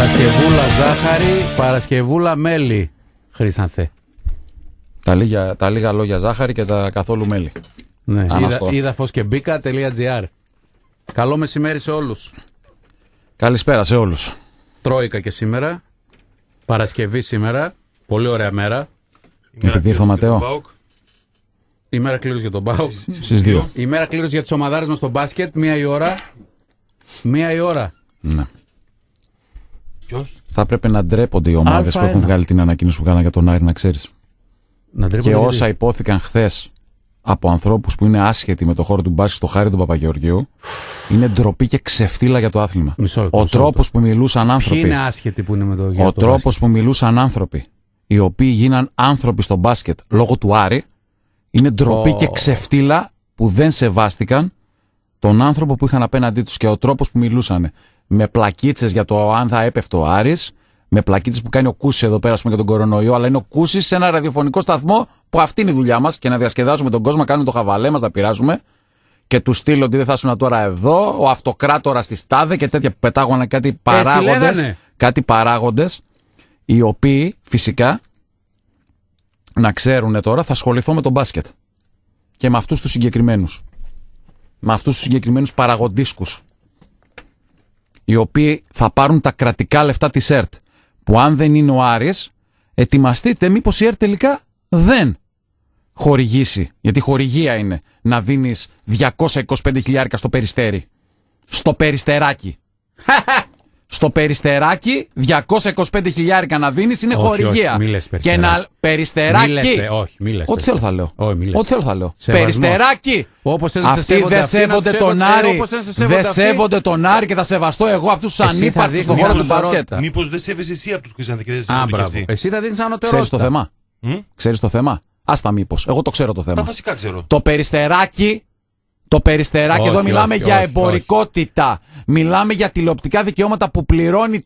Παρασκευούλα ζάχαρη, Παρασκευούλα μέλι, Χρήσανθε. Τα λίγα λόγια ζάχαρη και τα καθόλου μέλι. Ναι, είδα φως και μπήκα.gr. Καλό μεσημέρι σε όλους. Καλησπέρα σε όλους. Τρόικα και σήμερα. Παρασκευή σήμερα. Πολύ ωραία μέρα. Επειδή ήρθε ο Ματέο. Η μέρα κλήρωση για τον ΠΑΟΚ. Στις 2. Η μέρα κλήρωση για τις ομαδάρες μας στο μπάσκετ. 1 η ώρα. 1 η ώρα. Ναι. Θα πρέπει να ντρέπονται οι ομάδες που έχουν βγάλει την ανακοίνωση που κάνανε για τον Άρη, να ξέρεις. Και όσα υπόθηκαν χθες από ανθρώπους που είναι άσχετοι με το χώρο του μπάσκετ στο Χάρη του Παπαγεωργίου, είναι ντροπή και ξεφτύλα για το άθλημα. Ο τρόπος που μιλούσαν άνθρωποι. Ποιοι είναι άσχετοι που είναι με το Ο τρόπος που μιλούσαν άνθρωποι, οι οποίοι γίναν άνθρωποι στο μπάσκετ λόγω του Άρη, είναι ντροπή και ξεφτύλα που δεν σεβάστηκαν τον άνθρωπο που είχαν απέναντί τους και ο τρόπος που μιλούσαν. Με πλακίτσες για το αν θα έπεφτε ο Άρης, με πλακίτσες που κάνει ο Κούσης εδώ πέρα για τον κορονοϊό, αλλά είναι ο Κούσης σε ένα ραδιοφωνικό σταθμό που αυτή είναι η δουλειά μας και να διασκεδάζουμε τον κόσμο, κάνουμε το χαβαλέ μας, να πειράζουμε και του στείλω ότι δεν θα ήσουν τώρα εδώ, ο αυτοκράτορας της ΤΑΔΕ και τέτοια που πετάγανε κάτι παράγοντες, οι οποίοι φυσικά να ξέρουν τώρα θα ασχοληθώ με τον μπάσκετ και με αυτούς τους συγκεκριμένους. Με αυτούς τους συγκεκριμένους παραγοντίσκους, οι οποίοι θα πάρουν τα κρατικά λεφτά της ΕΡΤ, που αν δεν είναι ο Άρης, ετοιμαστείτε μήπως η ΕΡΤ τελικά δεν χορηγήσει, γιατί χορηγία είναι να δίνεις 225.000 στο Περιστέρι. Στο Περιστεράκι. Στο Περιστεράκι 225.000 να δίνεις είναι χορηγία. Και να Περιστεράκι. Ό,τι θέλω θα λέω. Ό,τι θέλω θα λέω. Περιστεράκι. Αυτοί δεν σέβονται τον Άρη. Δεν σέβονται τον Άρη και θα σεβαστώ εγώ αυτούς τους ανύπαρκτους στον χώρο του μπάσκετ. Μήπως δεν σέβεσαι εσύ αυτούς που Χρήσανθε και δεν σέβονται και αυτοί. Εσύ θα δίνεις ανωτερότητα. Ξέρεις το θέμα. Ξέρεις το θέμα. Άστα μήπως. Εγώ το ξέρω το θέμα. Φασικά ξέρω. Το Περιστεράκι. Το Περιστεράκι, εδώ μιλάμε για εμπορικότητα. Μιλάμε για τηλεοπτικά δικαιώματα που πληρώνει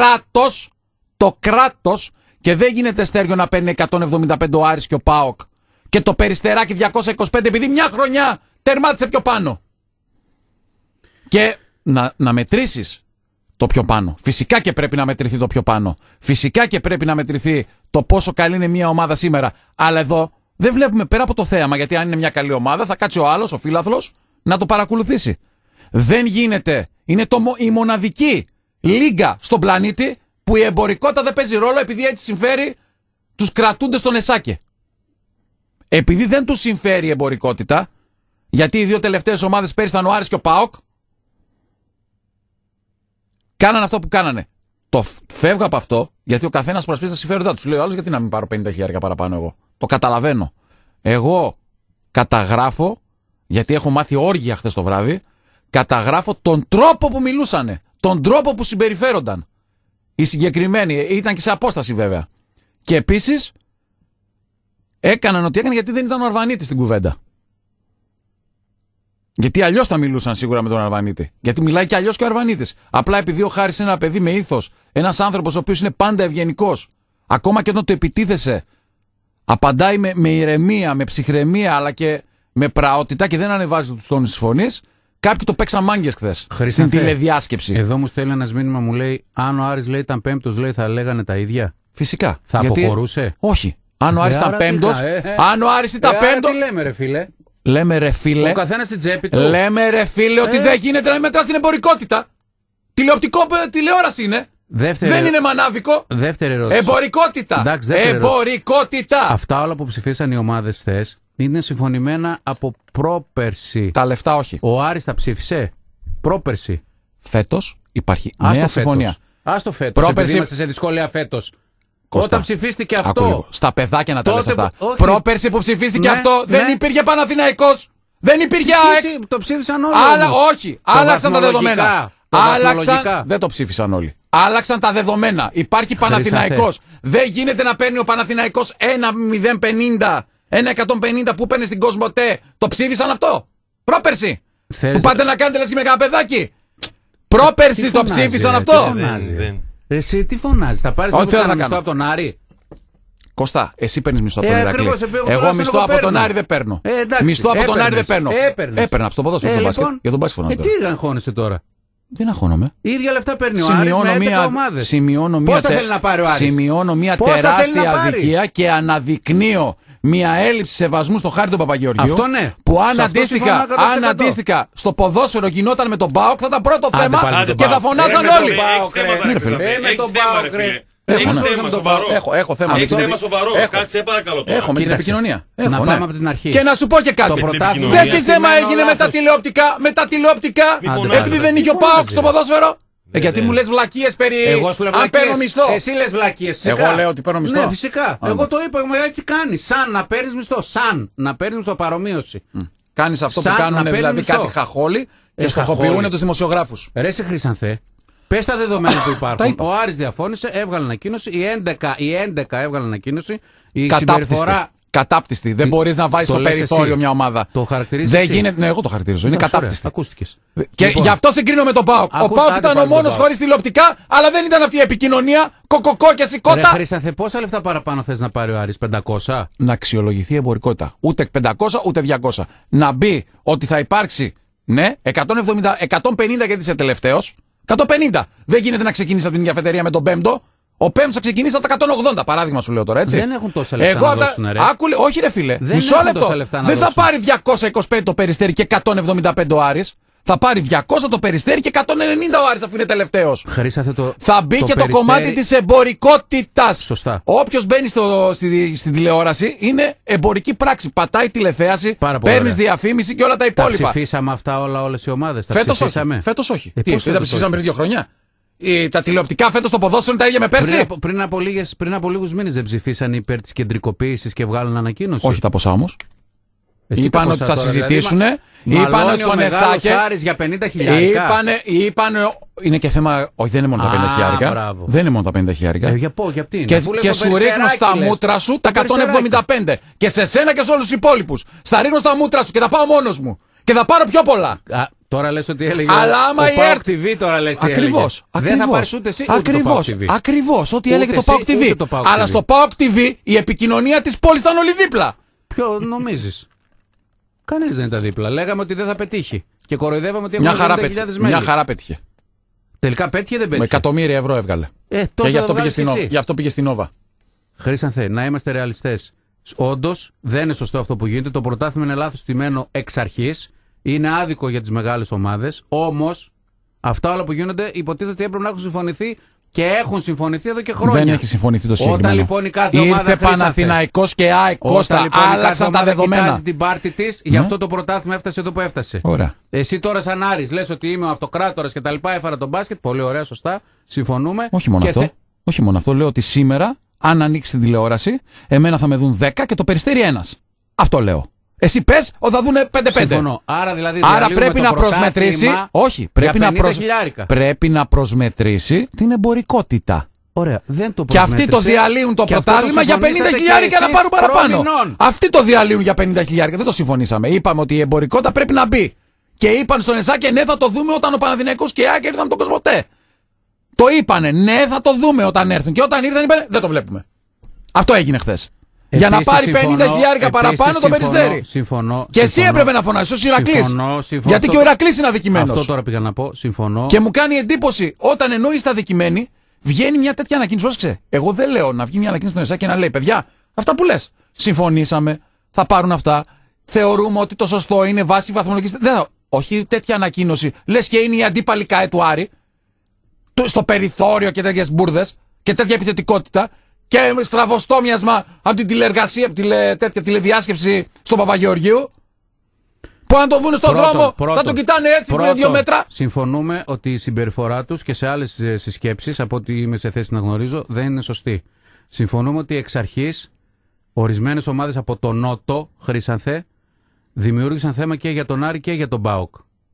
το κράτος και δεν γίνεται στέργιο να παίρνει 175 ο Άρης και ο ΠΑΟΚ. Και το Περιστεράκι 225 επειδή μια χρονιά τερμάτισε πιο πάνω. Και να μετρήσεις το πιο πάνω. Φυσικά και πρέπει να μετρηθεί το πιο πάνω. Φυσικά και πρέπει να μετρηθεί το πόσο καλή είναι μια ομάδα σήμερα. Αλλά εδώ δεν βλέπουμε πέρα από το θέαμα, γιατί αν είναι μια καλή ομάδα θα κάτσει ο άλλος, ο φίλαθλος, να το παρακολουθήσει. Δεν γίνεται. Είναι η μοναδική λίγκα στον πλανήτη που η εμπορικότητα δεν παίζει ρόλο επειδή έτσι συμφέρει τους κρατούντες στον ΕΣΑΚΕ. Επειδή δεν τους συμφέρει η εμπορικότητα, γιατί οι δύο τελευταίες ομάδες πέρυσι ήταν ο Άρης και ο ΠΑΟΚ, κάνανε αυτό που κάνανε. Το φεύγω από αυτό, γιατί ο καθένας προσπίζει τα συμφέροντά του. Λέει ο άλλος, γιατί να μην πάρω 50.000 παραπάνω εγώ. Το καταλαβαίνω. Εγώ καταγράφω, γιατί έχω μάθει όργια χθες το βράδυ, καταγράφω τον τρόπο που μιλούσανε, τον τρόπο που συμπεριφέρονταν. Οι συγκεκριμένοι, ήταν και σε απόσταση βέβαια. Και επίσης έκαναν ό,τι έκαναν γιατί δεν ήταν ο Αρβανίτης στην κουβέντα. Γιατί αλλιώς θα μιλούσαν σίγουρα με τον Αρβανίτη. Γιατί μιλάει και αλλιώς και ο Αρβανίτης. Απλά επειδή ο Χάρης είναι ένα παιδί με ήθος, ένας άνθρωπος ο οποίος είναι πάντα ευγενικός, ακόμα και όταν το επιτίθεσαι, απαντάει με ηρεμία, με ψυχραιμία, αλλά και με πραότητα και δεν ανεβάζει τους τόνους της φωνής. Κάποιοι το παίξαν μάγκες χθες στην τηλεδιάσκεψη. Εδώ μου στέλνει ένας μήνυμα, μου λέει: αν ο Άρης λέει ήταν πέμπτος, λέει θα λέγανε τα ίδια. Φυσικά. Θα αποχωρούσε. Όχι. Αν ο Άρης ήταν πέμπτος. Αν ο Άρης ήταν πέμπτος. Τι λέμε, ρε φίλε. Λέμε ρε φίλε. Ο καθένας στην τσέπη του. Λέμε ρε φίλε ότι δεν γίνεται να μετράς την εμπορικότητα. Τηλεόραση είναι. Δεν είναι μανάβικο. Δεύτερη ερώτηση. Εμπορικότητα. Εντάξει, εμπορικότητα. Αυτά όλα που ψηφίσαν οι ομάδες χθες είναι συμφωνημένα από πρόπερση. Τα λεφτά όχι. Ο Άρης τα ψήφισε πρόπερση. Φέτος υπάρχει νέα συμφωνία. Ας το φέτος. Επειδή είμαστε σε δυσκολία φέτος. Όταν ψηφίστηκε αυτό. Στα παιδάκια να τα λες αυτά. Πρόπερση που ψηφίστηκε αυτό δεν υπήρχε Παναθηναϊκός. Δεν υπήρχε ΑΕΚ. Το ψήφισαν όλοι. Όχι. Άλλαξαν τα δεδομένα. Δεν το ψήφισαν όλοι. Άλλαξαν τα δεδομένα. Υπάρχει Παναθηναϊκός. Δεν γίνεται να παίρνει ο Παναθηναϊκός 1.050, 1.150 που παίρνει στην Κοσμοτέ. Το ψήφισαν αυτό. Πρόπερση. Που πάτε να κάνετε λες και με κανένα παιδάκι. Πρόπερση το ψήφισαν αυτό. Εσύ τι φωνάζεις, θα πάρεις μισθό από τον Άρη. Κώστα, εσύ παίρνεις μισθό από τον Ηρακλή. Εγώ μισθό από τον Άρη δεν παίρνω. Μισθό από τον Άρη δεν παίρνω. Έπαιρνα από το ποδόσφαιρο στο μπάσκετ. Για τον μπάσκετ φωνάζω. Τι αγχώνεσαι τώρα. Δεν αγχώνομαι. Ίδια λεφτά παίρνει ο Άρης με 11 ομάδες. Πόσα θέλει να πάρει ο Άρης? Σημειώνω μια τεράστια αδικία και αναδεικνύω μια έλλειψη σεβασμού στο χάρτη του Παπαγεωργίου. Αυτό ναι. Που αν αντίστοιχα στο ποδόσφαιρο γινόταν με τον ΠΑΟΚ θα ήταν πρώτο θέμα και θα φωνάζαν όλοι. Με τον ΠΑΟΚ. Έχω θέμα. Έχεις θέμα σοβαρό. Κάτσε παρακαλώ. Έχω με την επικοινωνία. Να πάμε από την αρχή. Και να σου πω και κάτι. Δες τι θέμα έγινε με τα τηλεοπτικά. Επειδή δεν είχε ο ΠΑΟΚ στο ποδόσφαιρο. Γιατί μου λες βλακίες περί αν παίρνω μισθό. Εσύ λες βλακίες. Εγώ λέω ότι παίρνω μισθό. Ναι, φυσικά. Εγώ το είπα, έτσι κάνει. Σαν να παίρνεις μισθό. Σαν να παίρνεις μισθό, παρομοίωση. Κάνεις αυτό που κάνουν δηλαδή κάτι χαχόλοι και στοχοποιούν τους δημοσιογράφους. Ρε σε Χρυσανθέ. Πες τα δεδομένα που υπάρχουν. Ο Άρης διαφώνησε, έβγαλε ανακοίνωση. Οι 11 έβγαλε ανακοίνωση. Η συμπεριφορά. Κατάπτυστη. Δεν μπορείς να βάζεις στο περιθώριο μια ομάδα. Το χαρακτηρίζεις? Δεν γίνεται. Ναι, εγώ το χαρακτηρίζω. Είναι κατάπτυστη. Ακούστηκες. Και γι' αυτό συγκρίνω με τον ΠΑΟΚ. Ο ΠΑΟΚ ήταν ο μόνος χωρίς τηλεοπτικά, αλλά δεν ήταν αυτή η επικοινωνία. Κοκοκό και σηκώτα. Ρε Χρυσανθέ, πόσα λεφτά παραπάνω θες να πάρει ο Άρης? 500? Να αξιολογηθεί η εμπορικότητα. Ούτε 500 ούτε 200. Να μπει ότι θα υπάρξει, ναι, 150 γιατί είσαι τελευταίος. 150. Δεν γίνεται να ξεκινήσει από την ίδια αφετηρία με τον πέμπτο. Ο πέμπτος θα ξεκινήσει από τα 180, παράδειγμα σου λέω τώρα, έτσι. Δεν έχουν τόσα λεφτά να δώσουν, ρε. Όχι ρε φίλε, μισό λεπτό. Δεν θα πάρει 225 το Περιστέρι και 175 ο Άρης. Θα πάρει 200 το Περιστέρι και 190 ο Άρης αφού είναι τελευταίος. Θα μπει και το κομμάτι της εμπορικότητας. Σωστά. Όποιος μπαίνει στην τηλεόραση είναι εμπορική πράξη. Πατάει τηλεθέαση, παίρνεις διαφήμιση και όλα τα υπόλοιπα. Τα ψηφίσαμε αυτά όλες οι ομάδες? Φέτος όχι. Δεν τα ψηφίσαμε πριν 2 χρόνια. Τα τηλεοπτικά φέτος στο ποδόσφαιρο είναι τα ίδια με πέρσι. Πριν από λίγους μήνες δεν ψηφίσαν υπέρ της κεντρικοποίησης και βγάλουν ανακοίνωση? Όχι τα ποσά όμως. Είπαν ότι θα συζητήσουν. Είπαν στο Νεσάκε. Για 50.000. Είπαν. Είναι και θέμα. Όχι, δεν είναι μόνο τα 50.000. Δεν είναι μόνο τα 50.000. Γιατί και σου ρίχνω στα μούτρα σου τα 175. Και σε σένα και σε όλους τους υπόλοιπους. Στα ρίχνω στα μούτρα σου και θα πάω μόνος μου. Και θα πάρω πιο πολλά. Τώρα λες ότι έλεγε αλλά άμα ο ΠΑΟΚ TV, τώρα λες τι ακριβώς, έλεγε. Δεν θα πάρεις ούτε εσύ ούτε το ΠΑΟΚ TV. Ακριβώς, ό,τι έλεγε το ΠΑΟΚ TV. Αλλά στο ΠΑΟΚ TV η επικοινωνία της πόλης ήταν όλη δίπλα. Ποιο νομίζεις? Κανείς δεν ήταν δίπλα. Λέγαμε ότι δεν θα πετύχει. Και κοροϊδεύαμε ότι έχουμε 50.000 μέλη. Μια χαρά πέτυχε. Τελικά πέτυχε, δεν πέτυχε? Με εκατομμύρια ευρώ έβγαλε. Και γι' αυτό πήγε στην Νόβα. Χρήσανθε, να είμαστε ρεαλιστές. Όντως δεν είναι σωστό αυτό που γίνεται. Το πρωτάθλημα είναι λάθος στημένο εξ αρχής. Είναι άδικο για τις μεγάλες ομάδες. Όμως, αυτά όλα που γίνονται υποτίθεται ότι έπρεπε να έχουν συμφωνηθεί και έχουν συμφωνηθεί εδώ και χρόνια. Δεν έχει συμφωνηθεί το συγκεκριμένο. Όταν λοιπόν η κάθε ομάδα. Ήρθε Παναθηναϊκός και ΑΕΚ Κώστα, λοιπόν, άλλαξαν τα δεδομένα. Κοιτάζει την πάρτη της, γι' αυτό το πρωτάθλημα έφτασε εδώ που έφτασε. Ωραία. Εσύ τώρα, σαν Άρης, λες ότι είμαι ο αυτοκράτορας και τα λοιπά, έφερα τον μπάσκετ. Πολύ ωραία, σωστά. Συμφωνούμε. Όχι μόνο αυτό. Όχι μόνο αυτό. Λέω ότι σήμερα, αν ανοίξει την τηλεόραση, εμένα θα με δουν 10 και το Περιστέρι 1. Αυτό λέω. Εσύ πες ότι θα δούνε 5-5. Συμφωνώ. Άρα πρέπει να προσμετρήσει. Όχι, πρέπει να προσμετρήσει την εμπορικότητα. Ωραία. Δεν το και αυτοί το διαλύουν το πρωτάθλημα για 50.000 να πάρουν παραπάνω. Αυτοί το διαλύουν για 50.000. Δεν το συμφωνήσαμε. Είπαμε ότι η εμπορικότητα πρέπει να μπει. Και είπαν στον Εσάκη, ναι, θα το δούμε όταν ο Παναθηναϊκός και η ΑΕΚ ήρθαν τον Κοσμοτέ. Το είπανε, ναι, θα το δούμε όταν έρθουν. Και όταν ήρθαν, είπανε, δεν το βλέπουμε. Αυτό έγινε χθες. Για να πάρει 50.000 παραπάνω το Περιστέρι. Συμφωνώ. Και εσύ έπρεπε να φωνάσεις ως Ηρακλής. Γιατί και ο Ηρακλής είναι αδικημένος. Αυτό τώρα πήγα να πω. Συμφωνώ. Και μου κάνει εντύπωση όταν ενώ είστε αδικημένοι, βγαίνει μια τέτοια ανακοίνωση. Πρόσεξε. Εγώ δεν λέω να βγει μια ανακοίνωση στον ΕΣΑ και να λέει, παιδιά, αυτά που λες. Συμφωνήσαμε, θα πάρουν αυτά. Θεωρούμε ότι το σωστό είναι βάση βαθμολογικής. Όχι τέτοια ανακοίνωση. Λες και είναι η αντίπαλη ΚΑΕ του Άρη. Στο περιθώριο και τέτοιες μπουρδες και τέτοια επιθετικότητα. Και στραβοστόμιασμα από την τηλεεργασία, τέτοια τηλεδιάσκεψη στον Παπαγεωργίου. Που αν το δουν στον δρόμο θα το κοιτάνε έτσι με 2 μέτρα. Συμφωνούμε ότι η συμπεριφορά τους και σε άλλες συσκέψεις, από ό,τι είμαι σε θέση να γνωρίζω, δεν είναι σωστή. Συμφωνούμε ότι εξ αρχής ορισμένες ομάδες από τον Νότο, Χρήσανθε, δημιούργησαν θέμα και για τον Άρη και για τον ΠΑΟΚ.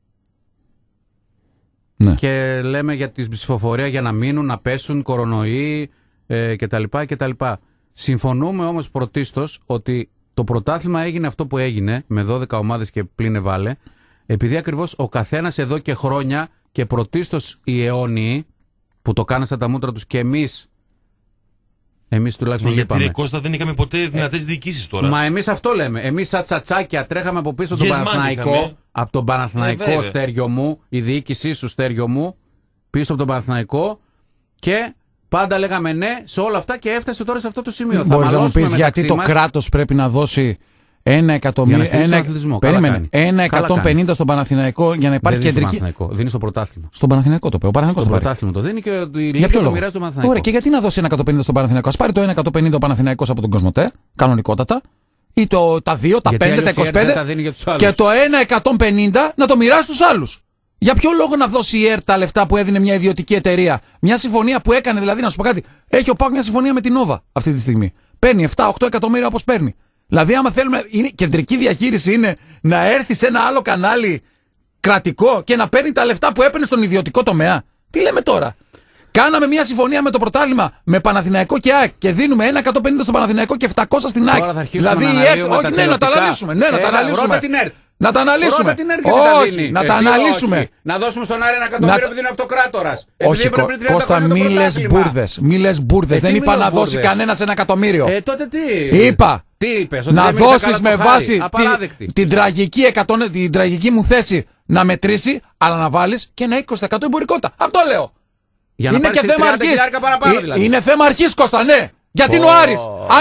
Ναι. Και λέμε για τη ψηφοφορία για να μείνουν, να πέσουν, κορονοϊοί κτλ. Συμφωνούμε όμως πρωτίστως ότι το πρωτάθλημα έγινε αυτό που έγινε με 12 ομάδες και πλην εβάλε, επειδή ακριβώς ο καθένας εδώ και χρόνια και πρωτίστως οι αιώνιοι που το κάνασαν τα μούτρα τους και εμείς Εμείς τουλάχιστον Γιατί είπαμε. ρε Κώστα δεν είχαμε ποτέ δυνατές διοικήσεις τώρα. Μα εμείς αυτό λέμε. Εμείς σαν τσατσάκια τρέχαμε από πίσω τον Yes, Παναθηναϊκό. Από τον Παναθηναϊκό βέβαια. Στέργιο μου, η διοίκησή σου Στέργιο μου, πίσω από τον Παναθηναϊκό και πάντα λέγαμε ναι σε όλα αυτά και έφτασε τώρα σε αυτό το σημείο. Μπορείς να μου μαλώσουμε πεις γιατί το μας. κράτος πρέπει να δώσει 1 Για να εκατομμύριο. στηρίξει τον αθλητισμό. Καλά Περίμενε. κάνει. 1,150 στον Παναθηναϊκό για να υπάρχει Δεν δίνει στο κεντρική. Παναθηναϊκό, δίνει στο πρωτάθλημα. Στον Παναθηναϊκό το πει. Ο Παναθηναϊκός Στο το πάρει. πρωτάθλημα το δίνει και η Για Λίγκα ποιο το λόγο? μοιράζει στο Παναθηναϊκό. Ωραία, και γιατί να δώσει 1,150 στον Παναθηναϊκό? Ας πάρει το 1,150 ο Παναθηναϊκός από τον Κοσμοτέ, κανονικότατα, ή τα 2, τα 5, τα 25, τα δίνει για τους άλλους. και το 1,150 να το μοιράσει στους άλλους. Για ποιο λόγο να δώσει η ΕΡΤ τα λεφτά που έδινε μια ιδιωτική εταιρεία? Μια συμφωνία που έκανε, δηλαδή, να σου πω κάτι. Έχει ο ΠΑΟΚ μια συμφωνία με την Νόβα αυτή τη στιγμή. Παίρνει 7-8 εκατομμύρια όπως παίρνει. Δηλαδή, άμα θέλουμε. Κεντρική διαχείριση είναι να έρθει σε ένα άλλο κανάλι κρατικό και να παίρνει τα λεφτά που έπαιρνε στον ιδιωτικό τομέα. Τι λέμε τώρα? Κάναμε μια συμφωνία με το πρωτάθλημα με Παναθηναϊκό και ΑΕΚ και δίνουμε 1,150 στον Παναθηναϊκό και 700 στην ΑΕΚ. Τώρα θα αρχίσουμε Δηλαδή, να η ΕΡΤ. αναλύουμε Όχι, τα ναι, να τα τηλεοπτικά. αναλύσουμε. Ναι, να τα αναλύσουμε. Ρώτα την ΕΡΤ. Να τα αναλύσουμε. Ρώτα την ΕΡΤ γιατί τα Όχι, δίνει. να τα Τι αναλύσουμε. όχι. Να δώσουμε στον Άρη 1 εκατομμύριο επειδή είναι αυτοκράτορας. Όχι, Κώστα, μη λες μπουρδες. Μη λες μπουρδες. Δεν τι είπα μιλάω να δώσει μπουρδες? κανένας 1 εκατομμύριο. Τότε τι. Είπα Τι είπες, ότι να δεν μίλησε δώσεις καλά με το Χάρη. βάση Απαράδεκτη. την τραγική μου θέση να μετρήσει, αλλά να βάλεις και ένα 20% εμπορικότητα. Αυτό λέω. Για να Είναι πάρεις και τις θέμα 30 αρχής. χιλιάρικα παραπάνω, δηλαδή. Είναι θέμα αρχής, Κώστα, ναι. Γιατί είναι ο Άρης.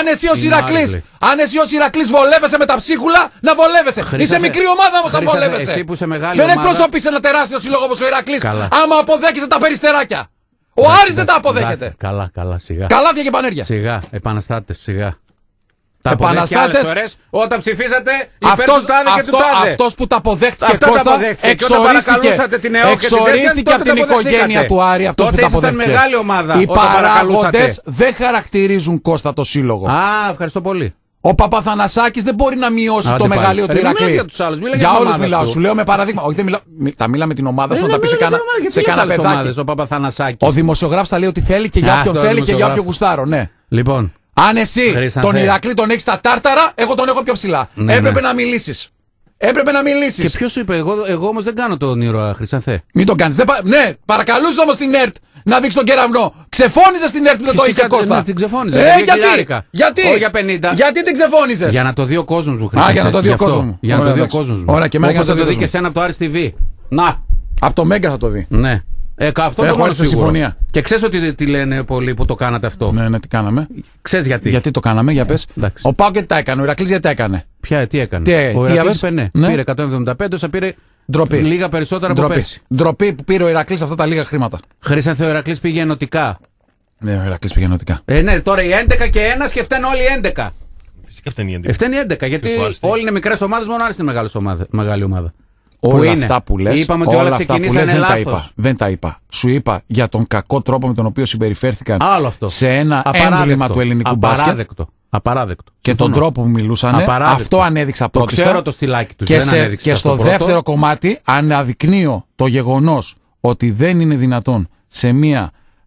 Αν εσύ ως Ηρακλής βολεύεσαι με τα ψίχουλα, να βολεύεσαι. Είσαι μικρή ομάδα όμως αν Χρήσταθε, βολεύεσαι. εσύ που είσαι μεγάλη Δεν ομάδα. εκπροσωπείς ένα τεράστιο σύλλογο όπως ο Ηρακλής. Καλά. Άμα αποδέχεσαι τα περιστεράκια. Ο Άρης δεν τα αποδέχεται. Καλά, σιγά. Καλάθια και πανέρια. Σιγά, επαναστάτες, σιγά. Τα Επαναστάτες. αποδέχτηκε άλλες φορές όταν ψηφίσατε υπέρ του τάδε και του τάδε. Αυτός που τα αποδέχτηκε, Αυτά τα Κώστα, αποδέχτηκε. Και όταν παρακαλούσατε την ΕΟΚ και την εξορίστηκε τέτοια, από την τότε τα οικογένεια αποδεχτήκατε. του Άρη. Αυτός που Τότε τα ήσασταν αποδέχτηκε. μεγάλη ομάδα Οι όταν παρακαλούσατε. παράγοντες δεν χαρακτηρίζουν, Κώστα, το σύλλογο. Α, ευχαριστώ πολύ. Ο Παπαθανασάκης δεν μπορεί να μειώσει Άντε το πάλι. μεγαλείο του Ρε, μην Ηρακλή. μιλάς για τους άλλους, μίλα για Για την όλους ομάδα μιλάω. σου. Σου λέω με παραδείγμα. Όχι, δεν μιλάω. Τα μίλα με την ομάδα σου να τα πει σε μιλάω κανένα για τις άλλες παιδάκι. ομάδες, ο Παπαθανασάκης. Ο δημοσιογράφος θα λέει ότι θέλει και για Α, όποιον το θέλει και για δημοσιογράφο. όποιον γουστάρω. Ναι. Λοιπόν, Αν εσύ Χρήσταθε. τον Ηρακλή τον έχεις στα τάρταρα, εγώ τον έχω πιο ψηλά. Ναι, Έπρεπε ναι. να μιλήσεις. Έπρεπε να και μιλήσεις. ποιος σου είπε, εγώ όμως δεν κάνω τον ήρωα, Χρυσανθέ. Μην το κάνεις. Ναι, παρακαλούσε όμως την ΕΡΤ να δείξει τον κεραυνό. Ξεφώνιζε την ΕΡΤ που δεν το είχε, Κώστα. Ναι, την ξεφώνιζε. Για Γιατί? χιλιάρικα. Γιατί? Όχι για 50. Γιατί την ξεφώνιζες? Για να το δει ο κόσμος μου, Α, Χρυσανθέ. για να το δει Γι' ο αυτό. κόσμος μου. Για να το Ωραία, δει ο εντάξει. κόσμος μου. Ωραία, και εμένα Όπως για θα να το το δει δει και εσένα από το Άρης TV. Να. Από το Μέγκα θα το δει. Ναι. Αυτό Έχω το μόνο έρθει σε σίγουρο. συμφωνία. Και ξέρεις ότι τι λένε πολλοί που το κάνατε αυτό. Ναι, τι κάναμε. Ξέρεις γιατί. Γιατί το κάναμε, για πες. εντάξει. Ο Πάοκ γιατί τα έκανε, ο Ηρακλής γιατί τα έκανε. Τι έκανε. Τι, Ο τι Ηρακλής είπες? είπε ναι. Ναι. Πήρε 175, όσα πήρε Ντροπή. λίγα περισσότερα από πέρσι. Ντροπή που πήρε ο Ηρακλής αυτά τα λίγα χρήματα. Χρήσανθε ο Ηρακλής πήγε ενωτικά. Ναι, ο Ηρακλής πήγε ενωτικά. Ναι, τώρα οι 11 και 1 και φταίνουν όλοι οι 11. Φυσικά φταίνει η ένδειξη. Φταίνει 11 γιατί Ποιος ο Άρης, όλοι είναι μικρές ομάδες, μόνο ο Άρης είναι μεγάλη ομάδα. Όλα είναι. αυτά που λες, Είπαμε ότι όλα αυτά που λες ξεκινήσανε δεν τα είπα. λάθος. Δεν τα είπα. Σου είπα για τον κακό τρόπο με τον οποίο συμπεριφέρθηκαν Άλλο αυτό. σε ένα έμβλημα του ελληνικού μπάσκετ Απαράδεκτο. και τον τρόπο που μιλούσαν. Απαράδεκτο. Αυτό ανέδειξα Το πρώτιστα. ξέρω το στυλάκι τους. Και, δεν ανέδειξες και αυτό στο πρώτο. δεύτερο κομμάτι αναδεικνύω το γεγονός ότι δεν είναι δυνατόν σε μία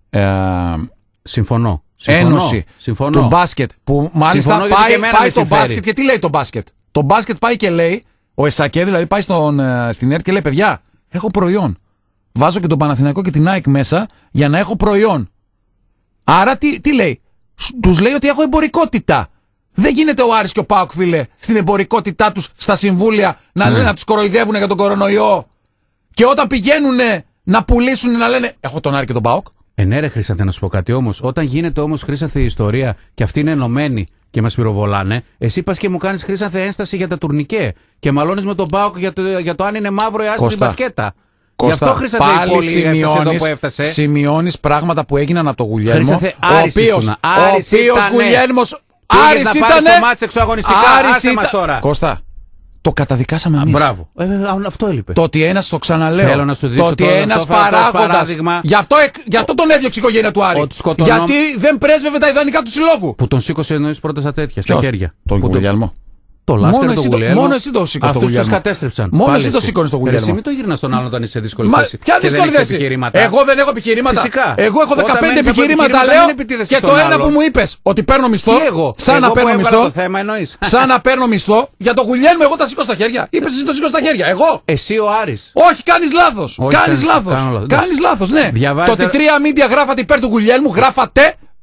Συμφωνώ. ένωση Συμφωνώ. του μπάσκετ που μάλιστα Συμφωνώ, γιατί και εμένα πάει με το συμφέρει. μπάσκετ και τι λέει το μπάσκετ. Το μπάσκετ πάει και λέει, ο Εσακέ δηλαδή πάει στην ΕΡΤ και λέει παιδιά, έχω προϊόν. Βάζω και τον Παναθηναϊκό και την ΑΕΚ μέσα για να έχω προϊόν. Άρα τι λέει. Τους λέει ότι έχω εμπορικότητα. Δεν γίνεται ο Άρης και ο ΠΑΟΚ, φίλε, στην εμπορικότητά τους στα συμβούλια να λένε να τους κοροϊδεύουν για τον κορονοϊό. Και όταν πηγαίνουν να πουλήσουν να λένε έχω τον Άρη και τον ΠΑΟΚ. Ναι, ρε Χρήσανθε, να σου πω κάτι όμως. Όταν γίνεται όμως Χρήσανθε η ιστορία και αυτοί είναι ενωμένοι και μας πυροβολάνε, εσύ πας και μου κάνεις Χρήσανθε ένσταση για τα τουρνικέ και μαλώνεις με τον ΠΑΟΚ για το αν είναι μαύρο ή άσπρη μπασκέτα. Γι' αυτό Χρήσανθε η πόλη έφτασε εδώ που έφτασε. Σημειώνεις πράγματα που έγιναν από τον Γουλιέλμο. Χρήσανθε, Ο Άρης ήσουνα. Άρης οποίος ήτανε. Γουλιέλμος. Πήγες Άρης να ήτανε. πάρεις το μάτς εξωαγωνιστικά. Άσε μας τώρα. Κώστα, το καταδικάσαμε εμείς. Μπράβο. Αυτό έλειπε. Το ότι ένας, το ξαναλέω. Θέλω να σου δείξω το ότι τώρα ένας αυτό ως παράγοντας. παράδειγμα. Γι' αυτό τον έδιωξε η οικογένεια του Άρη. Ότι σκοτωνό- Γιατί δεν πρέσβευε τα ιδανικά του συλλόγου. Που τον σήκωσε εννοείς πρώτα στα τέτοια, στα Ποιος? χέρια. Τον Που Γουλιέλμο. Το Λάσκαρη, το Γουλιέλμο. Μόνο εσύ το σήκωσες το Αυτούς τους Γουλιέλμο. κατέστρεψαν. Μόνο Πάλι εσύ το σήκωνες το Γουλιέλμο. Εσύ μην το γυρνάς στον άλλον όταν είσαι σε δύσκολη Μα θέση. ποια και δεν δύσκολη έχεις θέση. επιχειρήματα. Εγώ δεν έχω επιχειρήματα. Φυσικά. Εγώ έχω Όταν 15 μένεις από επιχειρήματα, επιχειρήματα, λέω. μην επιτίθεσαι Και το στον ένα άλλον. που μου είπες ότι παίρνω μισθό. Τι εγώ. Σαν να Εγώ παίρνω που έβγαλα μισθό. το θέμα εννοείς. Σαν να παίρνω μισθό. Για το Γουλιέλμο, εγώ τα σήκω στα χέρια. Είπες εσύ το σήκω στα χέρια. Εγώ. Εσύ ο Άρης. Όχι, κάνεις λάθος. Όχι, Κάνεις κάνω λάθος. λάθος. Κάνεις λάθος, ναι. Διαβάζετε- Το ότι 3 μίντια γράφατε υπέρ του Γουλιέλμου, γράφατε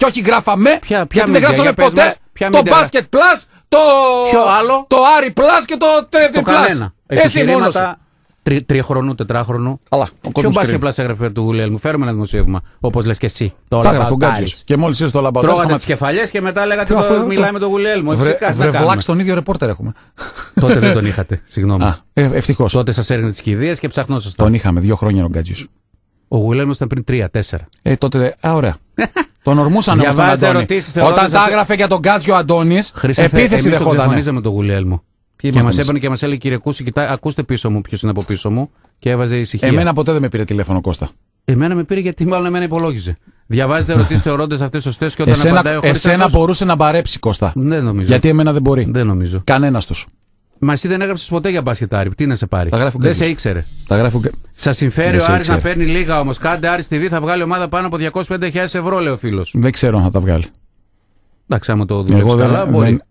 και όχι γράφαμε. Ποια γιατί media, δεν γράψαμε για πες ποτέ μας, ποια το media? Basket Plus, Ποιο άλλο? το Άρη Plus και το Trevor Το Plus. κανένα. Εσύ μόνος σου. Τριχρονού, τετράχρονου. Αλλά, ο Ποιο κόσμος Basket κρίνει. Plus έγραφε του Γουλιέλμου? Φέρουμε ένα δημοσίευμα. Όπως λες και εσύ. Το Τα έγραφε ο Λαμπατάρης. Γκάτζιος. Και μόλις ήρθε το Λαμπατάρης. Τρώγατε τις κεφαλιές και μετά λέγατε μιλάει με τον Γουλιέλμο. Φυσικά. Βρε βλάξ, τον ίδιο ρεπόρτερ έχουμε. Τότε δεν τον είχατε. Συγγνώμη. Ευτυχώς. Τότε σας έριχνε τις κηδείες και ψαχνόσασταν. Τον είχαμε 2 χρόνια ο Γκάτζιος. Ο Γουλιέλμος ήταν πριν 3-4. Τότε. Ωραία. Τον ορμούσαν όμως τον Διαβάζετε Αντώνη. ερωτήσεις, Όταν θεωρώντας τα ότι- έγραφε για τον Γκάτζιο Αντώνης, Χρήσατε, επίθεση εμείς τον δεχόταν. ξεφωνίζαμε τον Γουλιέλμο. Και είμαστε μας εμείς? έπαιρνε και μας έλεγε κύριε Κούση, ακούστε πίσω μου ποιος είναι από πίσω μου και έβαζε ησυχία. Εμένα ποτέ δεν με πήρε τηλέφωνο, Κώστα. Εμένα με πήρε γιατί μάλλον εμένα υπολόγιζε. Διαβάζετε ερωτήσεις θεωρώντας αυτές σωστές και όταν απαντάει ο Εσένα Χρήστος. μπορούσε να μπαρέψει, Κώστα. Δεν νομίζω. Γιατί εμένα δεν μπορεί. Δεν νομίζω. Κανένας τους. Μα εσύ δεν έγραψες ποτέ για μπάσκετ, τι να σε πάρει. Τα γράφει ο Δεν Γκάτζιος. σε ήξερε. Τα γράφω και. Σας συμφέρει Δεν ο σε Άρης να ήξερε. παίρνει λίγα όμως. Κάντε Άρης TV, θα βγάλει ομάδα πάνω από 205.000 ευρώ, λέει ο φίλος. Δεν ξέρω αν θα τα βγάλει. Εντάξει, άμα το δουλεύει Εγώ καλά, μπορεί. δεν.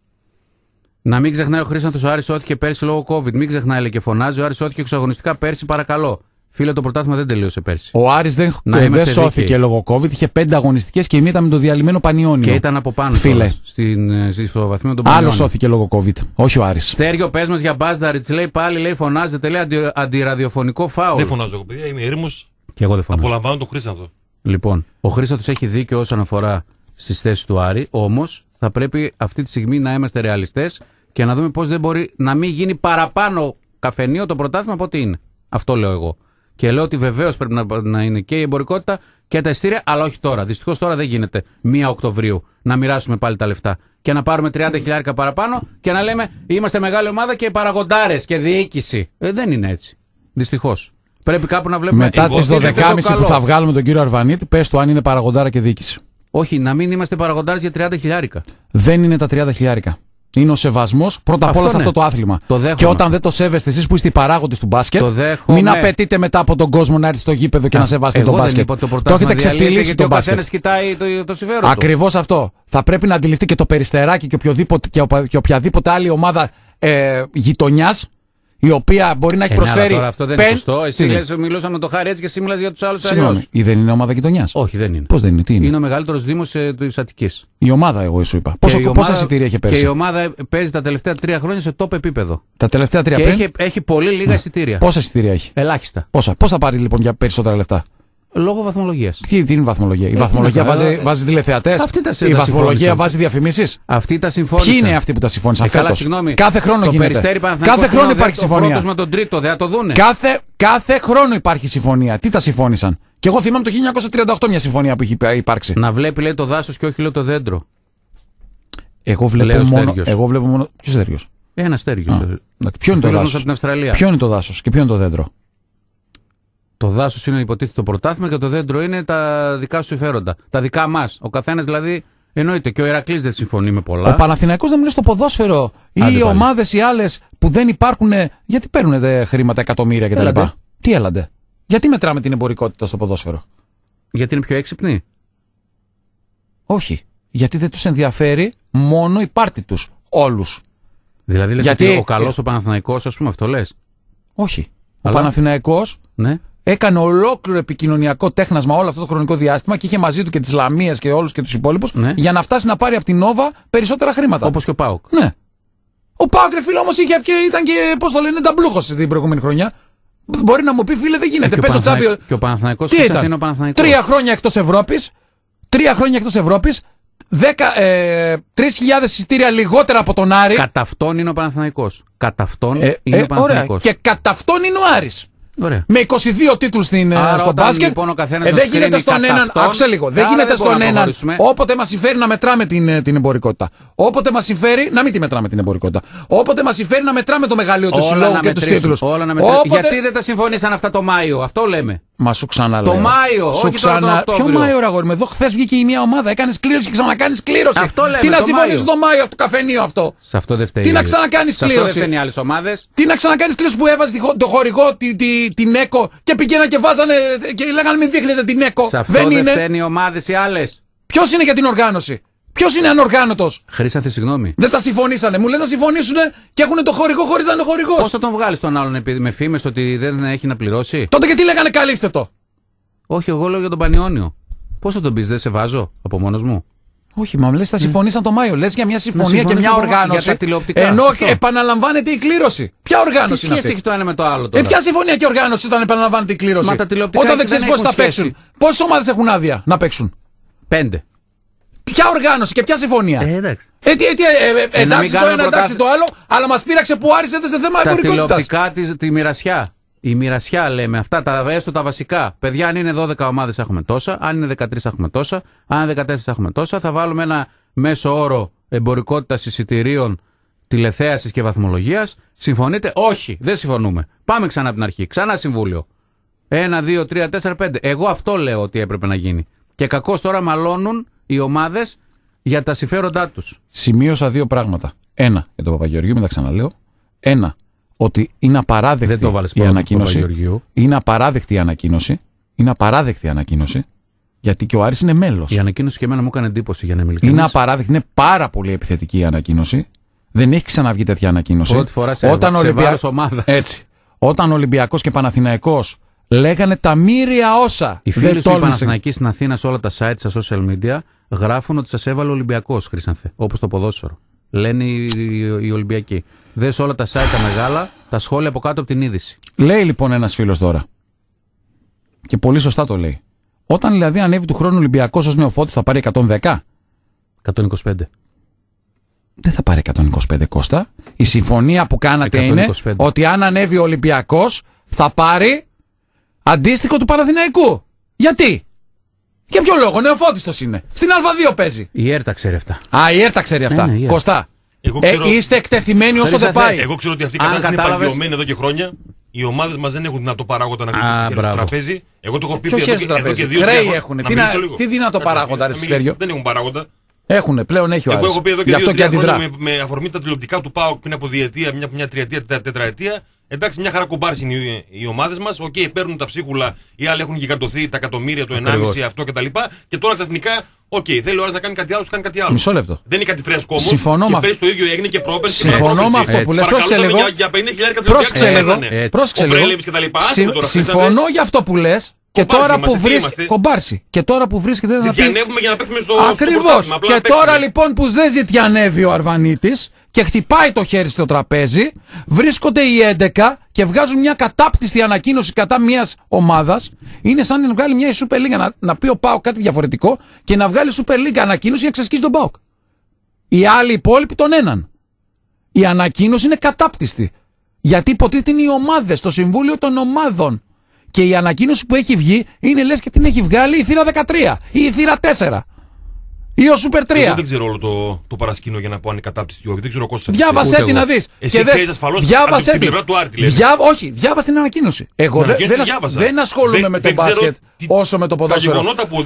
Να μην ξεχνάει ο Χρήστος ο Άρης σώθηκε πέρσι λόγω COVID. Μην ξεχνάει, λέει και φωνάζει. Ο Άρης σώθηκε εξαγωνιστικά πέρσι, παρακαλώ. Φίλε, το πρωτάθλημα δεν τελείωσε πέρσι. Ο Άρης δεν είμαστε σώθηκε δίκαιοι. λόγω COVID. Είχε 5 αγωνιστικές και η μία ήταν με το διαλυμένο Πανιόνιο. Και ήταν από πάνω Φίλε. κιόλας, στο βαθμό των Άλλο Πανιώνιων. σώθηκε λόγω COVID. Όχι ο Άρης. Στέργιο, πες μας για Μπάζδαριτς, λέει πάλι, λέει φωνάζεται, λέει αντιραδιοφωνικό φάουλ. Δεν φωνάζω εγώ, παιδιά. Είμαι ήρεμος. Και εγώ δεν φωνάζω. Απολαμβάνω τον Χρήστο. Λοιπόν, ο Χρήστος έχει δίκιο όσον αφορά στις θέσεις του Άρη, όμως θα πρέπει αυτή τη στιγμή να είμαστε ρεαλιστές και να δούμε πώς δεν μπορεί να μην γίνει παραπάνω καφενείο το πρωτάθλημα από ό,τι είναι. Αυτό λέω εγώ. Και λέω ότι βεβαίως πρέπει να είναι και η εμπορικότητα και τα εισιτήρια, αλλά όχι τώρα. Δυστυχώς τώρα δεν γίνεται 1 Οκτωβρίου να μοιράσουμε πάλι τα λεφτά και να πάρουμε 30.000 παραπάνω και να λέμε είμαστε μεγάλη ομάδα και παραγοντάρες και διοίκηση. Δεν είναι έτσι. Δυστυχώς. Πρέπει κάπου να βλέπουμε. Μετά Εγώ τις δεν είναι 12.30 το που καλό. θα βγάλουμε τον κύριο Αρβανίτη, πες του αν είναι παραγοντάρα και διοίκηση. Όχι, να μην είμαστε παραγοντάρες για 30.000. Δεν είναι τα 30.000. Είναι ο σεβασμός πρώτα απ' όλα σε ναι. αυτό το άθλημα. Το δέχομαι. Και όταν δεν το σέβεστε εσείς που είστε οι παράγοντες του μπάσκετ, Το δέχομαι. μην απαιτείτε μετά από τον κόσμο να έρθει στο γήπεδο και να σεβάσετε Εγώ το δεν μπάσκετ. είπα το Το πρωτάθλημα έχετε διαλύεται ξεφτυλίσει γιατί το ο μπάσκετ. καθένας κοιτάει το συμφέρον του. Ακριβώς αυτό. Θα πρέπει να αντιληφθεί και το Περιστεράκι και οποιαδήποτε άλλη ομάδα γειτονιάς, η οποία μπορεί να έχει προσφέρει. Τώρα αυτό δεν είναι σωστό. Εσύ μιλούσαμε με το Χάρη έτσι και εσύ μιλάς για τους άλλους Συγγνώμη, αλλιώς. ή δεν είναι ομάδα γειτονιάς. Όχι, δεν είναι. Πώς δεν είναι, τι είναι. Είναι ο μεγαλύτερος δήμος της Αττικής. Η ομάδα, εγώ σου είπα. Πόσα εισιτήρια είχε Και η πέρσι. ομάδα παίζει τα τελευταία 3 χρόνια σε top επίπεδο. Τα τελευταία 3 Και πριν. έχει πολύ λίγα εισιτήρια. Πόσα εισιτήρια έχει. Ελάχιστα. Πώς θα πάρει λοιπόν για περισσότερα λεφτά. Λόγω βαθμολογίας. Τι είναι η βαθμολογία. Η βαθμολογία βάζει τηλεθεατές. Αυτή τα Η συμφώνησαν. βαθμολογία βάζει διαφημίσεις. Αυτοί τα συμφώνησαν. Ποιοι είναι αυτοί που τα συμφώνησαν Καλά, φέτος. συγγνώμη. Κάθε χρόνο το γίνεται. Περιστέρι Παναθηναϊκός Κάθε χρόνο είναι υπάρχει ο πρώτος συμφωνία. με τον τρίτο, δεν θα το δούνε. Κάθε χρόνο υπάρχει συμφωνία. Τι τα συμφώνησαν. Και εγώ θυμάμαι το 1938 μια συμφωνία που είχε υπάρξει. Να βλέπει, λέει, το δάσος και όχι, λέει, το δέντρο. Εγώ Λέω βλέπω μόνο. Ποιος Στέργιος. Ένα Στέργιο. Ποιο είναι το δάσος. Από την Αυστραλία. Ποιο είναι το δάσος και ποιο είναι το δέντρο. Το δάσος είναι υποτίθεται το πρωτάθλημα και το δέντρο είναι τα δικά σου συμφέροντα. Τα δικά μας. Ο καθένας δηλαδή εννοείται. Και ο Ηρακλής δεν συμφωνεί με πολλά. Ο Παναθηναϊκός δεν μιλάει στο ποδόσφαιρο ή Άντε οι πάλι. ομάδες οι άλλες που δεν υπάρχουν. Γιατί παίρνουν χρήματα, εκατομμύρια κτλ. Έλαντε. Τι έλαντε. Γιατί μετράμε την εμπορικότητα στο ποδόσφαιρο. Γιατί είναι πιο έξυπνοι. Όχι. Γιατί δεν τους ενδιαφέρει μόνο η πάρτη τους. Όλους. Δηλαδή λες Γιατί- ότι ο καλός ο Παναθηναϊκός, ας πούμε, αυτό λες. Όχι. Ο Αλλά- Παναθηναϊκός Ναι. έκανε ολόκληρο επικοινωνιακό τέχνασμα όλο αυτό το χρονικό διάστημα και είχε μαζί του και τις Λαμίες και όλους και τους υπόλοιπους Ναι. για να φτάσει να πάρει από την Νόβα περισσότερα χρήματα. Όπως και ο ΠΑΟΚ. Ναι. Ο Πάοκ, ρε φίλε, όμως ήταν και, πώς το λένε, ταμπλούχος την προηγούμενη χρονιά. Μπορεί να μου πει, φίλε, δεν γίνεται. Πες το Τσάμπιο. Και ο Παναθηναϊκός Τι ποιος ήταν. είναι ο Παναθηναϊκός. 3 χρόνια εκτός Ευρώπης. 3 χρόνια εκτός Ευρώπης. 3.000 εισιτήρια λιγότερα από τον Άρη. Κατά αυτόν είναι ο Παναθηναϊκός. Κατά αυτόν είναι ο Ωραία. Παναθηναϊκός. Και κατά αυτόν είναι ο Άρης. Ωραία. Με 22 τίτλους στο όταν, μπάσκετ. λοιπόν, ο καθένας μας δεν γίνεται κρίνει στον κατά έναν. αυτόν, Άκουσε λίγο. Δεν άρα γίνεται δεν μπορούμε στον να έναν. προχωρήσουμε. Όποτε μας συμφέρει να μετράμε την εμπορικότητα. Όποτε μας συμφέρει να μην τη μετράμε την εμπορικότητα. Όποτε μας συμφέρει να μετράμε το μεγαλείο του συλλόγου και τους τίτλους. Όλα να μετρήσουν. Γιατί δεν τα συμφωνήσαν αυτά το Μάιο, αυτό λέμε. Μα σου ξαναλέω. Το Μάιο, όχι τώρα τον Οκτώβριο. Ποιο Μάιο, ρε αγόρι μου, εδώ χθες βγήκε η μία ομάδα. Έκανε κλήρωση και ξανακάνει κλήρωση. Αυτό λέμε, Τι να το συμφωνήσει Μάιο. το Μάιο αυτό το καφενείο αυτό. Σε αυτό δεν φταίει. Τι να ξανακάνεις Σε αυτό κλήρωση. δεν φταίνουν οι άλλες ομάδες. Τι να ξανακάνει κλήρωση που έβαζε το χορηγό, την ΕΚΟ και πηγαίναν και βάζανε και λέγανε μην δείχνετε την ΕΚΟ. Σε αυτό Δεν δεν είναι. φταίνουν οι ομάδες οι άλλες. Ποιο είναι για την οργάνωση. Ποιο είναι ανοργάνωτος. Χρήσατε, συγγνώμη. Δεν τα συμφωνήσανε. Μου λένε να συμφωνήσουν και έχουν το χορηγό χωρίς να είναι χορηγό. Πώς θα τον βγάλεις τον άλλον με φήμες ότι δεν έχει να πληρώσει. Τότε γιατί λέγανε καλύφτε το. Όχι, εγώ λέω για τον Πανιόνιο. Πώς θα τον πεις, δεν σε βάζω από μόνος μου. Όχι, μα λες θα συμφωνήσαν το Μάιο. Λες για μια συμφωνία και μια οργάνωση. Για τα τηλεοπτικά. Ενώ επαναλαμβάνεται η κλήρωση. Ποια οργάνωση είναι αυτή? Έχει το ένα με το άλλο τώρα. Ποια συμφωνία και οργάνωση όταν επαναλαμβάνεται η κλήρωση? Μα τα τηλεοπτικά όταν δεν ξέρεις δεν πώς θα έχουν παίξουν. Πόσες ομάδες έχουν άδεια να παίξουν? 5. Ποια οργάνωση και ποια συμφωνία? Εντάξει. Εντάξει το ένα, εντάξει το άλλο, αλλά μας πείραξε που Άρης έδεσε θέμα εμπορικότητας. Τα τηλεοπτικά, τη μοιρασιά. Η μοιρασιά λέμε αυτά, έστω τα βασικά. Παιδιά, αν είναι 12 ομάδες έχουμε τόσα, αν είναι 13 έχουμε τόσα, αν είναι 14 έχουμε τόσα. Θα βάλουμε ένα μέσο όρο εμπορικότητας εισιτηρίων, τηλεθέασης και βαθμολογίας. Συμφωνείτε? Όχι, δεν συμφωνούμε. Πάμε ξανά από την αρχή. Ξανά συμβούλιο. 1, 2, 3, 4, 5. Εγώ αυτό λέω ότι έπρεπε να γίνει. Και κακώς τώρα μαλώνουν οι ομάδες για τα συμφέροντά τους. Σημείωσα 2 πράγματα. Ένα, για τον Παπαγεωργίου, μην τα ξαναλέω. Ένα, ότι είναι απαράδεκτη η ανακοίνωση. Είναι απαράδεκτη η ανακοίνωση. Είναι απαράδεκτη η ανακοίνωση. Γιατί και ο Άρης είναι μέλος. Η ανακοίνωση και εμένα μου έκανε εντύπωση, για να είμαι ειλικρινής. Είναι απαράδεκτη. Είναι πάρα πολύ επιθετική η ανακοίνωση. Δεν έχει ξαναβγεί τέτοια ανακοίνωση. Πρώτη φορά σε βάρος ομάδας. Έτσι. Όταν Ολυμπιακός και Παναθηναϊκός λέγανε τα μύρια όσα. Οι φίλοι σου οι Παναθηναϊκοί στην Αθήνα σε όλα τα site, στα social media, γράφουν ότι σας έβαλε ο Ολυμπιακός, Χρήσανθε. Όπως το ποδόσφαιρο. Λένε οι Ολυμπιακοί. Δες όλα τα site τα μεγάλα, τα σχόλια από κάτω από την είδηση. Λέει λοιπόν ένας φίλος τώρα. Και πολύ σωστά το λέει. Όταν δηλαδή ανέβει του χρόνου ο Ολυμπιακός ως νεοφώτης θα πάρει 110. 125. Δεν θα πάρει 125, Κώστα. Η συμφωνία που κάνατε 125. Είναι ότι αν ανέβει ο Ολυμπιακός θα πάρει αντίστοιχο του Παναθηναϊκού. Γιατί? Για ποιο λόγο? Νεοφώτιστος είναι. Στην Α2 παίζει. Η ΕΡΤ τα ξέρει αυτά. Η ΕΡΤ τα ξέρει αυτά. Ναι, Κωστά. Είστε εκτεθειμένοι όσο δεν πάει. Εγώ ξέρω ότι αυτή η κατάσταση είναι παγιωμένη εδώ και χρόνια. Οι ομάδες μας δεν έχουν δυνατό παράγοντα να βγουν στο τραπέζι. Εγώ το έχω πει εδώ και 2 χρέη έχουν. Τι δυνατό παράγοντα, Σιστέριο? Δεν έχουν παράγοντα. Έχουνε, πλέον έχει ο Άρης. Εγώ έχω πει εδώ και 2-3 χρόνια με αφορμή τα τηλεοπτικά του ΠΑΟΚ πριν από διετία, μια τριετία, τετραετία. Εντάξει, μια χαρά κουμπάρση είναι οι ομάδες μας. Οκ, παίρνουν τα ψίχουλα, οι άλλοι έχουν γιγαντωθεί τα εκατομμύρια, το 1,5 αυτό κτλ. Και τώρα ξαφνικά, θέλει ο Άρης να κάνει κάτι άλλο, κάνει κάτι άλλο. Μισό λεπτό. Δεν είναι κάτι φρέσκο όμως. Συμφωνώ με αυτό. Το ίδιο έγινε και πρόπερση. Συμφωνώ με αυτό που λες. Πρόσεξε λίγο. Συμφωνώ για αυτό που λες. Και τώρα που βρίσκεται. Ζητιανεύουμε για να παίξουμε στο ακριβώς. Και τώρα λοιπόν που δεν ζητιανεύει ο Αρβανίτης και χτυπάει το χέρι στο τραπέζι, βρίσκονται οι 11 και βγάζουν μια κατάπτυστη ανακοίνωση κατά μιας ομάδας. Είναι σαν να βγάλει μια Super League να πει ο ΠΑΟΚ κάτι διαφορετικό και να βγάλει Super League ανακοίνωση για να ξεσκίσει τον ΠΑΟΚ. Οι άλλοι υπόλοιποι τον έναν. Η ανακοίνωση είναι κατάπτυστη. Γιατί υποτίθεται είναι οι ομάδες, το Συμβούλιο των Ομάδων. Και η ανακοίνωση που έχει βγει είναι λες και την έχει βγάλει η θύρα 13 ή η θύρα 4 ή ο Super 3. Εγώ δεν ξέρω όλο το παρασκήνιο για να πω αν είναι κατάπτυστη ή όχι. Δεν ξέρω Κώστα. Διάβασέ την να δεις. Εσύ ξέρεις ασφαλώς από την πλευρά του Άρτη. Όχι, διάβασε την ανακοίνωση. Εγώ δεν ασχολούμαι με το μπάσκετ όσο με το ποδόσφαιρο.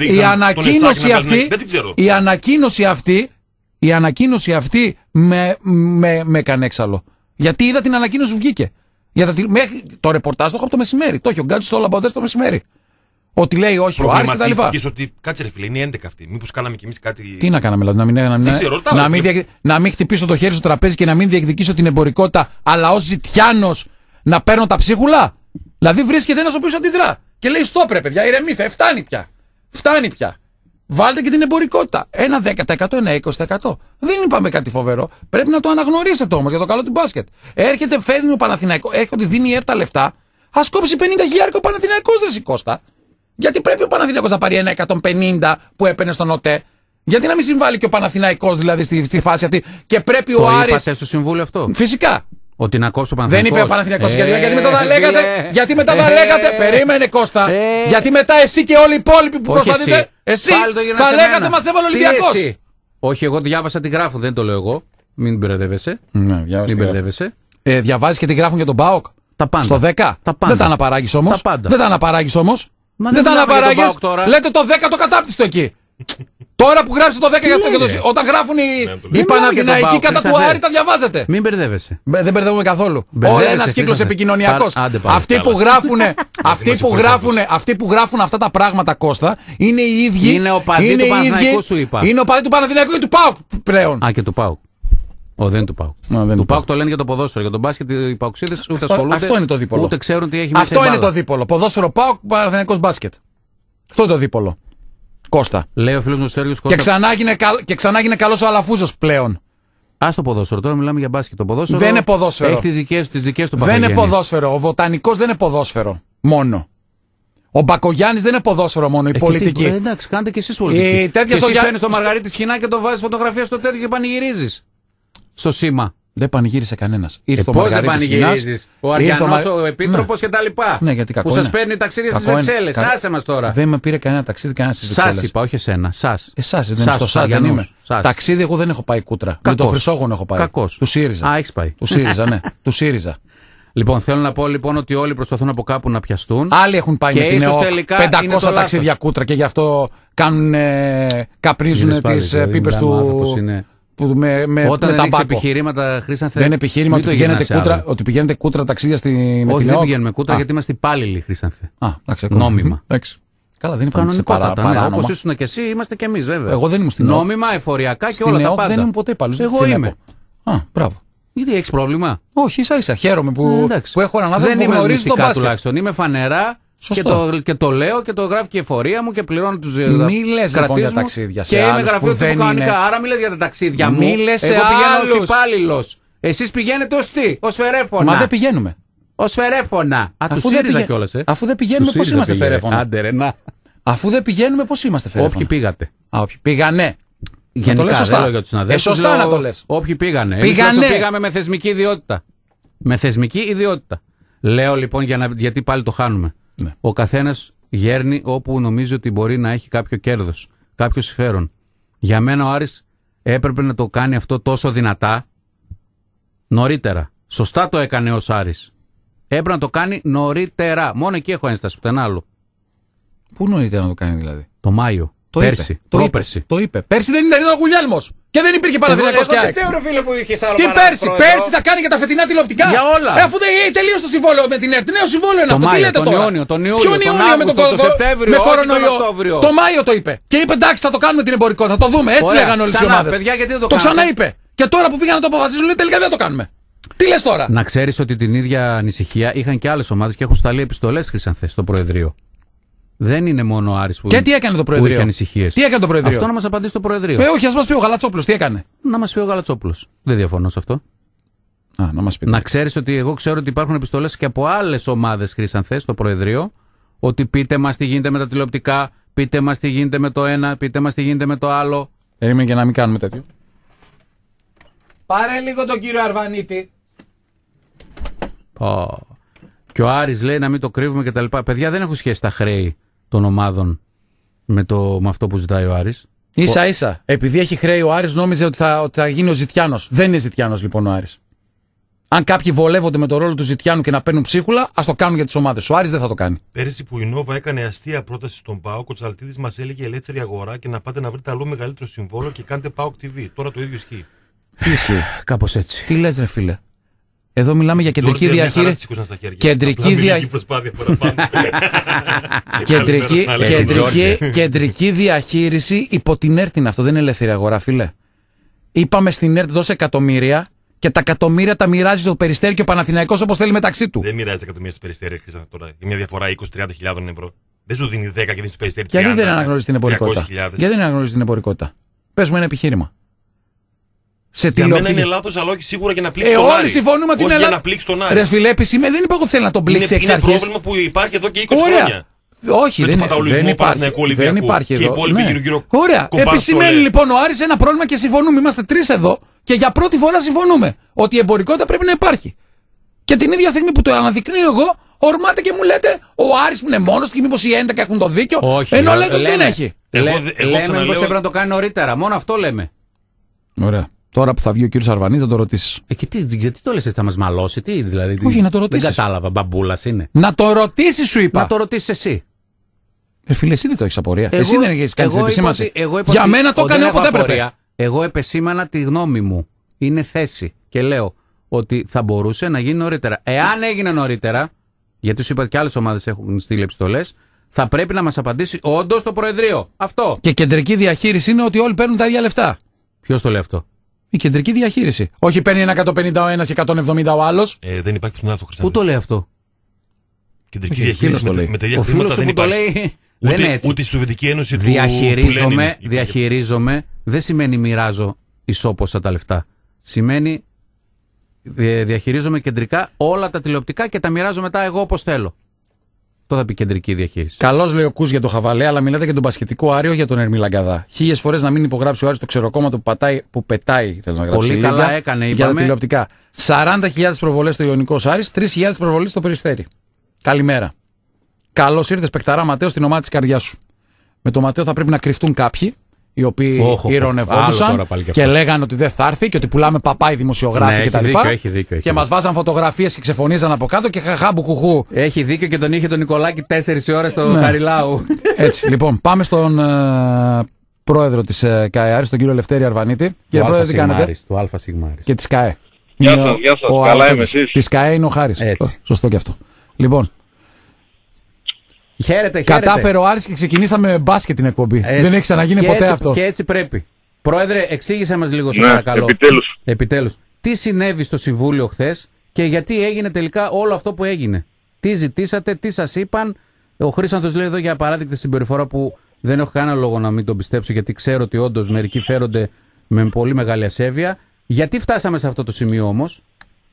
Η ανακοίνωση αυτή με έκανε έξαλλο. Γιατί είδα την ανακοίνωση που βγήκε. Το ρεπορτάζ το έχω από το μεσημέρι. Το έχει ο Γκάτσος στο Λαμποντές το μεσημέρι. Ότι λέει όχι ο Άρης και τα λοιπά. Ότι κάτσε ρε φίλε, είναι 11 αυτή. Μήπως κάναμε κι εμείς κάτι. Τι να κάναμε, δηλαδή, να μην χτυπήσω το χέρι στο τραπέζι και να μην διεκδικήσω την εμπορικότητα, αλλά ως ζητιάνος να παίρνω τα ψίχουλα. Δηλαδή βρίσκεται ένας ο οποίος αντιδρά. Και λέει στόπ ρε παιδιά, ηρεμήστε, φτάνει πια. Βάλτε και την εμπορικότητα. Ένα 10%, ένα 20%. Δεν είπαμε κάτι φοβερό. Πρέπει να το αναγνωρίσετε όμως για το καλό του μπάσκετ. Έρχεται, φέρνει ο Παναθηναϊκός, έρχεται, δίνει η ΕΡΤ τα λεφτά. Ας κόψει 50 χιλιάρικα ο Παναθηναϊκός, δεν σηκώστα. Γιατί πρέπει ο Παναθηναϊκός να πάρει ένα 150 που έπαιρνε στον ΟΤΕ. Γιατί να μην συμβάλλει και ο Παναθηναϊκός δηλαδή στη φάση αυτή. Και πρέπει ο Άρης. Το είπατε στο συμβούλιο αυτό. Φυσικά. Ότι να κόψει ο Παναθηναϊκός. Δεν είπε ο Παναθηναϊκός. Γιατί μετά τα λέγατε. Περίμενε Κώστα. Γιατί μετά εσύ και όλοι οι υπόλοιποι που προσπαθείτε. Εσύ θα λέγατε μας έβαλε ο Ολυμπιακός. Όχι, εγώ διάβασα τι γράφουν, δεν το λέω εγώ. Μην μπερδεύεσαι. Μην μπερδεύεσαι. Διαβάζεις και τι γράφουν για τον ΠΑΟΚ. Τα πάντα. Στο 10. Δεν τα αναπαράγεις όμως. Δεν τα αναπαράγεις όμως. Λέτε το 10 το κατάπτυστο εκεί. Τώρα που γράψετε το 10 για όταν γράφουν οι Παναθηναϊκοί κατά του Άρη τα διαβάζετε. Μην μπερδεύεσαι. Δεν μπερδεύουμε καθόλου. Όλο ένας κύκλος επικοινωνιακός. Αυτοί που γράφουν αυτά τα πράγματα, Κώστα, είναι οι ίδιοι. Είναι ο παδί του Παναθηναϊκού σου είπα. Είναι ο παδί του Παναθηναϊκού και του ΠΑΟΚ πλέον. Και του ΠΑΟΚ. Δεν είναι του ΠΑΟΚ. Του ΠΑΟΚ το λένε για το ποδόσφαιρο. Για τον μπάσκετ οι παοξίδες ούτε ασχολούνται. Αυτό είναι το δίπολο. Ούτε ξέρουν τι έχει μέσα. Αυτό είναι το δίπολο. Ποδόσφαιρο ΠΑΟΚ, Παναθηναϊκός μπάσκετ. Αυτό είναι το δίπολο. Κώστα. Λέει ο φίλος μου Στέργιος Κώστα. Και ξανά έγινε καλός ο Αλαφούζος πλέον. Ας το ποδόσφαιρο, τώρα μιλάμε για μπάσκετ. Το ποδόσφαιρο δεν είναι ποδόσφαιρο. Έχει τις δικές του Δεν παθογένειες. είναι ποδόσφαιρο. Ο Βοτανικός δεν είναι ποδόσφαιρο μόνο. Ο Μπακογιάννης δεν είναι ποδόσφαιρο μόνο. Η πολιτική. Εντάξει, κάντε και εσείς πολιτική. Και εσύ φαίνεις το Μαργαρίτη Σχοινά και το βάζεις φωτογραφία στο τέτοιο και πανηγυρίζεις. Στο σήμα. Δεν πανηγύρισε κανένας. Ήρθε ο πώς δεν Μαργαρίτης Σχοινάς. πανηγυρίζεις. Ο Αριανός, ο Επίτροπος κτλ. Ναι, γιατί κακό που σας είναι. παίρνει ταξίδια στις Κακό είναι. Βρυξέλλες. Άσε μας τώρα. Δεν με πήρε κανένα ταξίδι κανένα στις Βρυξέλλες. Σας είπα, όχι εσένα. Σας. Εσάς, δεν είναι στο σας, δεν είμαι. Ταξίδι εγώ δεν έχω πάει κούτρα. Με το Χρυσόγονο έχω πάει. Κακός. Του ΣΥΡΙΖΑ. Α, έχεις πάει. Του ΣΥΡΙΖΑ, ναι. Του ΣΥΡΙΖΑ. Λοιπόν, θέλω να πω λοιπόν ότι όλοι προσπαθούν από κάπου να πιαστούν. Άλλοι έχουν πάει και με την ίσως ΕΟΚ τελικά 500 είναι το ταξίδια λάθος. κούτρα και γι' αυτό κάνουν, καπνίζουν τις πίπες του. Όταν με δεν έχεις ταμπάκο. επιχειρήματα, Χρήστανθε. Δεν είναι επιχείρημα ότι πηγαίνετε κούτρα ταξίδια με Όχι, την δεν ΕΟΚ. πηγαίνουμε κούτρα γιατί είμαστε υπάλληλοι, Χρήστανθε. Εντάξει, Νόμιμα. Καλά, δεν είπαμε σε Κανονικότατα. Όπως ήσουν και εσύ, είμαστε και εμείς βέβαια. Εγώ δεν ήμουν στην ΕΟΚ. Νόμιμα, εφοριακά και Στην όλα τα ΕΟΚ πάντα. δεν ήμουν ποτέ υπάλληλος. Εγώ είμαι. Μπράβο. Γιατί έχεις πρόβλημα. Όχι, ίσα-ίσα. Χαίρομαι που έχω έναν άνθρωπο που γνωρίζει τον μπάσκετ. Τουλάχιστον είμαι φανερά και το λέω και το γράφει και η εφορία μου και πληρώνω τους μη λες λοιπόν για ταξίδια σε και είμαι άλλους γραφείο που του δεν κανονικά. είναι. Άρα μη λες για τα ταξίδια μου. Μη λες σε Εγώ πηγαίνω άλλους. ως υπάλληλος. Εσείς πηγαίνετε ως τι, ως φερέφωνα. Μα δεν πηγαίνουμε. Ως φερέφωνα. Α, του ΣΥΡΙΖΑ κιόλας, Αφού δεν πηγαίνουμε, πώς είμαστε φερέφωνα. Άντε ρε, να. Αφού δεν πηγαίνουμε, πώς είμαστε φερέφωνα. Όποιοι πήγατε. Όποιοι πήγανε. Γενικά, δεν λέω για τους συναδέλφους. Σωστά να το λες. Όποιοι πήγανε. Πήγανε. Εμείς πήγαμε με θεσμική ιδιότητα. Με θεσμική ιδιότητα. Λέω λοιπόν γιατί πάλι το χάνουμε. Ναι. Ο καθένας γέρνει όπου νομίζει ότι μπορεί να έχει κάποιο κέρδος, κάποιο συμφέρον. Για μένα ο Άρης έπρεπε να το κάνει αυτό τόσο δυνατά νωρίτερα. Σωστά το έκανε ως Άρης. Έπρεπε να το κάνει νωρίτερα. Μόνο εκεί έχω ένσταση, πουθενά άλλο. Πού νωρίτερα να το κάνει δηλαδή. Το Μάιο. Πέρσι. Το είπε. Πέρσι δεν ήταν ο Γουλιάλμος. Και δεν υπήρχε Παναθηναϊκός και ΑΕΚ. Τι πέρσι θα κάνει για τα φετινά τηλεοπτικά. Για όλα. Αφού δεν τελείωσε το συμβόλαιο με την ΕΡΤ. Νέο συμβόλαιο είναι αυτό. Τι λέτε τώρα. Τον Ιούνιο, Ποιον Ιούνιο με τον κορονοϊό. Το Μάιο το είπε. Και είπε εντάξει θα το κάνουμε την εμπορικότητα. Θα το δούμε. Έτσι λέγανε όλες οι ομάδες. Το ξαναείπε. Και τώρα που πήγαν να το αποφασίσουν λέει τελικά δεν το κάνουμε. Τι λες τώρα. Να ξέρεις ότι την ίδια ανησυχία είχαν και άλλες ομάδες και έχουν σταλεί επιστολές, Χρυσανθέ, στο Προεδρείο. Δεν είναι μόνο ο Άρης που, και τι έκανε το Προεδρείο. Είχε ανησυχίες. Τι έκανε το Προεδρείο. Αυτό να μας απαντήσει το Προεδρείο. Όχι, ας μας πει ο Γαλατσόπουλος τι έκανε. Να μας πει ο Γαλατσόπουλος. Δεν διαφωνώ σε αυτό. Να μας πει. Να ξέρεις ότι εγώ ξέρω ότι υπάρχουν επιστολές και από άλλες ομάδες, Χρυσανθέ, στο Προεδρείο, ότι πείτε μας τι γίνεται με τα τηλεοπτικά, πείτε μας τι γίνεται με το ένα, πείτε μας τι γίνεται με το άλλο. Περίμενε και να μην κάνουμε τέτοιο. Πάρε λίγο τον κύριο Αρβανίτη. Και ο Άρης λέει να μην το κρύβουμε κτλ. Παιδιά, δεν έχουν σχέση τα χρέη των ομάδων με αυτό που ζητάει ο Άρης. Ίσα-ίσα. Επειδή έχει χρέη ο Άρης νόμιζε ότι θα γίνει ο Ζητιάνος. Δεν είναι Ζητιάνος λοιπόν ο Άρης. Αν κάποιοι βολεύονται με το ρόλο του Ζητιάνου και να παίρνουν ψίχουλα, ας το κάνουν για τις ομάδες. Ο Άρης δεν θα το κάνει. Πέρυσι που η Νόβα έκανε αστεία πρόταση στον ΠΑΟΚ, ο Τσαλτίδης μας έλεγε ελεύθερη αγορά και να πάτε να βρείτε αλλού μεγαλύτερο συμβόλαιο και κάντε ΠΑΟΚ TV. Τώρα το ίδιο ισχύει. Τι ισχύει. Κάπως έτσι. Τι λες ρε φίλε. Εδώ μιλάμε για κεντρική διαχείριση. Κεντρική διαχείριση υπό την ΕΡΤ είναι αυτό. Δεν είναι ελεύθερη αγορά, φίλε. Είπαμε στην ΕΡΤ δώσε εκατομμύρια και τα εκατομμύρια τα μοιράζει στο Περιστέρι και ο Παναθηναϊκός όπως θέλει μεταξύ του. Δεν μοιράζει τα εκατομμύρια στο Περιστέρι, Χρήστο, τώρα. Είναι μια διαφορά 20-30 χιλιάδων ευρώ. Δεν σου δίνει 10 και δίνει στο Περιστέρι 30. Γιατί δεν αναγνωρίζει την εμπορικότητα. Γιατί δεν αναγνωρίζει την εμπορικότητα. Πες μου ένα επιχείρημα. Για μένα είναι λάθος, αλλά όχι σίγουρα για να πλήξει τον Άρη. Όλοι συμφωνούμε ότι είναι λάθος. Για να πλήξει τον Άρη. Ρε φιλέ, επισήμαι, δεν είπα ότι θέλει να τον πλήξει εξ αρχής. Είναι πρόβλημα που υπάρχει εδώ και 20 χρόνια. Όχι, δεν υπάρχει εδώ. Ωραία. Επισημαίνει λοιπόν ο Άρης ένα πρόβλημα και συμφωνούμε. Είμαστε τρεις εδώ και για πρώτη φορά συμφωνούμε ότι η εμπορικότητα πρέπει να υπάρχει. Και την ίδια στιγμή που το αναδεικνύω εγώ, ορμάτε και μου λέτε ο Άρης που είναι μόνος του και μήπως οι 11 έχουν το δίκιο. Όχι, ενώ λέτε ότι δεν έχει. Λέμε πως έπρεπε να το κάνει νωρίτερα. Μόνο αυτό λέμε. Ωραία. Τώρα που θα βγει ο κύριος Αρβανίτης θα το ρωτήσεις. Γιατί το λες εσύ, θα μας μαλώσει, τι δηλαδή. Όχι, να το ρωτήσεις. Δεν κατάλαβα, μπαμπούλας είναι. Να το ρωτήσεις, σου είπα. Να το ρωτήσεις εσύ. Φίλε, εσύ δεν το έχεις απορία. Εσύ δεν έχεις κάνει την επισήμανση. Για μένα το έκανε όποτε έπρεπε. Εγώ επεσήμανα τη γνώμη μου. Είναι θέση. Και λέω ότι θα μπορούσε να γίνει νωρίτερα. Εάν έγινε νωρίτερα, γιατί σου είπα και άλλες ομάδες έχουν στείλει επιστολές, θα πρέπει να μας απαντήσει όντως το Προεδρείο. Αυτό. Και κεντρική διαχείριση είναι ότι όλοι παίρνουν τα ίδια λεφτά. Ποιος το λέει αυτό? Η κεντρική διαχείριση. Όχι παίρνει 150 ο ένας και 170 ο άλλος. Δεν υπάρχει πουθενά αυτό, Χρυσάνθη. Πού το λέει αυτό? Κεντρική διαχείριση με τα ίδια Ο χρήματα φίλος σου που το λέει Δεν είναι έτσι. Ούτε η Σοβιετική Ένωση διαχειρίζομαι δεν σημαίνει μοιράζω ισόποσα τα λεφτά. Σημαίνει διαχειρίζομαι κεντρικά όλα τα τηλεοπτικά και τα μοιράζω μετά εγώ όπως θέλω. Αυτό θα πει κεντρική διαχείριση. Καλώς λέει ο Κούς για το Χαβαλέ, αλλά μιλάτε για τον μπασκετικό Άριο για τον Ερμή Λαγκαδά. 1000 φορές να μην υπογράψει ο Άρης το ξεροκόμμα που πετάει. Θέλω να γράψει. Πολύ καλά έκανε, για τα τηλεοπτικά. 40.000 προβολές στο Ιωνικός Άρης, 3.000 προβολές στο Περιστέρι. Καλημέρα. Καλώς ήρθες, παικταρά Ματέο, στην ομάδα της καρδιάς σου. Με τον Ματέο θα πρέπει να κρυφτούν κάποιοι, οι οποίοι ηρωνευόντουσαν και λέγανε ότι δεν θα έρθει και ότι πουλάμε παπάι δημοσιογράφοι κτλ. Και μας βάζαν φωτογραφίες και ξεφωνίζαν από κάτω και χαχάμπου κουχού. Έχει δίκιο και τον είχε τον Νικολάκη 4 ώρες στο Χαριλάου. Έτσι, λοιπόν, πάμε στον πρόεδρο της ΚΑΕ, τον κύριο Λευτέρη Αρβανίτη. Κύριε Πρόεδρε, τι κάνετε? Του ΑΣ. Και της ΚΑΕ. Γεια σας, καλά είμαι εσείς. Της ΚΑΕ είναι ο Χάρης. Σωστό και αυτό. Λοιπόν. Χαίρετε. Κατάφερε ο Άρης και ξεκινήσαμε με μπάσκετ την εκπομπή. Έτσι. Δεν έχει ξαναγίνει ποτέ αυτό. Και έτσι πρέπει. Πρόεδρε, εξήγησε μας λίγο, σε παρακαλώ. Επιτέλους. Τι συνέβη στο Συμβούλιο χθες και γιατί έγινε τελικά όλο αυτό που έγινε? Τι ζητήσατε, τι σας είπαν? Ο Χρήσανθος λέει εδώ για παράδειγμα συμπεριφορά που δεν έχω κανένα λόγο να μην τον πιστέψω, γιατί ξέρω ότι όντως μερικοί φέρονται με πολύ μεγάλη ασέβεια. Γιατί φτάσαμε σε αυτό το σημείο όμως?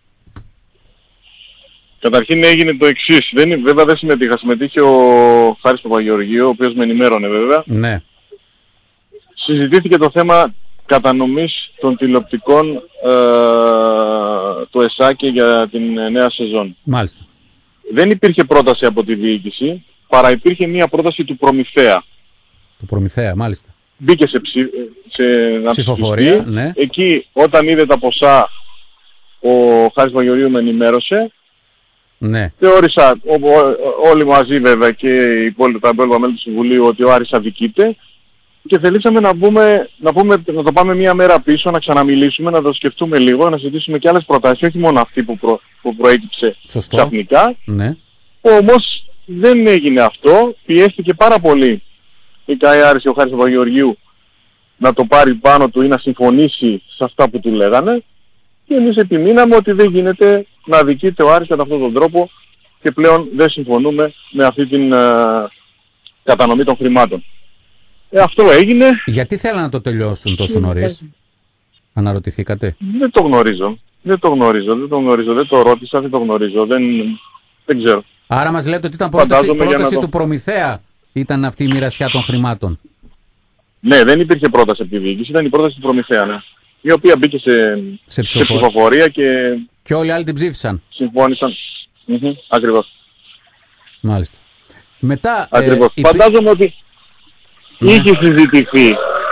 Καταρχήν έγινε το εξής. Βέβαια δεν συμμετείχα. Συμμετείχε ο Χάρης Παπαγεωργίου, ο οποίος με ενημέρωνε βέβαια. Ναι. Συζητήθηκε το θέμα κατανομής των τηλεοπτικών του ΕΣΑΚΕ για την νέα σεζόν. Μάλιστα. Δεν υπήρχε πρόταση από τη διοίκηση, παρά υπήρχε μια πρόταση του Προμηθέα. Του Προμηθέα, μάλιστα. Μπήκε σε ψηφοφορία, ναι. Εκεί όταν είδε τα ποσά ο Χάρης Παπαγεωργίου με ενημέρωσε. Ναι. Θεώρησα όλοι μαζί βέβαια και τα υπόλοιπα μέλη του Συμβουλίου ότι ο Άρης αδικείται και θελήσαμε να το πάμε μια μέρα πίσω, να ξαναμιλήσουμε, να το σκεφτούμε λίγο, να συζητήσουμε και άλλες προτάσεις, όχι μόνο αυτή που προέκυψε ξαφνικά. Ναι. Όμως δεν έγινε αυτό, πιέστηκε πάρα πολύ η ΚΑΕ Άρης και ο Χάρης Παπαγεωργίου να το πάρει πάνω του ή να συμφωνήσει σε αυτά που του λέγανε και εμείς επιμείναμε ότι δεν γίνεται να αδικείται ο Άρης κατά αυτόν τον τρόπο και πλέον δεν συμφωνούμε με αυτή την κατανομή των χρημάτων. Αυτό έγινε. Γιατί θέλανε να το τελειώσουν τόσο νωρίς? Αναρωτηθήκατε? Δεν το γνωρίζω. Δεν το ρώτησα, δεν το γνωρίζω. Δεν ξέρω. Άρα μας λέτε ότι ήταν πρόταση του Προμηθέα ήταν αυτή η μοιρασιά των χρημάτων? Ναι, δεν υπήρχε πρόταση από τη διοίκηση, ήταν η πρόταση του Προμηθέα, ναι. Η οποία μπήκε σε ψηφοφορία και όλοι οι άλλοι την ψήφισαν. Συμφώνησαν. Ακριβώς. Μάλιστα. Μετά, ακριβώς. Φαντάζομαι ότι είχε συζητηθεί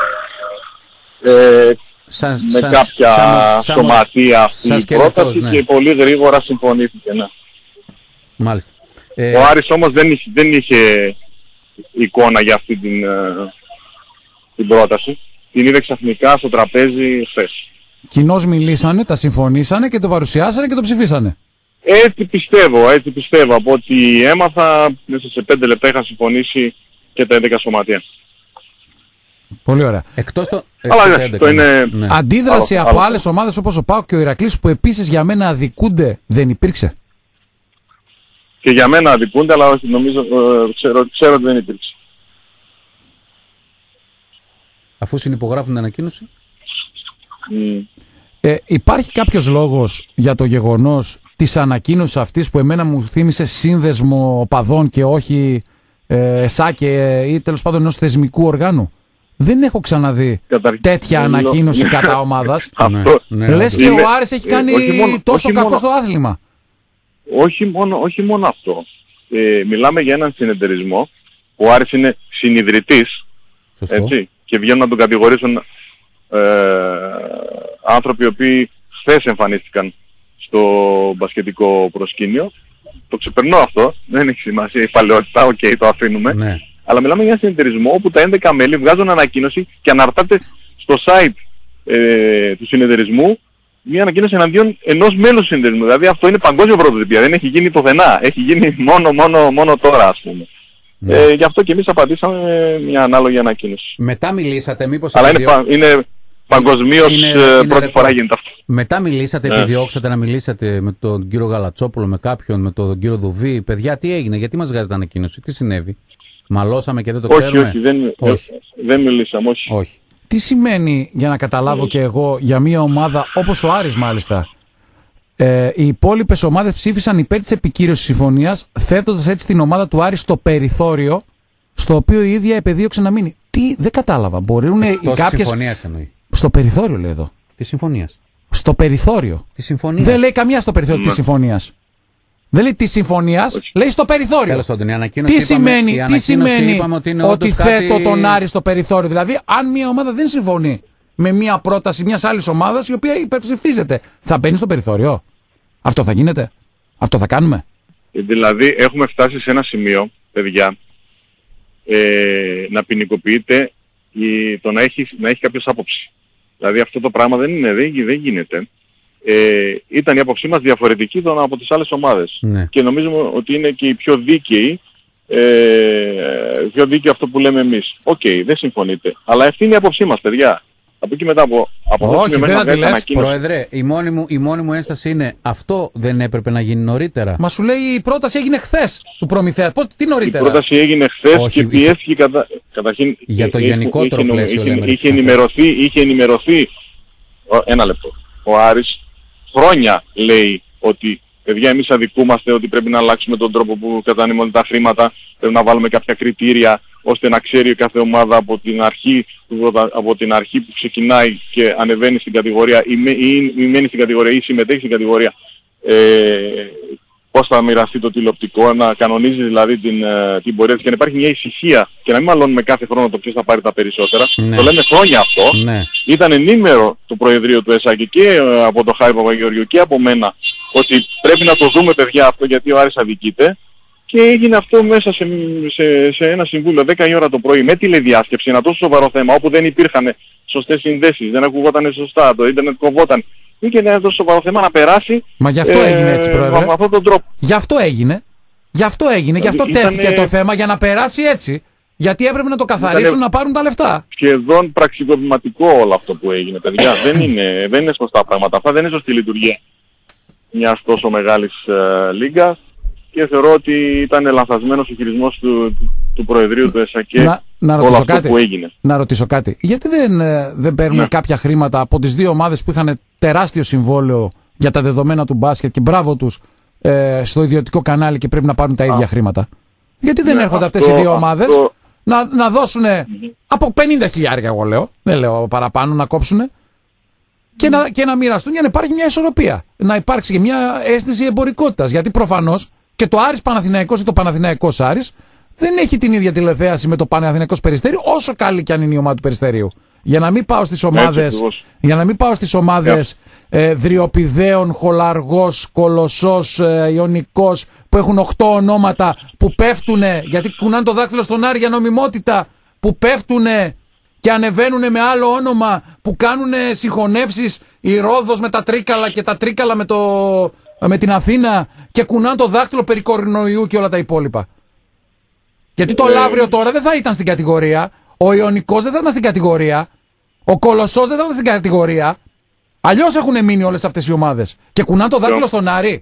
με κάποια σωματεία αυτή η πρόταση και πολύ γρήγορα συμφωνήθηκε. Ναι. Μάλιστα. Ο Άρης όμως δεν είχε εικόνα για αυτή την πρόταση. Την είδε ξαφνικά στο τραπέζι χθες. Κοινώς μιλήσανε, τα συμφωνήσανε και το παρουσιάσανε και το ψηφίσανε. Έτσι πιστεύω. Από ό,τι έμαθα, μέσα σε 5 λεπτά είχαν συμφωνήσει και τα 11 σωματεία. Πολύ ωραία. Εκτός το... Αλλά αυτό είναι... Ναι. Αντίδραση από άλλες ομάδες όπως ο ΠΑΟΚ και ο Ηρακλής που επίσης για μένα αδικούνται, δεν υπήρξε? Και για μένα αδικούνται, αλλά όχι, νομίζω, ξέρω ότι δεν υπήρξε. Αφού συνυπογράφουν την ανακοίνωση. Υπάρχει κάποιος λόγος για το γεγονός της ανακοίνωσης αυτής που εμένα μου θύμισε σύνδεσμο οπαδών και όχι ΕΣΑΚΕ ή τέλος πάντων ενός θεσμικού οργάνου? Δεν έχω ξαναδεί τέτοια ανακοίνωση κατά ομάδας. Λες και ο Άρης έχει κάνει τόσο κακό στο άθλημα. Όχι μόνο αυτό. Μιλάμε για έναν συνεταιρισμό που ο Άρης είναι συνιδρυτής. Έτσι, και βγαίνουν να τον κατηγορήσουν άνθρωποι οι οποίοι χθες εμφανίστηκαν στο μπασκετικό προσκήνιο. Το ξεπερνώ αυτό, δεν έχει σημασία η παλαιότητα, το αφήνουμε. Ναι. Αλλά μιλάμε για ένα συνεταιρισμό όπου τα 11 μέλη βγάζουν ανακοίνωση και αναρτάται στο site του συνεταιρισμού μια ανακοίνωση εναντίον ενός μέλους του συνεταιρισμού. Δηλαδή αυτό είναι παγκόσμιο πρωτοτυπία, δεν έχει γίνει πουθενά. Έχει γίνει μόνο τώρα, ας πούμε. Γι' αυτό και εμείς απαντήσαμε μια ανάλογη ανακοίνωση. Μετά μιλήσατε, μήπως... Αλλά είναι παγκοσμίως πρώτη φορά γίνεται αυτό. Μετά μιλήσατε, επιδιώξατε να μιλήσατε με τον κύριο Γαλατσόπουλο, με κάποιον, με τον κύριο Δουβή? Παιδιά, τι έγινε, γιατί μας βγάζετε ανακοίνωση, τι συνέβη? Μαλώσαμε και δεν το ξέρουμε. Όχι, δεν μιλήσαμε, όχι. Τι σημαίνει, για να καταλάβω και εγώ, για μια ομάδα όπως ο Άρης μάλιστα, οι υπόλοιπες ομάδες ψήφισαν υπέρ της επικύρωσης συμφωνίας, θέτοντας έτσι την ομάδα του Άρη στο περιθώριο, στο οποίο η ίδια επεδίωξε να μείνει. Τι, δεν κατάλαβα. Μπορούν κάποιες... συμφωνίας εννοεί. Στο περιθώριο λέει εδώ. Τη συμφωνίας. Στο περιθώριο. Τη συμφωνίας. Δεν λέει καμία στο περιθώριο της συμφωνίας. Δεν λέει τη συμφωνία, λέει στο περιθώριο. Τέλος πάντων, η ανακοίνωση τι σημαίνει ότι θέτω κάτι... τον Άρη στο περιθώριο. Δηλαδή, αν μια ομάδα δεν συμφωνεί με μια πρόταση μια άλλη ομάδα η οποία υπερψηφίζεται, θα μπαίνει στο περιθώριο. Αυτό θα γίνεται. Αυτό θα κάνουμε. Δηλαδή, έχουμε φτάσει σε ένα σημείο, παιδιά, να ποινικοποιείται το να έχει κάποιος άποψη. Δηλαδή, αυτό το πράγμα δεν γίνεται. Ήταν η άποψή μας διαφορετική από τις άλλες ομάδες. Ναι. Και νομίζουμε ότι είναι και η πιο δίκαιη, πιο δίκαιο αυτό που λέμε εμείς. Οκ, δεν συμφωνείτε. Αλλά αυτή είναι η άποψή μας, παιδιά. Από εκεί μετά όχι, δεν θα τη λες. Πρόεδρε, η μόνη μου ένσταση είναι αυτό δεν έπρεπε να γίνει νωρίτερα. Μα σου λέει η πρόταση έγινε χθες του Προμηθέα. Τι νωρίτερα? Η πρόταση έγινε χθες και πιέστηκε καταρχήν. Για το γενικότερο πλαίσιο λέμε. Είχε ενημερωθεί. Ένα λεπτό. Ο Άρης χρόνια λέει ότι παιδιά εμείς αδικούμαστε, ότι πρέπει να αλλάξουμε τον τρόπο που κατανείμονται τα χρήματα, πρέπει να βάλουμε κάποια κριτήρια ώστε να ξέρει κάθε ομάδα από την αρχή που ξεκινάει και ανεβαίνει στην κατηγορία ή μένει στην κατηγορία ή συμμετέχει στην κατηγορία, πώς θα μοιραστεί το τηλεοπτικό, να κανονίζει δηλαδή την πορεία της και να υπάρχει μια ησυχία και να μην μαλώνουμε κάθε χρόνο το ποιος θα πάρει τα περισσότερα. Ναι. Το λέμε χρόνια αυτό. Ναι. Ήταν ενήμερο το Προεδρείο του ΕΣΑΚ και από τον Χάρη Παπαγεωργίου και από μένα ότι πρέπει να το δούμε, παιδιά, αυτό, γιατί ο Άρης αδικείται. Και έγινε αυτό μέσα σε ένα συμβούλιο 10 η ώρα το πρωί με τηλεδιάσκεψη, ένα τόσο σοβαρό θέμα όπου δεν υπήρχαν σωστές συνδέσεις, δεν ακουγόταν σωστά, το ίντερνετ κοβόταν. Είχε ένα τόσο σοβαρό θέμα να περάσει. Μα γι' αυτό έγινε έτσι, Πρόεδρε. Με αυτόν τον τρόπο. Γι' αυτό έγινε. Γι' αυτό τέθηκε το θέμα, για να περάσει έτσι. Γιατί έπρεπε να το καθαρίσουν, να πάρουν τα λεφτά. Σχεδόν πραξικοπηματικό όλο αυτό που έγινε, παιδιά. δεν είναι σωστά πράγματα. Αυτά δεν είναι σωστή λειτουργία μιας τόσο μεγάλης λίγκας. Και θεωρώ ότι ήταν λανθασμένος ο χειρισμός του Προεδρείου του ΕΣΑΚΕ όλο αυτό που έγινε. Να ρωτήσω κάτι. Γιατί δεν παίρνουν κάποια χρήματα από τις δύο ομάδες που είχαν τεράστιο συμβόλαιο για τα δεδομένα του μπάσκετ και μπράβο τους στο ιδιωτικό κανάλι και πρέπει να πάρουν τα ίδια χρήματα? Γιατί δεν έρχονται αυτές οι δύο ομάδες να δώσουν από 50.000, εγώ λέω, δεν λέω παραπάνω, να κόψουν και να μοιραστούν για να υπάρχει μια ισορροπία. Να υπάρξει και μια αίσθηση εμπορικότητας. Γιατί προφανώς και το Άρης Παναθηναϊκός ή το Παναθηναϊκός Άρης δεν έχει την ίδια τηλεθέαση με το Παναθηναϊκός Περιστέριο, όσο καλή κι αν είναι η ομάδα του Περιστέριου. Για να μην πάω στις ομάδες Δριοπηδαίων, Χολαργός, Κολοσσός, Ιωνικός, που έχουν 8 ονόματα, που πέφτουνε γιατί κουνάνε το δάχτυλο στον Άρη για νομιμότητα, που πέφτουνε και ανεβαίνουν με άλλο όνομα, που κάνουν συγχωνεύσεις η Ρόδος με τα Τρίκαλα και τα Τρίκαλα με την Αθήνα και κουνάνε το δάχτυλο περί κορονοϊού και όλα τα υπόλοιπα. Γιατί το Λαύριο τώρα δεν θα ήταν στην κατηγορία, ο Ιωνικός δεν θα ήταν στην κατηγορία, ο Κολοσσός δεν θα ήταν στην κατηγορία. Αλλιώς έχουν μείνει όλες αυτές οι ομάδες και κουνάνε το δάχτυλο στον Άρη.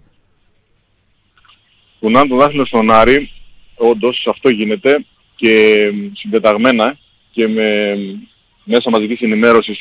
Κουνάνε το δάχτυλο στον Άρη, όντως αυτό γίνεται και συντεταγμένα και με μέσα μαζικής ενημέρωσης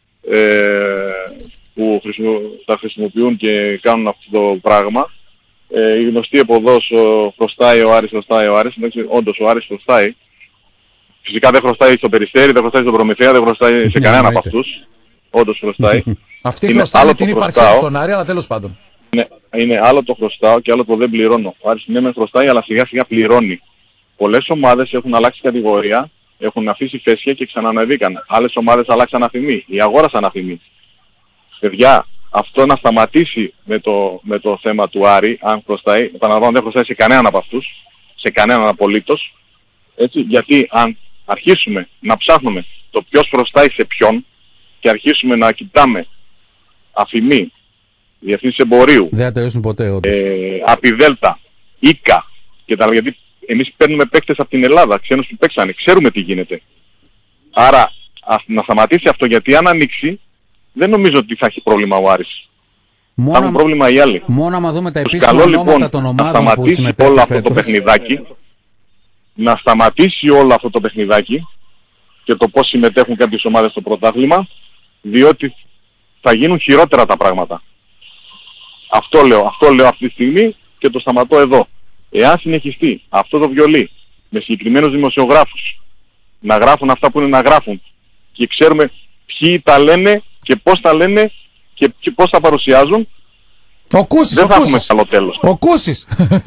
που τα χρησιμοποιούν και κάνουν αυτό το πράγμα. Η γνωστή εποδός χρωστάει ο Άρης. Όντως ο Άρης χρωστάει. Φυσικά δεν χρωστάει στο Περιστέρι, δεν χρωστάει στον Προμηθέα, δεν χρωστάει σε κανένα από αυτούς. Όντως χρωστάει. Αυτή χρωστάει την ύπαρξή στον Άρη, αλλά τέλος πάντων. Είναι άλλο το χρωστάω και άλλο το δεν πληρώνω. Ο Άρης ναι μεν χρωστάει, αλλά σιγά σιγά πληρώνει. Πολλές ομάδες έχουν αλλάξει κατηγορία, έχουν αφήσει φέσια και ξανανεβήκαν. Άλλες ομάδες αλλάξαν αφημί ή αγόρασαν αφημί. Παιδιά, αυτό να σταματήσει με το θέμα του Άρη, αν χρωστάει, επαναλαμβάνω δεν χρωστάει σε κανέναν από αυτούς, σε κανέναν απολύτως, έτσι, γιατί αν αρχίσουμε να ψάχνουμε το ποιος χρωστάει σε ποιον και αρχίσουμε να κοιτάμε αφημί, διευθύνσεις εμπορίου, δεν θα τελειώσουν ποτέ, όντως. Απιδέλτα, Ίκα και τα, γιατί εμείς παίρνουμε παίκτες από την Ελλάδα, ξένους που παίξανε, ξέρουμε τι γίνεται. Άρα να σταματήσει αυτό, γιατί αν ανοίξει δεν νομίζω ότι θα έχει πρόβλημα ο Άρης. Θα έχουν πρόβλημα οι άλλοι. Μόνο άμα δούμε τα επίσημα ονόματα των ομάδων που συμμετέχουν όλο αυτό το παιχνιδάκι. να σταματήσει όλο αυτό το παιχνιδάκι και το πώς συμμετέχουν κάποιες ομάδες στο πρωτάθλημα, διότι θα γίνουν χειρότερα τα πράγματα. Αυτό λέω αυτή τη στιγμή και το σταματώ εδώ. Εάν συνεχιστεί αυτό το βιολί με συγκεκριμένους δημοσιογράφους να γράφουν αυτά που είναι να γράφουν και ξέρουμε ποιοι τα λένε και πώς τα λένε και πώς τα παρουσιάζουν, δεν θα έχουμε καλό τέλος. Ο Κούσης.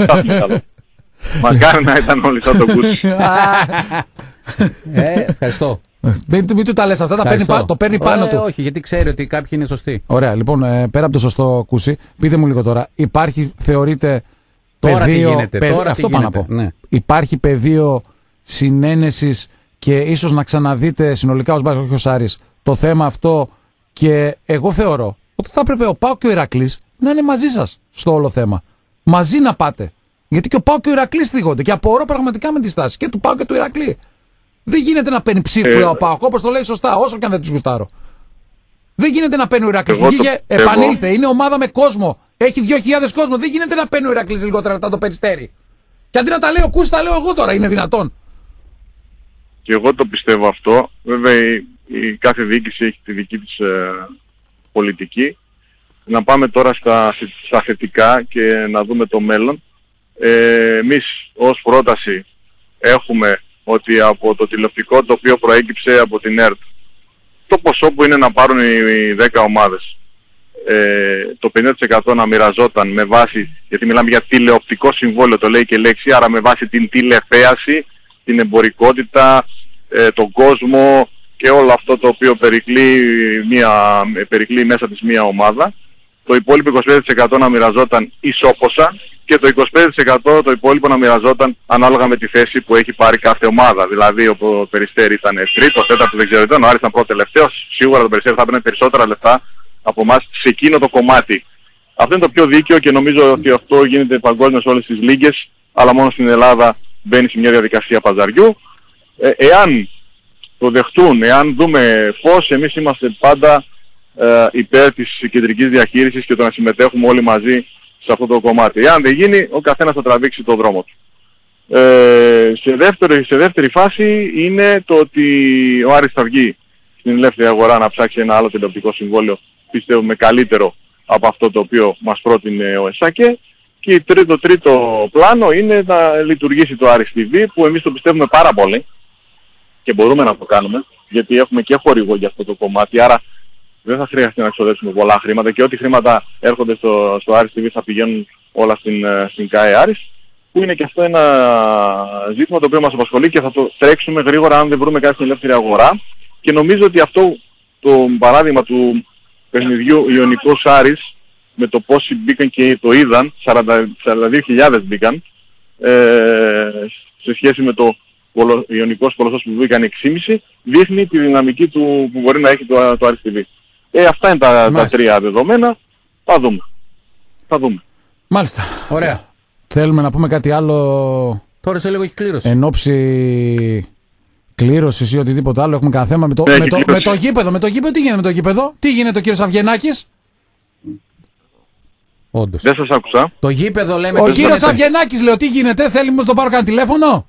Μακάρι να ήταν όλοι σαν τον Κούση. Ευχαριστώ. Μην του τα λες αυτά, το παίρνει πάνω του. Όχι, γιατί ξέρει ότι κάποιοι είναι σωστοί. Ωραία, λοιπόν, πέρα από το σωστό Κούση, πείτε μου λίγο τώρα, υπάρχει, θεωρείτε, τώρα πεδίο... τι γίνεται, τώρα αυτό τι πάω γίνεται, να πω. ναι. Υπάρχει πεδίο συνένεσης και ίσως να ξαναδείτε συνολικά ως Μπάσκετ, όχι ως Άρης, το θέμα αυτό, και εγώ θεωρώ ότι θα έπρεπε ο ΠΑΟΚ και ο Ηρακλής να είναι μαζί σας στο όλο θέμα. Μαζί να πάτε. Γιατί και ο ΠΑΟΚ και ο Ηρακλής θίγονται και απορώ πραγματικά με τη στάση και του ΠΑΟΚ και του Ηρακλή. Δεν γίνεται να παίρνει ψίχουλα ο ΠΑΟΚ, όπως το λέει σωστά, όσο και αν δεν τους γουστάρω. Δεν γίνεται να παίρνει ο Ηρακλής. Επανήλθε, είναι ομάδα με κόσμο. Έχει 2.000 κόσμο. Δεν γίνεται να παίρνει ο Ηρακλής λιγότερα λεπτά το Περιστέρι. Και αντί να τα λέει ο Κούσης, τα λέω εγώ τώρα. Είναι δυνατόν? Και εγώ το πιστεύω αυτό. Βέβαια η κάθε διοίκηση έχει τη δική της πολιτική. Να πάμε τώρα στα θετικά και να δούμε το μέλλον. Εμείς ως πρόταση έχουμε ότι από το τηλεοπτικό το οποίο προέκυψε από την ΕΡΤ, το ποσό που είναι να πάρουν οι 10 ομάδες, το 50% να μοιραζόταν με βάση, γιατί μιλάμε για τηλεοπτικό συμβόλαιο, το λέει και λέξη, άρα με βάση την τηλεθέαση, την εμπορικότητα, τον κόσμο και όλο αυτό το οποίο περικλεί μέσα της μία ομάδα. Το υπόλοιπο 25% να μοιραζόταν ισόποσα και το 25% το υπόλοιπο να μοιραζόταν ανάλογα με τη θέση που έχει πάρει κάθε ομάδα. Δηλαδή ο Περιστέρι ήταν τρίτο, τέταρτο, δεν ξέρω, ο Άρης ήταν πρώτο τελευταίος. Σίγουρα το Περιστέρι θα έπαιρνε περισσότερα λεφτά από εμάς σε εκείνο το κομμάτι. Αυτό είναι το πιο δίκαιο και νομίζω ότι αυτό γίνεται παγκόσμια σε όλες τις λίγες, αλλά μόνο στην Ελλάδα μπαίνει σε μια διαδικασία παζαριού. Εάν το δεχτούν, εάν δούμε πώς, εμείς είμαστε πάντα υπέρ της κεντρικής διαχείρισης και το να συμμετέχουμε όλοι μαζί σε αυτό το κομμάτι. Εάν δεν γίνει, ο καθένας θα τραβήξει το δρόμο του. Σε δεύτερη φάση είναι το ότι ο Άρης θα βγει στην ελεύθερη αγορά να ψάξει ένα άλλο τηλεοπτικό συμβόλαιο, πιστεύουμε καλύτερο από αυτό το οποίο μας πρότεινε ο ΕΣΑΚΕ. Και το τρίτο πλάνο είναι να λειτουργήσει το Άρης TV, που εμείς το πιστεύουμε πάρα πολύ και μπορούμε να το κάνουμε, γιατί έχουμε και χορηγό για αυτό το κομμάτι, άρα δεν θα χρειαστεί να ξοδέψουμε πολλά χρήματα και ό,τι χρήματα έρχονται στο Άρης TV θα πηγαίνουν όλα στην ΚΑΕ Άρης, που είναι και αυτό ένα ζήτημα το οποίο μας απασχολεί και θα το τρέξουμε γρήγορα αν δεν βρούμε κάτι στην ελεύθερη αγορά. Και νομίζω ότι αυτό το παράδειγμα του παιχνιδιού Ιωνικός Άρης, με το πόσοι μπήκαν και το είδαν, 42.000 μπήκαν, σε σχέση με το Ιωνικός Κολοσσός που μπήκαν 6,5, δείχνει τη δυναμική του που μπορεί να έχει το Άρης TV. Αυτά είναι τα τρία δεδομένα. Θα δούμε. Μάλιστα. Ωραία. Θέλουμε να πούμε κάτι άλλο? Τώρα σε λίγο έχει κλήρωση. Εν όψη κλήρωσης ή οτιδήποτε άλλο, έχουμε κανένα θέμα με το γήπεδο. Με το γήπεδο, τι γίνεται με το γήπεδο? Τι γίνεται ο κύριος Αυγενάκης? Όντως. Δεν σας άκουσα. Το γήπεδο λέμε. Ο κύριος Αυγενάκης, λέω, τι γίνεται? Θέλει να τον πάρω κανένα τηλέφωνο?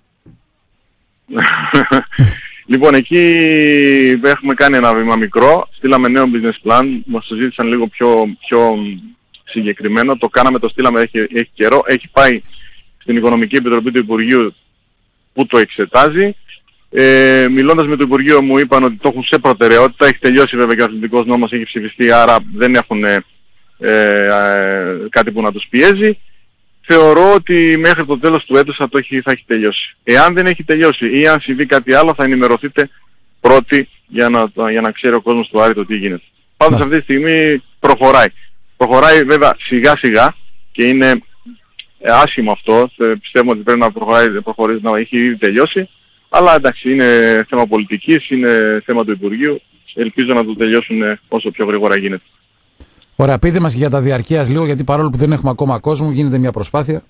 Λοιπόν, εκεί έχουμε κάνει ένα βήμα μικρό, στείλαμε νέο business plan, μας το ζήτησαν λίγο πιο συγκεκριμένο, το κάναμε, το στείλαμε, έχει καιρό, έχει πάει στην Οικονομική Επιτροπή του Υπουργείου που το εξετάζει. Μιλώντας με το Υπουργείο μου είπαν ότι το έχουν σε προτεραιότητα, έχει τελειώσει βέβαια και ο αθλητικός νόμος, έχει ψηφιστεί, άρα δεν έχουν κάτι που να τους πιέζει. Θεωρώ ότι μέχρι το τέλος του έτους θα έχει τελειώσει. Εάν δεν έχει τελειώσει ή αν συμβεί κάτι άλλο θα ενημερωθείτε πρώτοι για να ξέρει ο κόσμος του Άρη το τι γίνεται. Πάντως αυτή τη στιγμή προχωράει. Προχωράει βέβαια σιγά σιγά και είναι άσχημο αυτό. Πιστεύουμε ότι πρέπει να προχωρήσει, να έχει ήδη τελειώσει. Αλλά εντάξει, είναι θέμα πολιτικής, είναι θέμα του Υπουργείου. Ελπίζω να το τελειώσουν όσο πιο γρήγορα γίνεται. Ωραία, πείτε μας και για τα διαρκείας λίγο, γιατί παρόλο που δεν έχουμε ακόμα κόσμο, γίνεται μια προσπάθεια.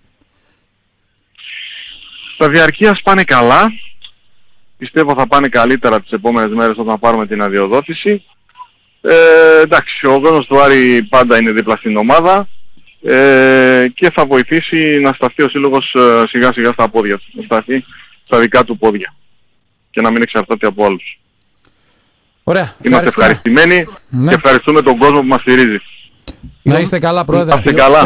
Τα διαρκείας πάνε καλά. Πιστεύω θα πάνε καλύτερα τις επόμενες μέρες όταν πάρουμε την αδειοδότηση. Εντάξει, ο κόσμος του Άρη πάντα είναι δίπλα στην ομάδα και θα βοηθήσει να σταθεί ο σύλλογος σιγά σιγά στα πόδια του. Να σταθεί στα δικά του πόδια και να μην εξαρτάται από άλλους. Ωραία. Είμαστε ευχαριστημένοι και ευχαριστούμε τον κόσμο που μας στηρίζει. Να είστε καλά, Πρόεδρε. Είστε καλά.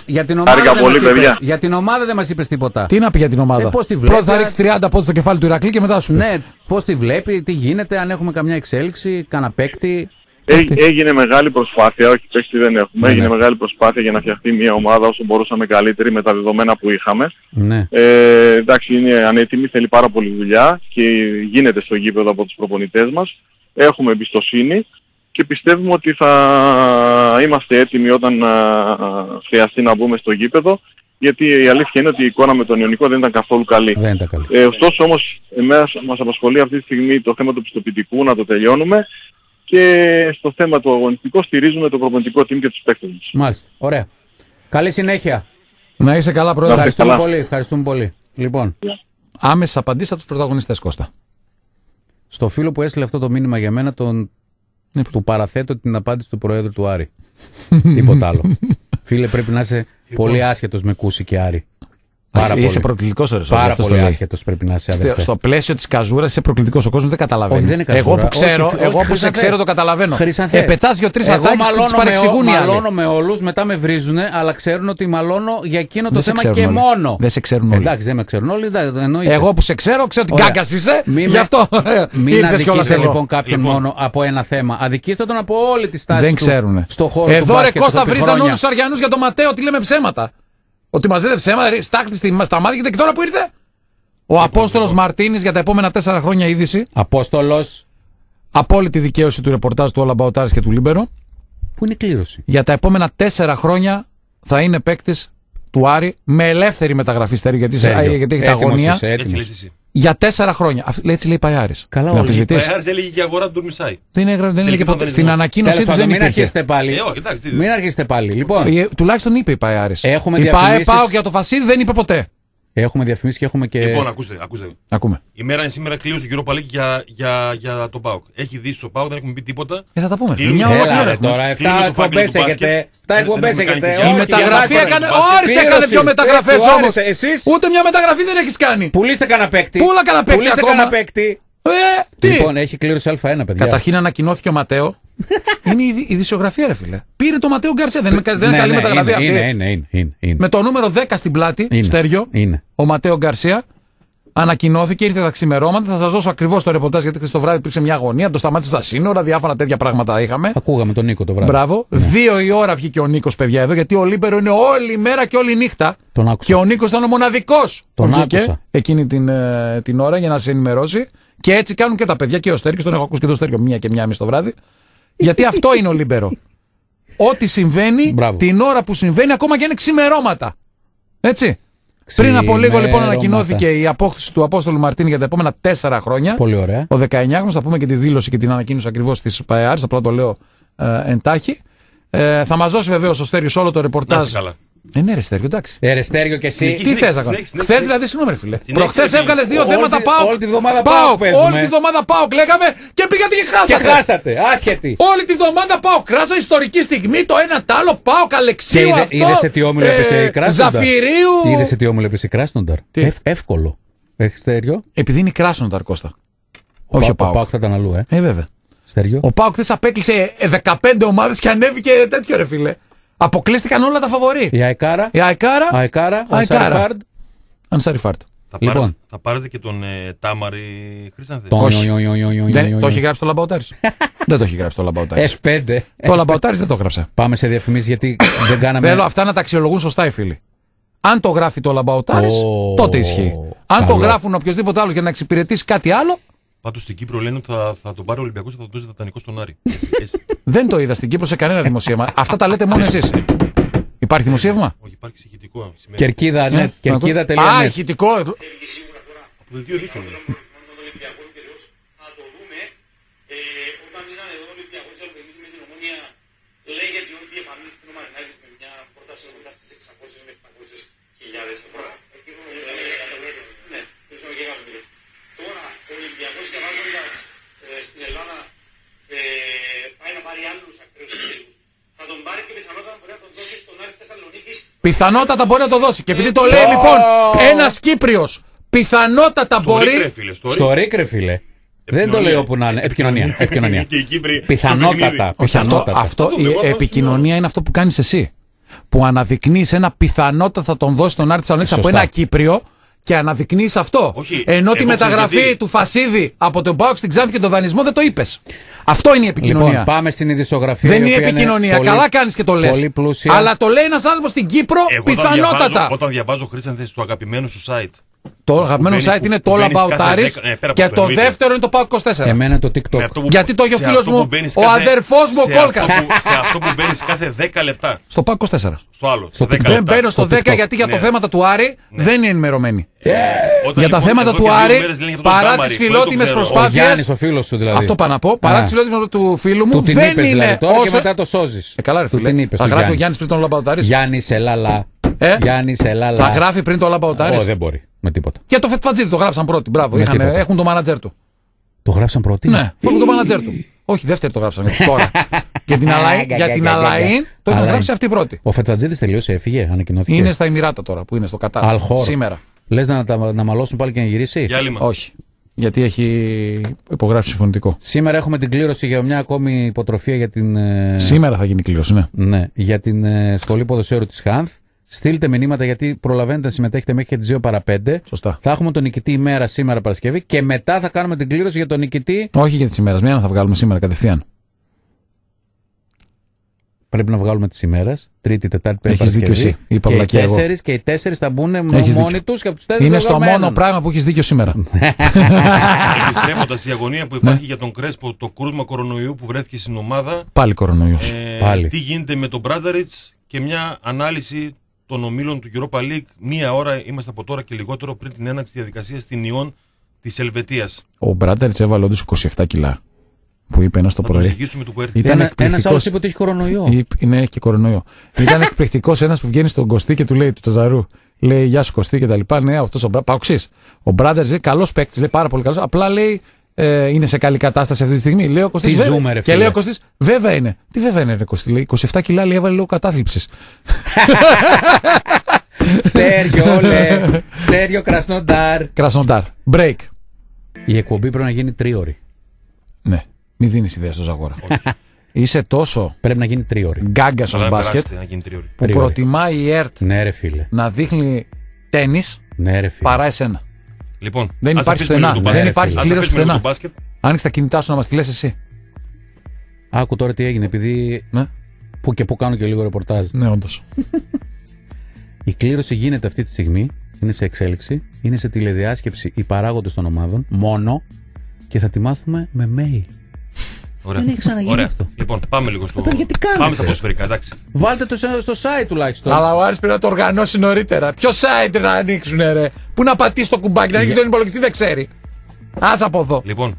Για την ομάδα δεν μας είπες τίποτα. Τι να πει για την ομάδα. Πώς τη βλέπει. Πρώτα θα ρίξει 30 πόντους στο κεφάλι του Ηρακλή και μετά σου πει. Ναι, πώς τη βλέπει, τι γίνεται, αν έχουμε καμιά εξέλιξη, κανένα παίκτη. Έγινε μεγάλη προσπάθεια, όχι παίκτη δεν έχουμε. Έγινε μεγάλη προσπάθεια για να φτιαχτεί μια ομάδα όσο μπορούσαμε καλύτερη με τα δεδομένα που είχαμε. Ναι. Εντάξει, είναι ανέτοιμη, θέλει πάρα πολύ δουλειά και γίνεται στο γήπεδο από τους προπονητές μας. Έχουμε εμπιστοσύνη και πιστεύουμε ότι θα είμαστε έτοιμοι όταν χρειαστεί να μπούμε στο γήπεδο, γιατί η αλήθεια είναι ότι η εικόνα με τον Ιωνικό δεν ήταν καθόλου καλή. Ωστόσο όμως εμάς μας απασχολεί αυτή τη στιγμή το θέμα του πιστοποιητικού, να το τελειώνουμε, και στο θέμα του αγωνιστικού στηρίζουμε το προπονητικό team και τους παίκτες μας. Μάλιστα. Ωραία. Καλή συνέχεια. Να είσαι καλά, Πρόεδρε. Ευχαριστούμε πολύ. Λοιπόν, άμεσα απαντήσεις από τους πρωταγωνιστές, Κώστα. Στο φίλο που έστειλε αυτό το μήνυμα για μένα, του παραθέτω την απάντηση του Προέδρου του Άρη. Τίποτα άλλο. Φίλε, πρέπει να είσαι πολύ άσχετος με Κούση και Άρη. Είσαι προκλητικός ώρες. Πάρα πολύ άσχετος πρέπει να είσαι. Στο πλαίσιο της καζούρας είσαι προκλητικός. Ο κόσμος δεν καταλαβαίνει. Όχι, δεν είναι εγώ που σε ξέρω το καταλαβαίνω. Πετάς 2-3 ατάκες που τους παρεξηγούν οι άλλοι. Μαλώνω με όλους, μετά με βρίζουνε, αλλά ξέρουν ότι μαλώνω για εκείνο το θέμα και μόνο. Δεν σε ξέρουν όλοι. Εντάξει, δεν με ξέρουν όλοι. Εγώ που σε ξέρω ότι γκάγκας είσαι. Γι' αυτό μην αδικήσετε λοιπόν κάποιον μόνο από ένα θέμα. Αδικήστε τον από όλη τη στάση. Δεν ξέρουν. Εδώ ρε Κώστα βρίζαν όλους τους Αριανούς για τον Ματέο ότι λέμε ψέματα. Ότι μαζεύεται ψέμα, στάχτη στα μάτια και τώρα που ήρθε. Ο Απόστολος Μαρτίνης για τα επόμενα 4 χρόνια είδηση. Απόστολος. Απόλυτη δικαίωση του ρεπορτάζ του All About Aris και του Λίμπερο. Που είναι κλήρωση. Για τα επόμενα 4 χρόνια θα είναι παίκτης του Άρη με ελεύθερη μεταγραφή, Στέριο, γιατί έχει τα αγωνία. Για 4 χρόνια. Έτσι λέει η Παϊάρης. Καλά, όχι. Η Παϊάρης έλεγε και η αγορά του Ντουρμισάη. Δεν έλεγε ποτέ. Στην ανακοίνωσή της δεν υπήρχε. Μην αρχίσετε πάλι. Λοιπόν, τουλάχιστον είπε η Παϊάρης. Η ΠΑΕ για το Φασίδη δεν είπε ποτέ. Έχουμε διαφημίσει και έχουμε και. Λοιπόν, ακούστε. Ακούμε. Η μέρα είναι σήμερα κλήρωση του κ. Παλίκη για τον ΠΑΟΚ. Έχει δει στο ΠΑΟΚ, δεν έχουμε πει τίποτα. Θα τα πούμε. Έλα τώρα, 7 εκπομπές έχετε. Η μεταγραφή έκανε. Ο Άρης έκανε 2 μεταγραφές όμως. Ούτε μια μεταγραφή δεν έχεις κάνει. Πουλήστε κανένα παίκτη. Πούλα κανένα παίκτη. Τι. Λοιπόν, έχει κλήρωση Α1, παιδιά. Καταρχήν ανακοινώθηκε ο Ματέο. Είναι η ειδησιογραφία, ρε φίλε. Πήρε το Ματέο Γκαρσία. Δεν είναι καλή μεταγραφή αυτή. Είναι. Με το νούμερο 10 στην πλάτη, Στέριο, ο Ματέο Γκαρσία ανακοινώθηκε, ήρθε τα ξημερώματα. Θα σας δώσω ακριβώς το ρεπορτάζ, γιατί χθες το βράδυ υπήρξε μια αγωνία. Το σταμάτησε στα σύνορα, διάφορα τέτοια πράγματα είχαμε. Ακούγαμε τον Νίκο το βράδυ. Μπράβο. 2 η ώρα βγήκε ο Νίκος, παιδιά, εδώ, γιατί ο Λίμπερο είναι όλη μέρα και όλη νύχτα. Και ο Νίκος ήταν ο μοναδικός που βγήκε εκείνη την ώρα για να σε ενημερώσει. Και έτσι κάνουν και τα παιδιά και ο Στέργιος, τον έχω ακούσει και το Στέργιο 1 και 1,5 το βράδυ. Γιατί αυτό είναι ο Λίμπερο. Ό,τι συμβαίνει, την ώρα που συμβαίνει, ακόμα και είναι ξημερώματα. Έτσι. Πριν από λίγο λοιπόν ανακοινώθηκε η απόκτηση του Απόστολου Μαρτίνη για τα επόμενα 4 χρόνια. Πολύ ωραία. Ο 19χρονος, θα πούμε και τη δήλωση και την ανακοίνωση ακριβώς της ΠΑΕΑΡης, απλά το λέω εντάχει. Θα μας δώσει βεβαίως ο Στέργιος όλο το ρεπορτάζ. Ναι, ρε Στέργιο, εντάξει. Ρε Στέργιο και εσύ. Τι θες να κάνεις. Χθες δηλαδή, συγγνώμη, ρε φίλε. Προχθές έβγαλες 2 θέματα ΠΑΟΚ. Όλη τη βδομάδα ΠΑΟΚ παίζουμε. Όλη τη βδομάδα ΠΑΟΚ λέγαμε και πήγατε και χάσατε. Και χάσατε, άσχετη. Όλη τη βδομάδα ΠΑΟΚ. Κράσο, ιστορική στιγμή, το ένα τ' άλλο. ΠΑΟΚ, Αλεξίου. Είδε σε τι όμιλο έπεσε η Κράσνονταρ. Ζαφυρίου. Είδε σε τι όμιλο έπεσε η Κράσνονταρ. Εύκολο. Έχει Στέργιο. Επειδή είναι η Κράσνονταρ, Κώστα. Όχι ο ΠΑΟΚ. Ο ΠΑΟΚ θα ήταν αλλού, βέβαια. Στέργιο. Ο ΠΑΟΚ χθες απέκλεισε 15 ομάδες και ανέβηκε τέτοιο, ρε φίλε. Αποκλείστηκαν όλα τα φαβορί. Η Αεκάρα. Ο Ανσάριφάρτ. Θα πάρετε και τον Τάμαρη Χρυσάνθη. Το έχει γράψει το Λαμπαοτάρης. Δεν το έχει γράψει το Λαμπαοτάρης. F5. Το Λαμπαοτάρης δεν το γράψε. Πάμε σε διαφημίσεις γιατί δεν κάναμε. Θέλω αυτά να τα αξιολογούν σωστά οι φίλοι. Αν το γράφει το Λαμπαοτάρης, τότε ισχύει. Αν το γράφουν οποιοδήποτε άλλο για να εξυπηρετήσει κάτι άλλο. Πάντως στην Κύπρο λένε ότι θα τον πάρει ο Ολυμπιακός και θα τον δώσει δατανικό στον Άρη. Δεν το είδα στην Κύπρο σε κανένα δημοσίευμα. Αυτά τα λέτε μόνο εσείς. Υπάρχει δημοσίευμα? Όχι, υπάρχει ηχητικό. Κερκίδα, ναι. Κερκίδα.net. Α, ηχητικό. Δελτίο ειδήσεων. Πιθανότατα μπορεί να το δώσει. Και επειδή το λέει λοιπόν ένας Κύπριος πιθανότατα μπορεί. Στο ρίκρε, φίλε. Δεν το λέω όπου να είναι. Επικοινωνία. Πιθανότατα. Όχι, αυτό η επικοινωνία είναι αυτό που κάνεις εσύ. Που αναδεικνύεις ένα πιθανότατα θα τον δώσει τον Άρη Θεσσαλονίκης από ένα Κύπριο και αναδεικνύεις αυτό. Όχι, ενώ τη μεταγραφή του Φασίδη από τον ΠΑΟΚ στην Ξάνθη και τον δανεισμό δεν το είπες. Αυτό είναι η επικοινωνία. Λοιπόν, πάμε στην ειδησιογραφία. Δεν είναι επικοινωνία. Καλά κάνεις και το λες. Αλλά το λέει ένας άνθρωπος στην Κύπρο πιθανότατα. Όταν διαβάζω, Χρήστανθε, στο αγαπημένο σου site. Το αγαπημένο site είναι το All About Aris και το δεύτερο είναι το PAOK 24. Εμένα το TikTok. Γιατί το έχει ο φίλος μου, ο αδερφός μου ο Κόλκας. Σε αυτό που μπαίνεις κάθε 10 λεπτά. Στο PAOK 24. Στο άλλο. Δεν μπαίνω στο 10 γιατί για το θέματα του Άρη δεν είναι ενημερωμένοι. Για τα θέματα του Άρη, παρά τις φιλότιμες προσπάθειες. Ο Γιάννης, ο φίλος σου δηλαδή. Αυτό πάω να πω. Παρά τις φιλότιμες του φίλου μου, δεν είναι όσο. Και μετά το σώζεις. Καλά, ρε φίλε. Θα γράφει ο Γιάννης πριν τον All About Aris. Γιάννης, ελάλα. Θα γράφει πριν το All About Aris. Δεν μπορεί. Με τίποτα. Και το Φετφατζίδη το γράψαν πρώτοι. Μπράβο. Έχουν το μάνατζερ του. Το γράψαν πρώτοι. Ναι, έχουν το μάνατζερ του. Όχι, δεύτερη το γράψαν. Τώρα. Για την Αλαΐν το είχαν γράψει αυτή πρώτη. Ο Φετφατζίδης τελείωσε, έφυγε, ανακοινώθηκε. Είναι στα Εμιράτα τώρα που είναι στο Κατάρ. Σήμερα. Λες να μαλώσουν πάλι και να γυρίσει. Όχι. Γιατί έχει υπογράψει συμφωνητικό. Σήμερα έχουμε την κλήρωση για μια ακόμη υποτροφία για την. Σήμερα θα γίνει η κλήρωση, ναι. Ναι, για την σχολή ποδοσφαίρου της Χάνθ. Στείλτε μηνύματα γιατί προλαβαίνετε να συμμετέχετε μέχρι και τις 2 παρα 5. Σωστά. Θα έχουμε τον νικητή ημέρα σήμερα Παρασκευή και μετά θα κάνουμε την κλήρωση για τον νικητή. Όχι για τις ημέρες, μια θα βγάλουμε σήμερα κατευθείαν. Πρέπει να βγάλουμε τις ημέρες. Τρίτη, Τετάρτη, Πέμπτη. Έχεις δίκιο εσύ. Και οι 4 θα μπουν μόνοι τους και από τους 4 είναι στο μόνο πράγμα που έχεις δίκιο σήμερα. Επιστρέφοντας η αγωνία που υπάρχει για τον Κρέσπο, το κρούσμα κορονοϊού που βρέθηκε στην ομάδα. Πάλι κορονοϊός. Τι γίνεται με τον Μπράνταριτς και μια ανάλυση των ομίλων του Europa League. Μία ώρα είμαστε από τώρα και λιγότερο πριν την έναρξη διαδικασία στην Ιόν της Ελβετίας. Ο Μπράνταριτς έβαλε όντως 27 κιλά. Που είπε ένα το πρωί. Ένας άλλος είπε ότι έχει κορονοϊό. Ναι, και κορονοϊό. Ήταν εκπληκτικός ένας που βγαίνει στον Κωστή και του λέει του Τσαζαρού. Λέει γεια σου Κωστή και τα λοιπά. Ναι, αυτός ο Μπράνταριτς είναι καλός παίκτης, λέει πάρα πολύ καλός. Απλά λέει είναι σε καλή κατάσταση αυτή τη στιγμή. Λέει ο Κωστής. Και λέει ο Κωστής, βέβαια είναι. Τι βέβαια είναι, ρε Κωστή. Λέει 27 κιλά, λέει έβαλε λόγω κατάθλιψης. Στέριο Κρασνοντάρ. Κρασνοντάρ. Break. Η εκπομπή πρέπει να γίνει 3ωρη. Ναι. Μην δίνεις ιδέα στο Ζαγόρα. Είσαι τόσο. Πρέπει να γίνει 3ωρη. Γκάγκα στο μπάσκετ. Που προτιμάει η ΕΡΤ να δείχνει τένις παρά εσένα. Λοιπόν, δεν υπάρχει πουθενά. Δεν υπάρχει κλήρωση πουθενά. Άνοιξε τα κινητά σου να μας τη λες εσύ. Άκου τώρα τι έγινε, επειδή. Που και που κάνω και λίγο ρεπορτάζ. Ναι, όντως. Η κλήρωση γίνεται αυτή τη στιγμή. Είναι σε εξέλιξη. Είναι σε τηλεδιάσκεψη οι παράγοντες των ομάδων. Μόνο. Και θα τη μάθουμε με mail. Ωραία. Δεν έχει ξαναγίνει αυτό. Λοιπόν, πάμε λίγο στο. Πάμε στα ποδοσφαιρικά, εντάξει. Βάλτε το στο site τουλάχιστον. Αλλά ο Άρης πρέπει να το οργανώσει νωρίτερα. Ποιο site να ανοίξουν, ρε. Πού να πατήσει το κουμπάκι, να ανοίξει τον υπολογιστή, δεν ξέρει. Ας από εδώ. Λοιπόν.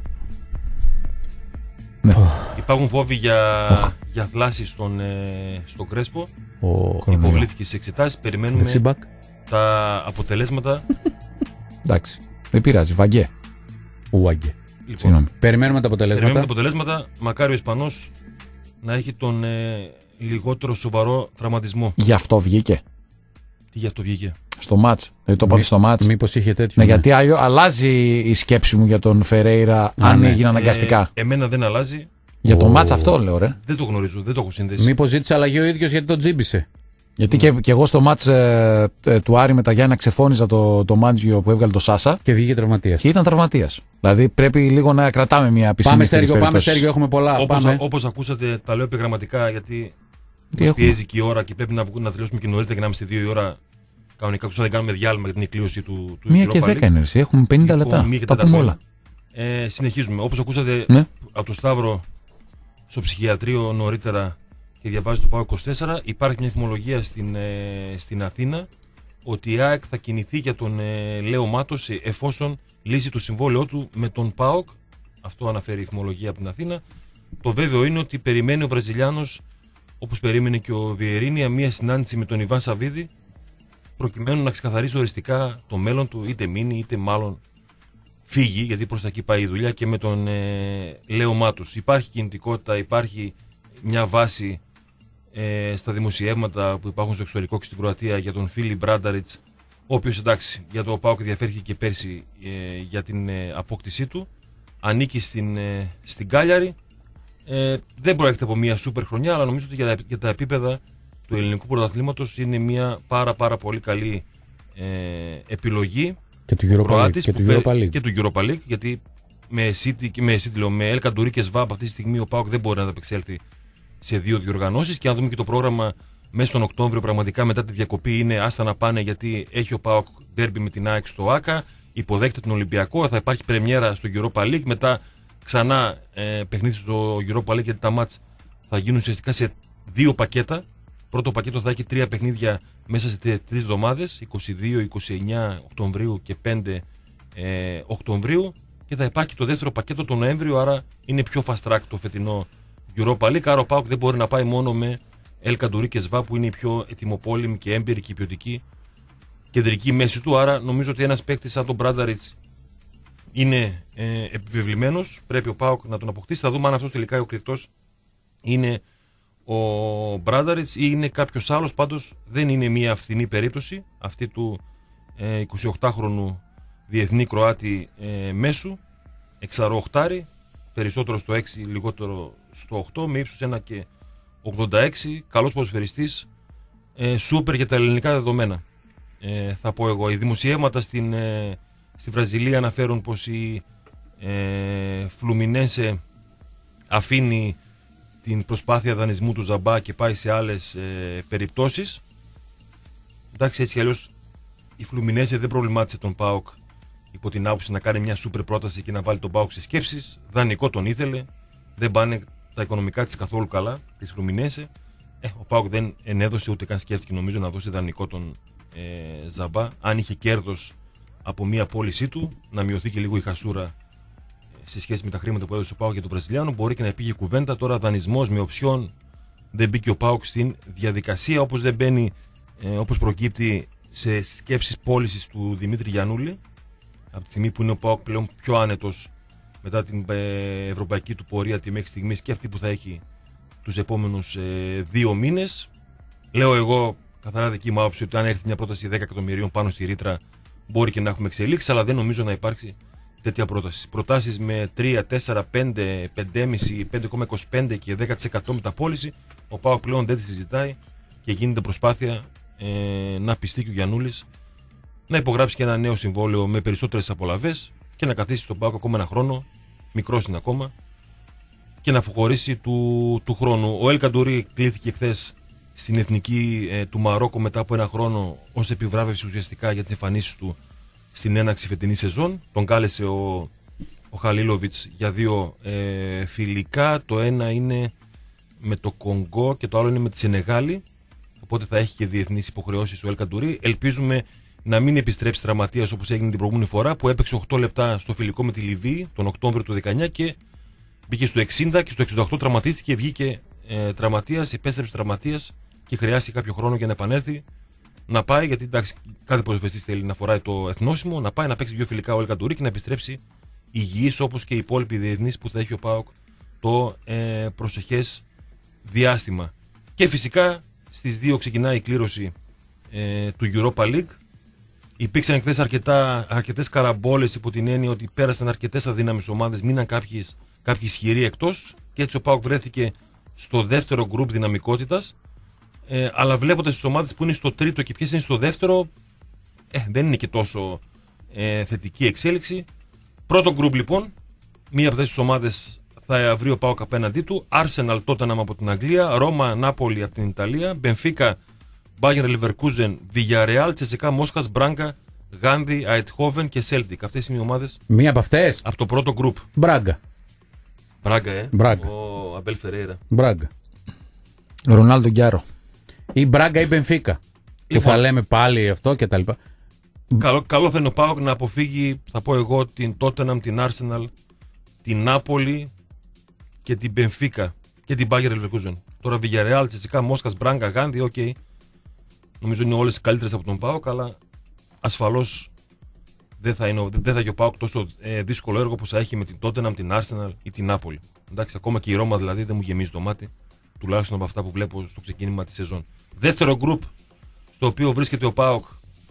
Ναι. Υπάρχουν φόβοι για θλάση στον Κρέσπο. Υποβλήθηκε στις εξετάσεις. Περιμένουμε τα αποτελέσματα. Εντάξει. Δεν πειράζει. Βαγκέ. Ουάγκε. Λοιπόν, περιμένουμε τα αποτελέσματα. Μακάρι ο Ισπανός να έχει τον λιγότερο σοβαρό τραυματισμό. Γι' αυτό βγήκε. Τι γι' αυτό βγήκε? Στο μάτς. Δηλαδή το πάθε στο μάτς. Μήπως είχε τέτοιο. Ναι, γιατί αλλάζει η σκέψη μου για τον Φερέιρα αν έγινε αναγκαστικά. Εμένα δεν αλλάζει. Για το μάτς αυτό λέω, ρε. Δεν το γνωρίζω, δεν το έχω συνδέσει. Μήπως ζήτησε αλλαγή ο ίδιος γιατί τον τζίμπησε. Γιατί και εγώ στο μάτς του Άρη με τα Γιάννα ξεφώνιζα το Μάντζιο που έβγαλε το Σάσα. Και βγήκε τραυματίας. Και ήταν τραυματίας. Δηλαδή πρέπει λίγο να κρατάμε μια πισίνη. Πάμε Σέργιο, έχουμε πολλά. Όπως ακούσατε, τα λέω επιγραμματικά γιατί μας πιέζει και η ώρα και πρέπει να τελειώσουμε και νωρίτερα και να είμαστε 2 η ώρα. Κανονικά δεν κάνουμε διάλειμμα για την εκκλήρωση του 1 και 10 είναι. Έχουμε 50 λεπτά. Τα πούμε όλα. Συνεχίζουμε. Όπως ακούσατε από το Σταύρο στο ψυχιατρίο νωρίτερα και διαβάζει το ΠΑΟΚ 24, υπάρχει μια θυμολογία στην Αθήνα ότι η ΑΕΚ θα κινηθεί για τον Λέο Μάτος εφόσον λύσει το συμβόλαιό του με τον ΠΑΟΚ. Αυτό αναφέρει η θυμολογία από την Αθήνα. Το βέβαιο είναι ότι περιμένει ο Βραζιλιάνος, όπως περίμενε και ο Βιερίνια, μια συνάντηση με τον Ιβάν Σαββίδη προκειμένου να ξεκαθαρίσει οριστικά το μέλλον του, είτε μείνει είτε μάλλον φύγει, γιατί προς τα εκεί πάει η δουλειά, και με τον Λέο Μάτος. Υπάρχει κινητικότητα, υπάρχει μια βάση στα δημοσιεύματα που υπάρχουν στο εξωτερικό και στην Κροατία για τον Φίλιπ Μπράνταριτς ο οποίος εντάξει για το ΠΑΟΚ ενδιαφέρθηκε και πέρσι για την απόκτησή του. Ανήκει στην Κάλιαρη. Δεν προέρχεται από μια σούπερ χρονιά, αλλά νομίζω ότι για τα επίπεδα του ελληνικού πρωταθλήματος είναι μια πάρα πολύ καλή επιλογή. Και του Europa League. Και του Europa League, γιατί με El Kaddouri και Σβάμπ αυτή τη στιγμή ο ΠΑΟΚ δεν μπορεί να ανταπεξέλθει σε 2 διοργανώσεις. Και αν δούμε και το πρόγραμμα μέσα στον Οκτώβριο, πραγματικά μετά τη διακοπή είναι άστα να πάνε, γιατί έχει ο ΠΑΟΚ ντέρμπι με την ΑΕΚ στο ΆΚΑ, υποδέχεται τον Ολυμπιακό, θα υπάρχει πρεμιέρα στο Europa League, μετά ξανά παιχνίδι στο Europa League, γιατί τα μάτς θα γίνουν ουσιαστικά σε 2 πακέτα. Πρώτο πακέτο θα έχει 3 παιχνίδια μέσα σε 3 εβδομάδες, 22, 29 Οκτωβρίου και 5 Οκτωβρίου, και θα υπάρχει το δεύτερο πακέτο τον Νοέμβριο, άρα είναι πιο fast track το φετινό Europa League. Άρα ο ΠΑΟΚ δεν μπορεί να πάει μόνο με El Kaddouri και Σβά, που είναι η πιο ετοιμοπόλεμη και έμπειρη και ποιοτική κεντρική μέση του. Άρα νομίζω ότι ένας παίκτης σαν τον Μπράνταριτς είναι επιβεβλημένος. Πρέπει ο ΠΑΟΚ να τον αποκτήσει. Θα δούμε αν αυτός τελικά ο κριτός είναι ο Μπράνταριτς ή είναι κάποιος άλλος. Πάντως δεν είναι μια φθηνή περίπτωση αυτή του 28χρονου διεθνή Κροάτη μέσου, εξαροχτάρι, περισσότερο στο 6, λιγότερο στο 8, με ύψος 1,86, καλός ποδοσφαιριστής, σούπερ για τα ελληνικά δεδομένα. Θα πω εγώ, οι δημοσιεύματα στη Βραζιλία αναφέρουν πως η Φλουμινένσε αφήνει την προσπάθεια δανεισμού του Ζαμπά και πάει σε άλλες περιπτώσεις. Εντάξει, έτσι κι αλλιώς η Φλουμινένσε δεν προβλημάτισε τον ΠΑΟΚ υπό την άποψη να κάνει μια σούπερ πρόταση και να βάλει τον ΠΑΟΚ σε σκέψεις. Δανεικό τον ήθελε, δεν πάνε τα οικονομικά της καθόλου καλά, της Φλουμινένσε. Ο ΠΑΟΚ δεν ενέδωσε, ούτε καν σκέφτηκε νομίζω να δώσει δανεικό τον Ζαμπά. Αν είχε κέρδος από μια πώλησή του, να μειωθεί και λίγο η χασούρα σε σχέση με τα χρήματα που έδωσε ο ΠΑΟΚ για τον Βραζιλιάνο, μπορεί και να πήγε κουβέντα. Τώρα δανεισμός με οψιόν, δεν μπήκε ο ΠΑΟΚ στην διαδικασία, όπως δεν μπαίνει, όπως προκύπτει σε σκέψεις πώλησης του Δημήτρη Γιαννούλη, από τη στιγμή που είναι ο ΠΑΟΚ πλέον πιο άνετος μετά την ευρωπαϊκή του πορεία τη μέχρι στιγμής και αυτή που θα έχει τους επόμενους 2 μήνες. Λέω εγώ, καθαρά δική μου άποψη, ότι αν έρθει μια πρόταση 10 εκατομμυρίων πάνω στη ρήτρα, μπορεί και να έχουμε εξελίξει, αλλά δεν νομίζω να υπάρξει τέτοια πρόταση. Προτάσεις με 3, 4, 5, 5,5, 5,25 και 10% μεταπώληση, ο ΠΑΟΚ πλέον δεν τη συζητάει και γίνεται προσπάθεια να πιστεί και ο Γιαννούλης να υπογράψει και ένα νέο συμβόλαιο με περισσότερες απολαβές και να καθίσει στον ΠΑΟΚ ακόμα ένα χρόνο, μικρός είναι ακόμα, και να αποχωρήσει του χρόνου. Ο El Kaddouri κλήθηκε χθες στην εθνική του Μαρόκο μετά από ένα χρόνο ως επιβράβευση ουσιαστικά για τις εμφανίσεις του στην έναξη φετινή σεζόν. Τον κάλεσε ο Χαλίλοβιτς για 2 φιλικά. Το ένα είναι με το Κονγκό και το άλλο είναι με τη Σενεγάλη. Οπότε θα έχει και διεθνείς υποχρεώσεις ο El Kaddouri. Ελπίζουμε να μην επιστρέψει τραυματίας όπως έγινε την προηγούμενη φορά, που έπαιξε 8 λεπτά στο φιλικό με τη Λιβύη τον Οκτώβριο του 19 και μπήκε στο 60 και στο 68 τραυματίστηκε, βγήκε τραυματίας, επέστρεψε τραυματίας και χρειάστηκε κάποιο χρόνο για να επανέλθει. Να πάει, γιατί εντάξει, κάθε ποδοσφαιριστής θέλει να φοράει το εθνόσημο, να πάει να παίξει 2 φιλικά ο El Kaddouri και να επιστρέψει υγιής όπως και οι υπόλοιποι διεθνείς που θα έχει ο ΠΑΟΚ το προσεχές διάστημα. Και φυσικά στις 2 ξεκινάει η κλήρωση του Europa League. Υπήρξαν χθες αρκετές καραμπόλες υπό την έννοια ότι πέρασαν αρκετές αδύναμες ομάδες, μείναν κάποιοι ισχυροί εκτός και έτσι ο ΠΑΟΚ βρέθηκε στο δεύτερο γκρουπ δυναμικότητας. Αλλά βλέποντας τις ομάδες που είναι στο τρίτο και ποιες είναι στο δεύτερο, δεν είναι και τόσο θετική εξέλιξη. Πρώτο γκρουπ λοιπόν, μία από αυτές τις ομάδες θα βρει ο ΠΑΟΚ απέναντί του. Arsenal, Tottenham από την Αγγλία, Ρώμα, Νάπολη από την Ιταλία, Μπενφίκα, Bayern Leverkusen, Villarreal, Τσεσεκά Μόσχας, Μπράγκα, Γάνδη, Αιτχόβεν και Celtic. Αυτές είναι οι ομάδες. Μία από αυτές. Από το πρώτο γκρουπ. Μπράγκα. Μπράγκα. Ο Αμπέλ Φερέιρα. Μπράγκα. Ρονάλντο Γκιάρο. Ή Μπράγκα ή Μπενφίκα. Που θα λέμε πάλι αυτό και τα λοιπά. Καλό θα είναι ο ΠΑΟΚ να αποφύγει, θα πω εγώ, την Tottenham, την Arsenal, την Νάπολη και την Μπενφίκα και την Bayern Leverkusen. Τώρα Villarreal, Τσεσικά Μόσχας, Μπράγκα, Γάνδη, οκ. Νομίζω είναι όλες καλύτερες από τον ΠΑΟΚ, αλλά ασφαλώς δεν θα έχει ο ΠΑΟΚ τόσο δύσκολο έργο που θα έχει με την Tottenham, την Arsenal ή την Νάπολη. Εντάξει, ακόμα και η Ρώμα δηλαδή δεν μου γεμίζει το μάτι, τουλάχιστον από αυτά που βλέπω στο ξεκίνημα της σεζόν. Δεύτερο γκρουπ στο οποίο βρίσκεται ο ΠΑΟΚ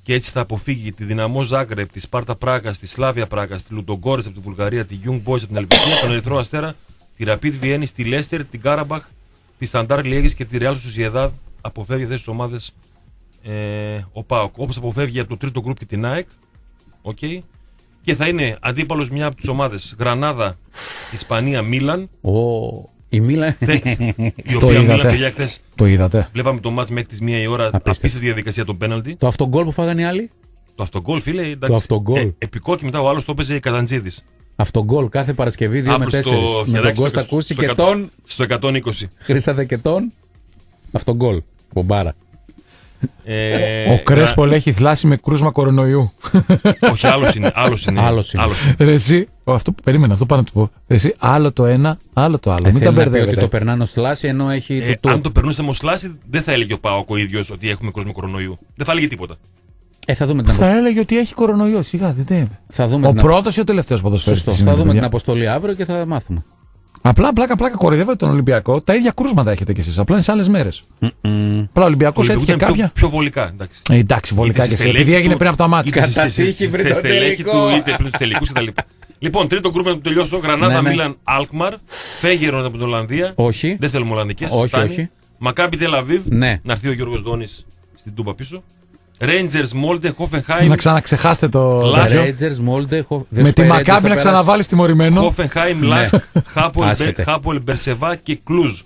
και έτσι θα αποφύγει τη Δυναμό Ζάγκρεπ, τη Σπάρτα Πράγα, τη Σλάβια Πράγα, τη Λουντογκόρετς από τη Βουλγαρία, τη Young Boys από την Ελβετία, τον Ερυθρό Αστέρα, τη Rapid Βιέννη, τη Λέστερ, την Κάραμπαχ, τη Σταντάρ Λιέγης και τη Real Sociedad. Αποφεύγει αυτές τις ομάδες ο ΠΑΟΚ. Όπως αποφεύγει από το τρίτο γκρουπ και την ΑΕΚ. Okay. Και θα είναι αντίπαλος μια από τις ομάδες Γρανάδα, Ισπανία, Μίλαν. Η Μίλαν. Η οποία Μίλαν, παιδιά, χθες το είδατε. Βλέπαμε το μάτς μέχρι τις 1 η ώρα. Απίστευτη διαδικασία των πέναλτι. Το αυτογκόλ που φάγανε οι άλλοι. Το αυτογκόλ, φίλε. Εντάξει, το αυτογκόλ. Επικό και μετά ο άλλος το έπαιζε Καταντζίδης. Αυτογκόλ κάθε Παρασκευή 2 με 4. Με τον Κώστα Κούση και τον. Στο 120. Χρήσατε και τον. Αυτογκόλ. Μπομπάρα. Ο Κρέσπολ έχει θλάσει με κρούσμα κορονοϊού. Όχι, άλλος είναι. Εσύ, αυτό που περίμενα, αυτό πάνω να του πω. Εσύ, άλλο το ένα, άλλο το άλλο. Μην τα μπερδεύετε. Ότι το περνάνε ως θλάση ενώ έχει. Αν το περνούσαμε ως θλάση, δεν θα έλεγε ο ΠΑΟΚ ο ίδιος ότι έχουμε κρούσμα κορονοϊού. Δεν θα έλεγε τίποτα. Θα δούμε την θα έλεγε ότι έχει κορονοϊό. Σιγά, δεν ο πρώτος ή ο τελευταίος ποδοσφαιριστής. Θα δούμε την αποστολή αύριο και θα μάθουμε. Απλά πλάκα κοροϊδεύετε τον Ολυμπιακό. Τα ίδια κρούσματα έχετε κι εσείς. Απλά είναι σε άλλες μέρες. Απλά ο Ολυμπιακός έτυχε κάποια. Πιο βολικά, εντάξει. Εντάξει, βολικά και εσύ. Επειδή έγινε πριν από τα μάτια. Σε στελέχη του, είτε πριν του τελικούς κτλ. Λοιπόν, τρίτο γκρουπ να το τελειώσω. Γρανάδα, Μίλαν, Αλκμαρ. Φέγερον από την Ολλανδία. Όχι. Δεν θέλουμε Ολλανδικές. Όχι. Μακάμπι Τελαβίβ. Να έρθει ο Γιώργος Δόνης στην Τούμπα πίσω. Rangers, Molde, Hoffenheim. Να ξαναξεχάσετε το. Rangers, Molde, με τη Μακάμπι να ξαναβάλει τιμωρημένο. Hoffenheim, Lask, Hapoel, Μπερσεβά και Κλουζ.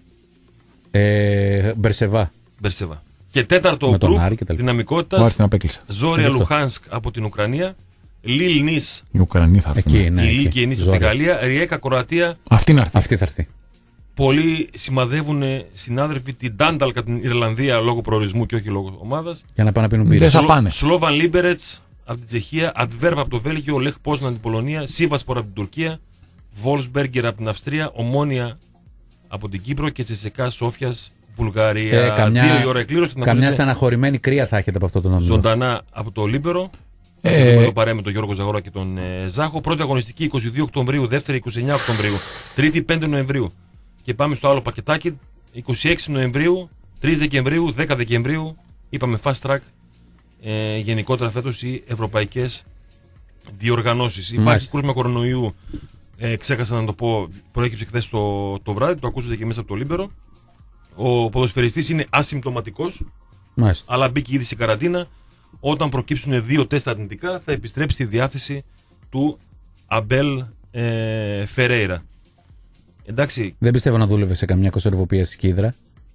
Μπερσεβά. Και τέταρτο γκρουπ δυναμικότητας. Ζόρια Λουχάνσκ από την Ουκρανία. Λίλ Νις. Η Ουκρανία θα έρθει. Η Λίλ και η Νις από την Γαλλία. Ριέκα, Κροατία. Αυτή θα έρθει. Πολλοί σημαδεύουν συνάδελφοι την Ντάνταλ κατά την Ιρλανδία λόγω προορισμού και όχι λόγω ομάδας. Για να πάνε να πίνουν μπύρες. Σλόβαν Λίμπερετς από την Τσεχία, Αντβέρπ από το Βέλγιο, Λεχ Πόσναν από την Πολωνία, Σίβασπορ από την Τουρκία, Βόλσμπεργκερ από την Αυστρία, Ομόνια από την Κύπρο και Τσεσεκά Σόφιας, Βουλγαρία. 2 η ώρα εκκλήρωση. Καμιά στεναχωρημένη κρύα θα έχετε από αυτό το νόμισμα. Ζωντανά από το Λίμπερο. Το παρέα με τον Γιώργο Ζαγόρα και τον Ζάχο. Πρώτη αγωνιστική 22 Οκτωβρίου, δεύτερη 29 Οκτωβρίου, τρίτη 5 Νοεμβρίου. Και πάμε στο άλλο πακετάκι, 26 Νοεμβρίου, 3 Δεκεμβρίου, 10 Δεκεμβρίου, είπαμε fast track, γενικότερα φέτος οι ευρωπαϊκές διοργανώσεις. Υπάρχει κρούσμα κορονοϊού, ξέχασα να το πω, προέκυψε χθες το βράδυ, το ακούσατε και μέσα από το Λίμπερο. Ο ποδοσφαιριστής είναι ασυμπτωματικός, αλλά μπήκε ήδη σε καραντίνα. Όταν προκύψουν 2 τεστ αρνητικά, θα επιστρέψει στη διάθεση του Αμπέλ Φερέιρα. Εντάξει. Δεν πιστεύω να δούλευε σε καμιά κονσερβοποίηση σκύδρα.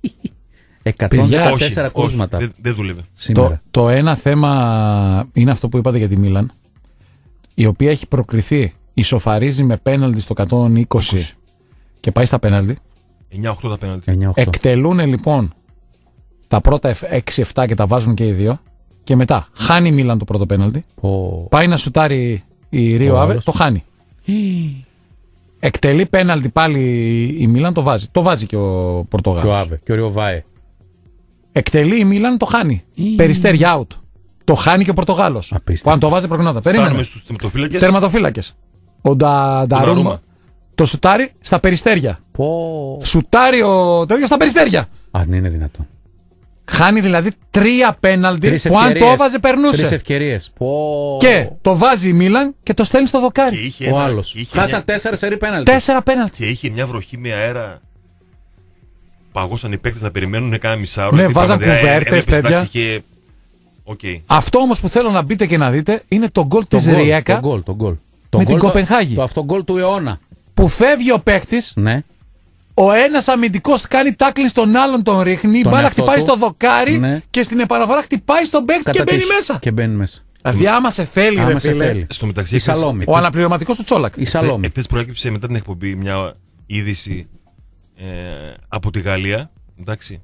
114 κρούσματα. Δεν δούλευε. Το ένα θέμα είναι αυτό που είπατε για τη Μίλαν, η οποία έχει προκριθεί, ισοφαρίζει με πέναλτι στο 120 και πάει στα πέναλτι. 9-8 τα πέναλτι. Εκτελούν λοιπόν τα πρώτα 6-7 και τα βάζουν και οι δύο. Και μετά χάνει η Μίλαν το πρώτο πέναλτι. Πάει να σουτάρει η Ρίο Άβε, το χάνει. Εκτελεί πέναλτι πάλι η Μίλαν, το βάζει. Το βάζει και ο Πορτογάλος. Και ο Άβε, και ο Ριοβάε. Εκτελεί η Μίλαν, το χάνει. Περιστέρια out. Το χάνει και ο Πορτογάλος. Που αν το βάζει προγνώτα. Περίμενε. Τερματοφύλακες. Ο Νταρούμα το σουτάρει στα περιστέρια. Σουτάρει το ίδιο στα περιστέρια. Αν είναι δυνατόν. Χάνει δηλαδή 3 πέναλτι που αν το έβαζε περνούσε. 3 ευκαιρίες. Και το βάζει η Μίλαν και το στέλνει στο δοκάρι. Ο άλλος. Χάσαν 4 σερί πέναλτι. 4 πέναλτι. Και είχε μια βροχή με αέρα. Παγώσαν οι παίκτες να περιμένουν κάνα μισάωρο. Ναι, βάζαν κουβέρτες τέτοια. Αυτό όμως που θέλω να μπείτε και να δείτε είναι το γκολ της Ριέκα με την Κοπενχάγη. Το αυτό γκολ του αιώνα. Που φεύγει ο παίκτης. Ναι. Ο ένας αμυντικός κάνει τάκλιν στον άλλον, τον ρίχνει, η μπάλα χτυπάει στο δοκάρι και στην επαναφορά χτυπάει στον παίκτη και μπαίνει μέσα. Δηλαδή άμα σε θέλει, ρε φίλε. Στο μεταξύ, ο αναπληρωματικός του Τσόλακ. Εχθές προέκυψε μετά την εκπομπή μια είδηση από τη Γαλλία. Εντάξει.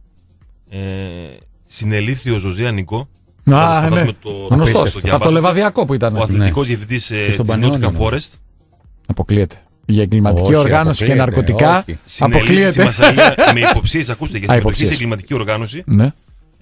Συνελήφθη ο Ζωζέ Νικό. Ναι. Από το Λεβαδιακό που ήταν. Ο αθλητικός διευθυντής της Nottingham Forest. Αποκλείεται. Για εγκληματική οργάνωση και ναρκωτικά. Αποκλείεται. Στη Μασσαλία με υποψίες, ακούστε, για συμμετοχή σε εγκληματική οργάνωση. Ναι.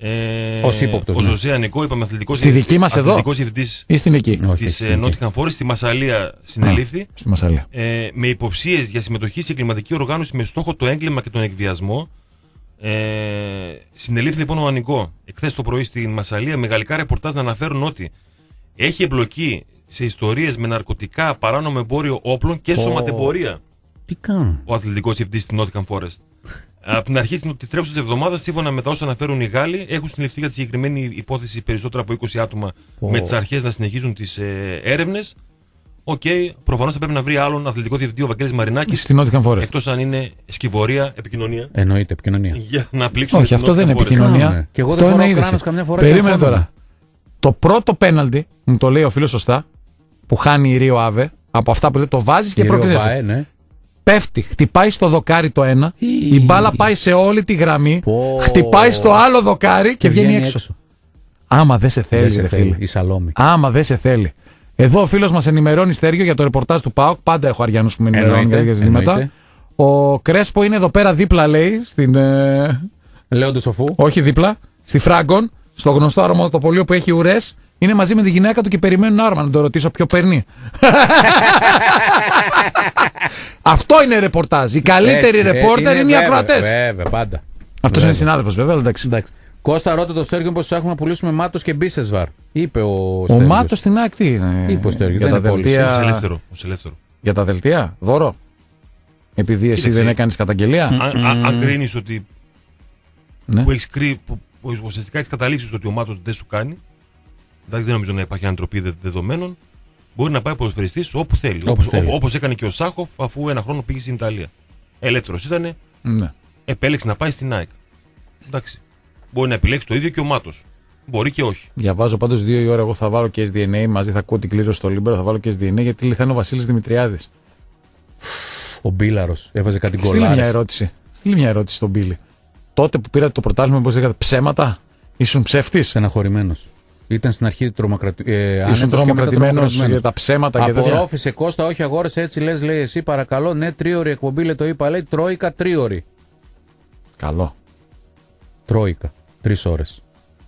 Ο Ζωζέ Ανικό, είπαμε, αθλητικός διευθυντής ή στην εκεί της Nottingham Forest, στη Μασσαλία συνελήφθη. Με υποψίες για συμμετοχή σε εγκληματική οργάνωση με στόχο το έγκλημα και τον εκβιασμό. Συνελήφθη λοιπόν ο Ανικό εχθές το πρωί στη Μασσαλία με γαλλικά ρεπορτάζ να αναφέρουν ότι έχει εμπλοκή σε ιστορίες με ναρκωτικά, παράνομο εμπόριο όπλων και σωματεμπορία. Τι κάνουν. Ο αθλητικός διευθυντής στη Nottingham Forest. Από την αρχή της τρέχουσας εβδομάδας, σύμφωνα με τα όσα αναφέρουν οι Γάλλοι, έχουν συνεληφθεί για τη συγκεκριμένη υπόθεση περισσότερα από 20 άτομα με τις αρχές να συνεχίζουν τις έρευνες. Προφανώς θα πρέπει να βρει άλλον αθλητικό διευθυντή ο Βαγγέλης Μαρινάκης. Στη Nottingham Forest. Εκτός αν είναι σκευωρία, επικοινωνία. Εννοείται, επικοινωνία. Για να πλήξουν. Όχι, αυτό δεν είναι επικοινωνία. Και εγώ δεν φοράω κράνος καμιά φορά. Περίμενε τώρα. Το πρώτο πέναλτι, μου το λέει ο φίλος σωστά, που χάνει η Ρίο Άβε, από αυτά που λέει, το βάζεις και προκρίνεσαι. Ναι. Πέφτει, χτυπάει στο δοκάρι το ένα, η μπάλα πάει σε όλη τη γραμμή, χτυπάει στο άλλο δοκάρι και βγαίνει έξω. Άμα δεν σε θέλει, ρε φίλε. Η Σαλόμη. Άμα δεν σε θέλει. Εδώ ο φίλος μας ενημερώνει, Στέργιο, για το ρεπορτάζ του ΠΑΟΚ. Πάντα έχω Αριανούς που με ενημερώνουν για τέτοια ζητήματα. Ο Κρέσπο είναι εδώ πέρα δίπλα, λέει, στην. Λέοντο Σοφού. Όχι δίπλα, στη Φράγκον, στο γνωστό αρωματοπολείο που έχει ουρές. Είναι μαζί με τη γυναίκα του και περιμένουν άρμα να το ρωτήσω ποιο παίρνει. Αυτό είναι ρεπορτάζ. Οι καλύτεροι ρεπόρτερ είναι οι ακροατές. Βέβαια, πάντα. Αυτός είναι συνάδελφος, βέβαια, εντάξει. Κώστα, ρώτα το Στέργιο πως έχουμε να πουλήσουμε Μάτος και Μπίσεσβαρ. Είπε ο Στέργιος. Ο Μάτος στην άκρη είναι. Είπε ο Στέργιος. Για τα δελτία. Ελεύθερο. Για τα δελτία, δώρο. Επειδή εσύ δεν έκανες καταγγελία. Αν κρίνεις ότι. Που έχεις ουσιαστικά έχεις καταλήξει ότι ο Μάτος δεν σου κάνει. Εντάξει, δεν νομίζω να υπάρχει ανατροπή δεδομένων. Μπορεί να πάει ποδοσφαιριστής όπου θέλει. Όπως έκανε και ο Σάχοφ, αφού ένα χρόνο πήγε στην Ιταλία. Ελεύθερος ήταν. Ναι. Επέλεξε να πάει στην ΑΕΚ. Εντάξει. Μπορεί να επιλέξει το ίδιο και ο Μάτος. Μπορεί και όχι. Διαβάζω πάντως 2 η ώρα. Εγώ θα βάλω και SDNA μαζί. Θα ακούω την κλήρωση στο Λίμπερο. Θα βάλω και SDNA γιατί λυθένει ο Βασίλης Δημητριάδης. Ο Μπίλαρος έβαζε κάτι γκολάρες. Στείλει μια ερώτηση στον Μπίλη. Τότε που πήρατε το πρωτάθλημα, πώς λέγατε ψέματα, ήσουν ψεύτης. Στεναχωρημένος. Ήταν στην αρχή ήσουν τρομοκρατημένος για τα ψέματα και τέτοια. Απορρόφησε Κώστα, όχι αγόρασε έτσι λες, λέει εσύ παρακαλώ. Ναι, 3ωρη εκπομπή, λέει το είπα, λέει Τρόικα 3ωρη. Καλό. Τρόικα. 3 ώρες.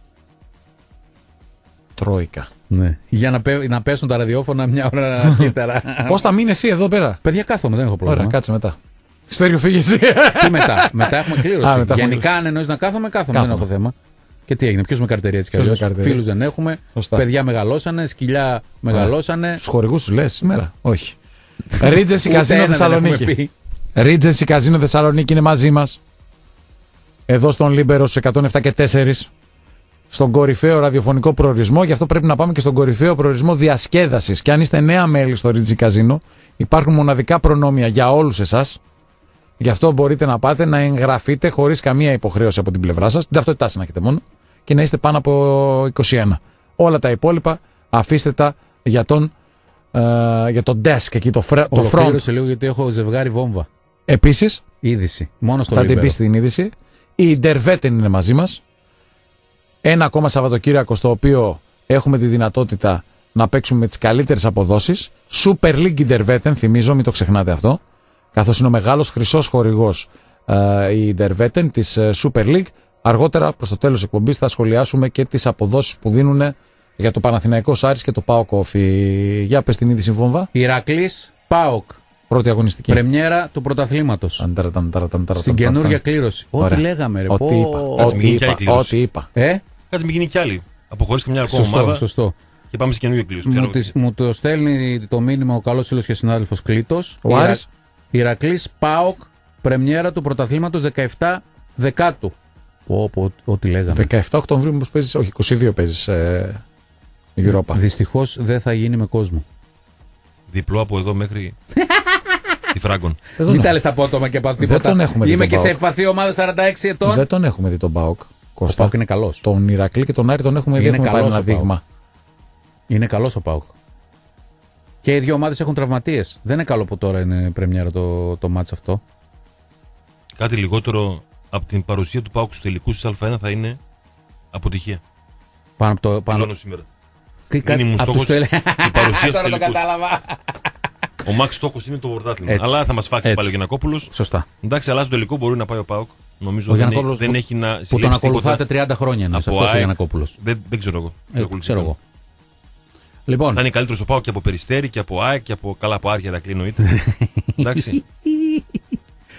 Τρόικα. Ναι. Για να πέσουν τα ραδιόφωνα μια ώρα νωρίτερα. Κώστα, μείνε εσύ εδώ πέρα. Παιδιά, κάθομαι, δεν έχω πρόβλημα. Ωραία, κάτσε μετά. Στέργιο, φύγε εσύ. Τι μετά. Μετά έχουμε κλήρωση. Γενικά, αν εννοείς να κάθομαι, δεν έχω θέμα. Και τι έγινε, ποιος με καρτερία έτσι κι αλλιώς. Φίλους δεν έχουμε. Σωστά. Παιδιά μεγαλώσανε, σκυλιά μεγαλώσανε. Τους χορηγούς σου λες σήμερα. Όχι. Regency Casino Θεσσαλονίκη. Regency Casino Θεσσαλονίκη είναι μαζί μας. Εδώ στον Λίμπερο στους 107 και 4. Στον κορυφαίο ραδιοφωνικό προορισμό. Γι' αυτό πρέπει να πάμε και στον κορυφαίο προορισμό διασκέδασης. Και αν είστε νέα μέλη στο Regency Casino, υπάρχουν μοναδικά προνόμια για όλους εσάς. Γι' αυτό μπορείτε να πάτε να εγγραφείτε χωρίς καμία υποχρέωση από την πλευρά σας. Την ταυτότητά σας να έχετε μόνο. Και να είστε πάνω από 21. Όλα τα υπόλοιπα αφήστε τα για τον desk εκεί, το front. Ολοκλήρωσε λίγο γιατί έχω ζευγάρι βόμβα. Επίσης, είδηση. Μόνο στο θα Λίμπερο. την πει στην είδηση. Η Interveten είναι μαζί μας. Ένα ακόμα Σαββατοκύριακο στο οποίο έχουμε τη δυνατότητα να παίξουμε με τις καλύτερες αποδόσεις. Super League Interveten, θυμίζω, μην το ξεχνάτε αυτό. Καθώς είναι ο μεγάλος χρυσός χορηγός η Interveten της Super League. Αργότερα προς το τέλος της εκπομπής θα σχολιάσουμε και τις αποδόσεις που δίνουν για το Παναθηναϊκός Άρης και το ΠΑΟΚ Όφι. Για πες την είδηση, Βόμβα. Ηρακλής ΠΑΟΚ. Πρώτη αγωνιστική. Πρεμιέρα του πρωταθλήματος. Στην καινούργια κλήρωση. Ό,τι λέγαμε, ρε. Ό,τι είπα. Κάτσε μην γίνει κι άλλη. Αποχωρήσει και μια ακόμα ομάδα. Σωστό. Και πάμε στην καινούργια κλήρωση. Μου το στέλνει το μήνυμα ο καλός φίλος και συνάδελφος Κλήτος. Ο Άρης. Ηρακλής ΠΑΟΚ. Πρεμιέρα του πρωταθλήματος 17 Δεκάτου. Ό,τι λέγαμε. 17 Οκτωβρίου μήπως παίζεις, όχι 22 παίζεις Europa. Δυστυχώς δεν θα γίνει με κόσμο. Διπλό από εδώ μέχρι τη Φράγκον. Μην τα λες απότομα και από τίποτα. Είμαι και σε ευπαθή ομάδα 46 ετών. Δεν τον έχουμε δει τον ΠΑΟΚ. Ο ΠΑΟΚ είναι καλός. Τον Ηρακλή και τον Άρη τον έχουμε δει. Έχουμε πάρει ένα δείγμα. Είναι καλός ο ΠΑΟΚ. Και οι δύο ομάδες έχουν τραυματίες. Δεν είναι καλό που τώρα είναι πρεμιέρα το μάτς αυτό. Κάτι λιγότερο από την παρουσία του ΠΑΟΚ στους τελικούς της Α1 θα είναι αποτυχία. Πάνω από το. Πάνω σήμερα. Είναι μου στόχος η παρουσία Τώρα το κατάλαβα. Ο Μαξ στόχος είναι το πρωτάθλημα. Αλλά θα μας φάξει πάλι ο Γιαννακόπουλος. Σωστά. Εντάξει, αλλά στο τελικό μπορεί να πάει ο ΠΑΟΚ. Νομίζω δεν έχει να συλλέξει. Που τον ακολουθάτε 30 χρόνια είναι αυτός ο Γιαννακόπουλος. Δεν ξέρω εγώ. Ξέρω εγώ. Λοιπόν. Θα είναι καλύτερος ο ΠΑΟΚ και από Περιστέρι και από ΑΕΚ και από καλά από Άρχια Ηρακλή εννοείται. Εντάξει.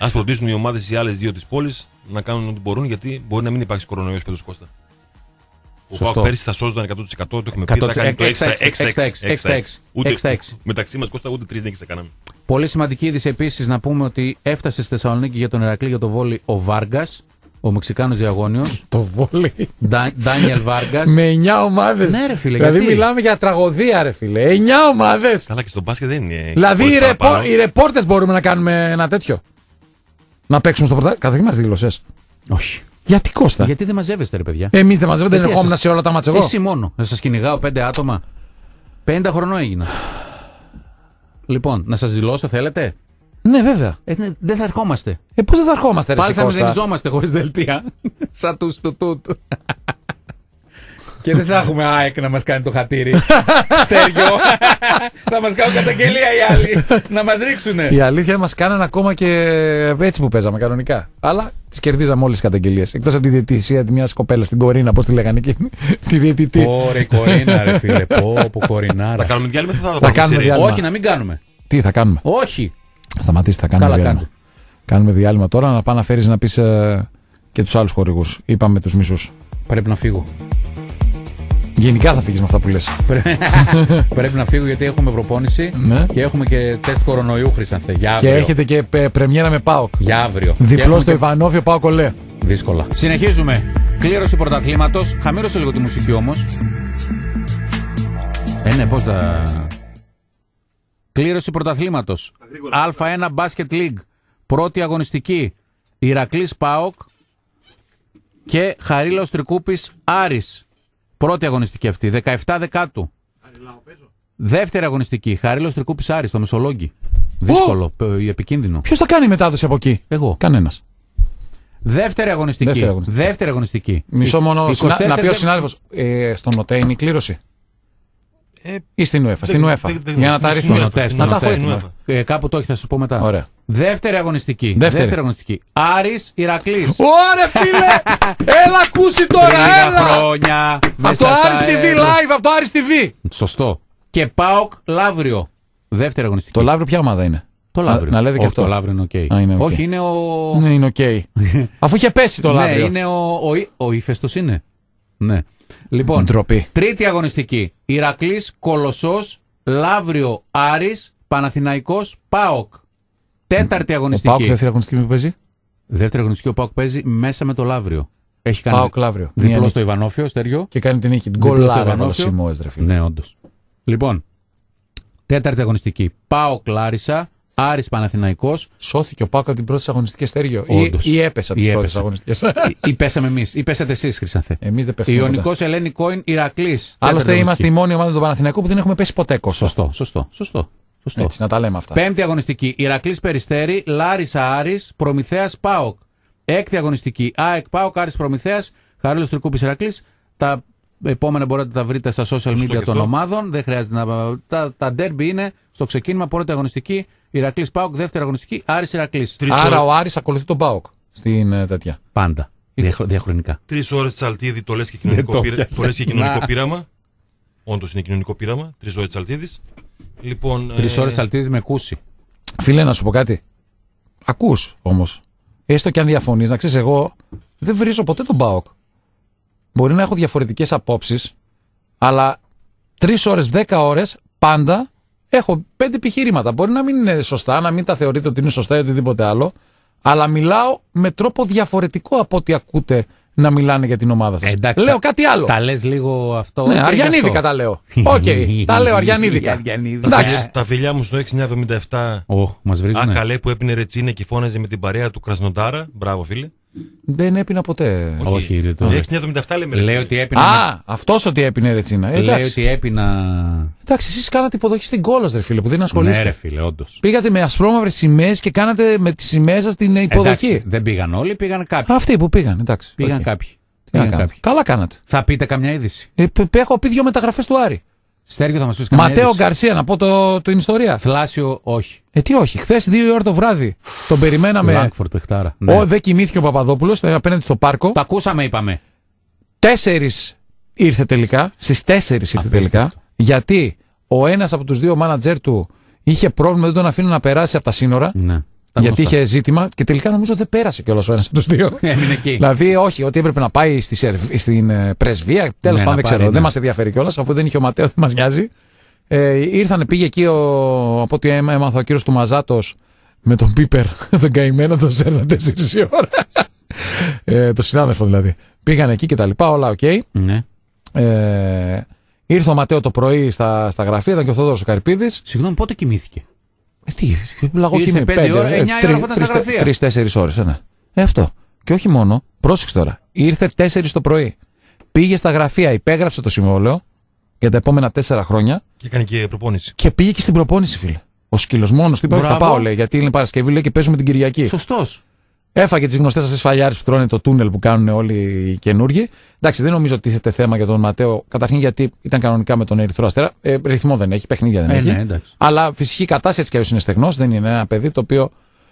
Ας φροντίσουν οι ομάδες οι άλλες δύο της πόλης να κάνουν ό,τι μπορούν, γιατί μπορεί να μην υπάρξει κορονοϊός φέτος, Κώστα. Ο ΠΑΟΚ πέρυσι θα σώζονταν 100%, το έχουμε πει, θα κάνει το έξτρα. Ούτε μεταξύ μας, Κώστα, ούτε 3 νίκες θα κάναμε. Πολύ σημαντική είδηση επίσης να πούμε ότι έφτασε στη Θεσσαλονίκη για τον Ηρακλή για το βόλι ο Βάργας, ο Μεξικάνος διαγώνιος. Το βόλι. Ντάνιελ Βάργας. Με 9 ομάδες. Ναι, ρε φίλε. Δηλαδή γιατί? μιλάμε για τραγωδία, ρε φίλε. 9 ομάδες. Καλά, και στο μπάσκετ δεν είναι. Δηλαδή οι ρεπόρτες μπορούμε να κάνουμε ένα τέτοιο. Να παίξουμε στο πρωτάθλημα. Κατά μας δήλωσες. Όχι. Γιατί, Κώστα? Γιατί δεν μαζεύεστε, ρε παιδιά. Εμείς δεν μαζεύονται, δεν ερχόμουν σε όλα τα μάτσα εγώ. Εσύ μόνο. Θα σας κυνηγάω 5 άτομα. 50 χρονών έγινα. Λοιπόν, να σας δηλώσω, θέλετε? Ναι, βέβαια. Δεν θα ερχόμαστε. Πώς δεν θα ερχόμαστε, ρε Πάλι θα Κώστα? μηδενιζόμαστε χωρίς δελτία. Σαν τους του τούτου. Και δεν θα έχουμε ΑΕΚ να μας κάνει το χατήρι. Στέργιο. Θα μας κάνουν καταγγελία οι άλλοι. Να μας ρίξουνε. Η αλήθεια μας κάνανε ακόμα και έτσι που παίζαμε κανονικά. Αλλά τις κερδίζαμε όλες τις καταγγελίες. Εκτός από τη διαιτησία μιας κοπέλας, την Κορίνα, πώς τη λέγανε εκείνη. Τη διαιτητή. Ωραία, Κορίνα, ρε φίλε. Πω, Κορινάρα. Θα κάνουμε διάλειμμα ή θα κάνουμε διάλειμμα? Όχι, να μην κάνουμε. Τι θα κάνουμε? Όχι. Σταματήστε, θα κάνουμε διάλειμμα. Κάνουμε διάλειμμα τώρα, να πάω να φέρεις να πεις και τους άλλους χορηγούς. Είπαμε τους μισούς. Πρέπει να φύγω. Γενικά θα φύγεις με αυτά που λες. Πρέπει να φύγω γιατί έχουμε προπόνηση, ναι. Και έχουμε και τεστ κορονοϊού, Χρυσανθέ. Για αύριο. Και έχετε και πρεμιέρα με ΠΑΟΚ. Για αύριο. Διπλό στο Ιβανόβιο, ΠΑΟΚ Ολέ. Δύσκολα. Συνεχίζουμε. Κλήρωση πρωταθλήματος. Χαμήλωσε λίγο τη μουσική όμως. Ναι, πώς θα. Κλήρωση πρωταθλήματος. Α1 Basket League. Πρώτη αγωνιστική. Ηρακλής ΠΑΟΚ και Χαρίλαος Τρικούπης Άρης. Πρώτη αγωνιστική αυτή. 17 Δεκάτου. Δεύτερη αγωνιστική. Χαρίλαος Τρικούπης Άρης στο Μεσολόγγι. Δύσκολο. Επικίνδυνο. Ποιος θα κάνει μετάδοση από εκεί? Εγώ. Κανένας. Δεύτερη αγωνιστική. Μισό μόνο. Να πει ο συνάδελφος. Στον ΟΤΕ είναι η κλήρωση. Ή στην UEFA? Στην UEFA. Για να τα ρυθμίσουμε. Να τα έχω έτοιμα. Κάπου το έχει, θα σου πω μετά. Ωραία. Δεύτερη αγωνιστική. Άρης Ηρακλής. Ωραία, φίλε! Έλα, ακούσει τώρα, έλα! Χρόνια. Από το Άρης TV live, από το Άρης TV. Σωστό. Και ΠΑΟΚ Λαύριο. Δεύτερη αγωνιστική. Το Λαύριο ποια ομάδα είναι? Το Λαύριο. Να λέτε και αυτό. Το Λαύριο είναι οκ. Όχι, είναι ο. Ναι, είναι οκ. Αφού είχε πέσει το Λαύριο. Ναι, είναι ο Ηφαιστός είναι. Ναι. Λοιπόν, τρίτη αγωνιστική. Ηρακλής Κολοσσός, Λαύριο Άρης, Παναθηναϊκός ΠΑΟΚ. Τέταρτη αγωνιστική. Ο ΠΑΟΚ δεύτερη αγωνιστική που παίζει? Δεύτερη αγωνιστική ο ΠΑΟΚ παίζει μέσα με το Λαύριο. Έχει κάνει ΠΑΟΚ Λαύριο. διπλό στο Ιβανόφιο, Στέργιο. Και κάνει την νίκη. Γκολάρα το Σιμόες, ρε φίλε. Ναι, όντως. Λοιπόν, τέταρτη αγωνιστική. ΠΑΟΚ Λάρισα, Άρης Παναθηναϊκός. Σώθηκε ο ΠΑΟΚ από την πρώτη αγωνιστική, Στέργιο? Ή έπεσε από τις πρώτες αγωνιστικές? Ή πέσαμε εμείς, ή πέσατε εσείς, Χρυσανθέ. Εμείς δεν πέφτουμε. Ιωνικός Ελένη Κόιν Ηρακλής. Άλλωστε είμαστε η μόνη ομάδα του Παναθηναϊκού που δεν έχουμε πέσει ποτέ. Σωστό. Έτσι, να τα λέμε αυτά. Πέμπτη αγωνιστική. Ηρακλής Περιστέρη, Λάρισα Άρης, Προμηθέας ΠΑΟΚ. Έκτη αγωνιστική. ΑΕΚ ΠΑΟΚ, Άρης Προμηθέας, Χαρίλαος Τρικούπης Ηρακλής. Τα επόμενα μπορείτε να τα βρείτε στα social media των ομάδων. Δεν χρειάζεται να. Τα derby είναι στο ξεκίνημα. Πρώτη αγωνιστική. Ηρακλής ΠΑΟΚ. Δεύτερη αγωνιστική. Άρης Ηρακλής. Άρα ο Άρης ακολουθεί τον ΠΑΟΚ στην τέτοια. Πάντα. Διαχρονικά. 3 ώρες Τσαλτίδη, το λες και κοινωνικό πείραμα. Όντως είναι κοινωνικό πείραμα. 3 ώρες Τσαλτίδης. Λοιπόν, 3 ώρες Τσαλτίδη με κούση. Φίλε, να σου πω κάτι. Ακούς όμως. Έστω και αν διαφωνείς, να ξέρεις, εγώ δεν βρίζω ποτέ τον ΠΑΟΚ. Μπορεί να έχω διαφορετικές απόψεις, αλλά 3 ώρες, 10 ώρες πάντα έχω 5 επιχειρήματα. Μπορεί να μην είναι σωστά, να μην τα θεωρείτε ότι είναι σωστά ή οτιδήποτε άλλο, αλλά μιλάω με τρόπο διαφορετικό από ό,τι ακούτε να μιλάνε για την ομάδα σας. Εντάξει, λέω κάτι άλλο. Τα λες λίγο αυτό. Ναι, αριανίδικα τα λέω. Οκ, τα λέω αριανίδικα. Τα φιλιά μου στο 6977. Μας βρίζουνε. Καλέ που έπινε ρετσίνε και φώναζε με την παρέα του Κρασνοντάρα. Μπράβο, φίλε. Δεν έπινα ποτέ. Όχι, το 6977 λέμε. Λέει ότι έπινα. Αυτός ότι έπινε ρετσίνα. Λέει ότι έπινα. Εντάξει, εσείς κάνατε υποδοχή στην Κόλος, ρε φίλε, που δεν ασχολείστε. Ναι, ρε φίλε, όντως. Πήγατε με ασπρόμαυρες σημαίες και κάνατε με τις σημαίες σας την υποδοχή. Εντάξει, δεν πήγαν όλοι, πήγαν κάποιοι. Αυτοί που πήγαν, εντάξει. Πήγαν κάποιοι. Καλά κάνατε. Θα πείτε καμιά είδηση? Έχω πει 2 μεταγραφές του Άρη. Στέργιο, θα μας πεις καμιά Ματέο είδηση? Γκαρσία, να πω την ιστορία. Θλάσιο, όχι. Τι όχι. Χθες 2 η ώρα το βράδυ τον περιμέναμε. Λάγκφορντ, παιχτάρα. Ναι. Δεν κοιμήθηκε ο Παπαδόπουλος απέναντι στο πάρκο. Το ακούσαμε, είπαμε. 4 ήρθε τελικά. Στις 4 ήρθε τελικά. Γιατί ο ένας από τους 2 μάνατζερ του είχε πρόβλημα, δεν τον αφήνουν να περάσει από τα σύνορα. Ναι. Γιατί είχε ζήτημα και τελικά νομίζω δεν πέρασε κιόλας ο ένας από τους δύο. Έμεινε εκεί. Δηλαδή, όχι, ότι έπρεπε να πάει στην πρεσβεία. Τέλος πάντων, δεν ξέρω. Δεν μας ενδιαφέρει κιόλας, αφού δεν είχε ο Ματέο, δεν μας νοιάζει. Πήγε εκεί, από ό,τι έμαθα, ο κύριος του Μαζάτος με τον Πίπερ, τον καημένο, τον σέρναν 4 η ώρα. Το συνάδελφο δηλαδή. Πήγαν εκεί και τα λοιπά, όλα οκ. Ναι. Ήρθε ο Ματέο το πρωί στα γραφεία, ήταν και ο Θόδωρος ο Καρυπίδης. Συγγνώμη, πότε κοιμήθηκε? Τι, λαγοκοίμη 5 ώρα, 9 ώρα από τα γραφεία. 3-4 ώρες, ναι. Αυτό. Και όχι μόνο, πρόσεξε τώρα. Ήρθε 4 το πρωί. Πήγε στα γραφεία, υπέγραψε το συμβόλαιο για τα επόμενα 4 χρόνια. Και έκανε και προπόνηση. Και πήγε και στην προπόνηση, φίλε. Ο σκύλος μόνος του είπε: θα πάω, λέει, γιατί είναι Παρασκευή, λέει, και παίζουμε την Κυριακή. Σωστός. Έφαγε τις γνωστές αυτές φαλιάρες που τρώνε το τούνελ που κάνουν όλοι οι καινούργοι. Εντάξει, δεν νομίζω ότι τίθεται θέμα για τον Ματέο. Καταρχήν γιατί ήταν κανονικά με τον Ερυθρό Αστέρα. Ρυθμό δεν έχει, παιχνίδια δεν έχει. Ναι, αλλά φυσική κατάσταση έτσι κι αλλιώς είναι στεγνός. Δεν είναι ένα παιδί το οποίο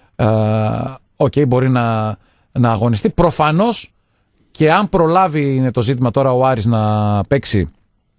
μπορεί να αγωνιστεί. Προφανώς και αν προλάβει, είναι το ζήτημα τώρα, ο Άρης να παίξει,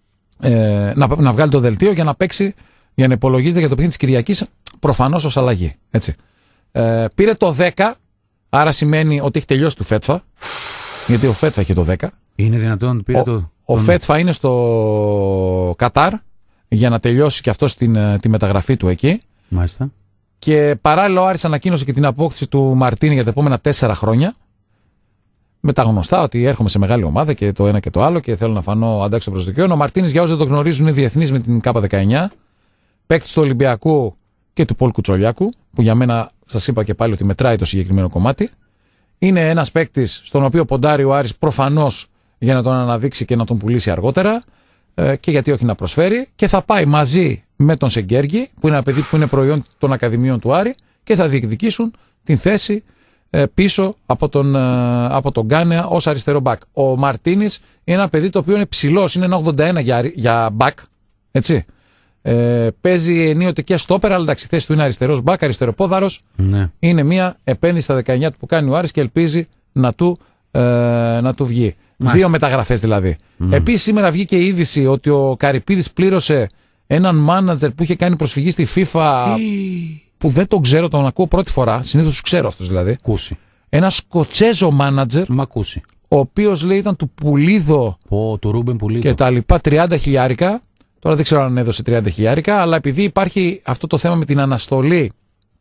να βγάλει το δελτίο για να παίξει, για να υπολογίζεται για το παιχνίδι της Κυριακής, προφανώς ως αλλαγή. Έτσι. Πήρε το 10. Άρα σημαίνει ότι έχει τελειώσει του Φέτφα. Γιατί ο Φέτφα είχε το 10. Είναι δυνατόν πήρε ο Φέτφα είναι στο Κατάρ για να τελειώσει και αυτό τη μεταγραφή του εκεί. Μάλιστα. Και παράλληλα ο Άρης ανακοίνωσε και την απόκτηση του Μαρτίνη για τα επόμενα 4 χρόνια. Με τα γνωστά ότι έρχομαι σε μεγάλη ομάδα και το ένα και το άλλο και θέλω να φανώ αντάξει των προσδοκιών. Ο Μαρτίνης, για όσοι δεν το γνωρίζουν, είναι διεθνής με την K19. Παίκτης του Ολυμπιακού και του Πολ Κουτσολιάκου, που για μένα σας είπα και πάλι ότι μετράει το συγκεκριμένο κομμάτι. Είναι ένας παίκτης στον οποίο ποντάρει ο Άρης προφανώς για να τον αναδείξει και να τον πουλήσει αργότερα, και γιατί όχι να προσφέρει, και θα πάει μαζί με τον Σεγκέργη, που είναι ένα παιδί που είναι προϊόν των Ακαδημίων του Άρη, και θα διεκδικήσουν την θέση πίσω από τον Γκάνεα ως αριστερό μπακ. Ο Μαρτίνης είναι ένα παιδί το οποίο είναι ψηλός, είναι ένα 81 για μπακ, έτσι. Παίζει ενίοτε και στόπερ, αλλά εντάξει, η θέση του είναι αριστερός μπακ, αριστεροπόδαρος. Ναι. Είναι μια επένδυση στα 19 του που κάνει ο Άρης και ελπίζει να του βγει. Μάλιστα. 2 μεταγραφές δηλαδή. Επίσης σήμερα βγήκε η είδηση ότι ο Καρυπίδης πλήρωσε έναν μάνατζερ που είχε κάνει προσφυγή στη FIFA, που δεν τον ξέρω, τον ακούω πρώτη φορά. Συνήθως τους ξέρω αυτούς δηλαδή. Κούση. Ένα Σκοτσέζο μάνατζερ, ο οποίος λέει ήταν του Πουλίδο, του Ρούμπεν Πουλίδο και τα λοιπά, 30 χιλιάρικα. Τώρα δεν ξέρω αν έδωσε 30 χιλιάρικα, αλλά επειδή υπάρχει αυτό το θέμα με την αναστολή,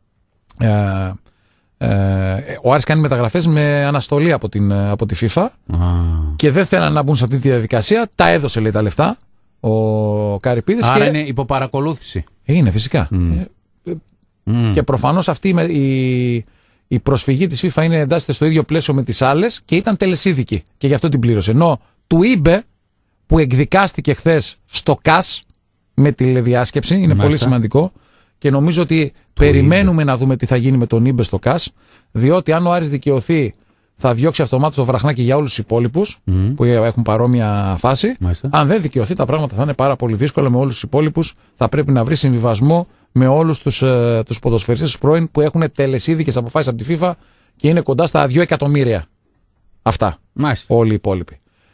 ο Άρης κάνει μεταγραφές με αναστολή από τη FIFA και δεν θέλανε να μπουν σε αυτή τη διαδικασία. Τα έδωσε, λέει, τα λεφτά ο Καρυπίδης. Άρα είναι υποπαρακολούθηση. Είναι φυσικά. Και προφανώς αυτή η προσφυγή της FIFA εντάσσεται στο ίδιο πλαίσιο με τις άλλες και ήταν τελεσίδικη και γι' αυτό την πλήρωσε. Ενώ του είπε, που εκδικάστηκε χθες στο ΚΑΣ με τηλεδιάσκεψη, είναι πολύ σημαντικό και νομίζω ότι περιμένουμε να δούμε τι θα γίνει με τον Ήμπε στο ΚΑΣ, διότι αν ο Άρης δικαιωθεί θα διώξει αυτομάτως το βραχνάκι για όλους τους υπόλοιπους που έχουν παρόμοια φάση. Αν δεν δικαιωθεί, τα πράγματα θα είναι πάρα πολύ δύσκολα με όλους τους υπόλοιπους. Θα πρέπει να βρει συμβιβασμό με όλους τους ποδοσφαιριστές πρώην που έχουν τελεσίδικες αποφάσεις από τη FIFA και είναι κοντά στα 2 εκατομμύρια. Αυτά. Όλοι οι υπόλοιποι.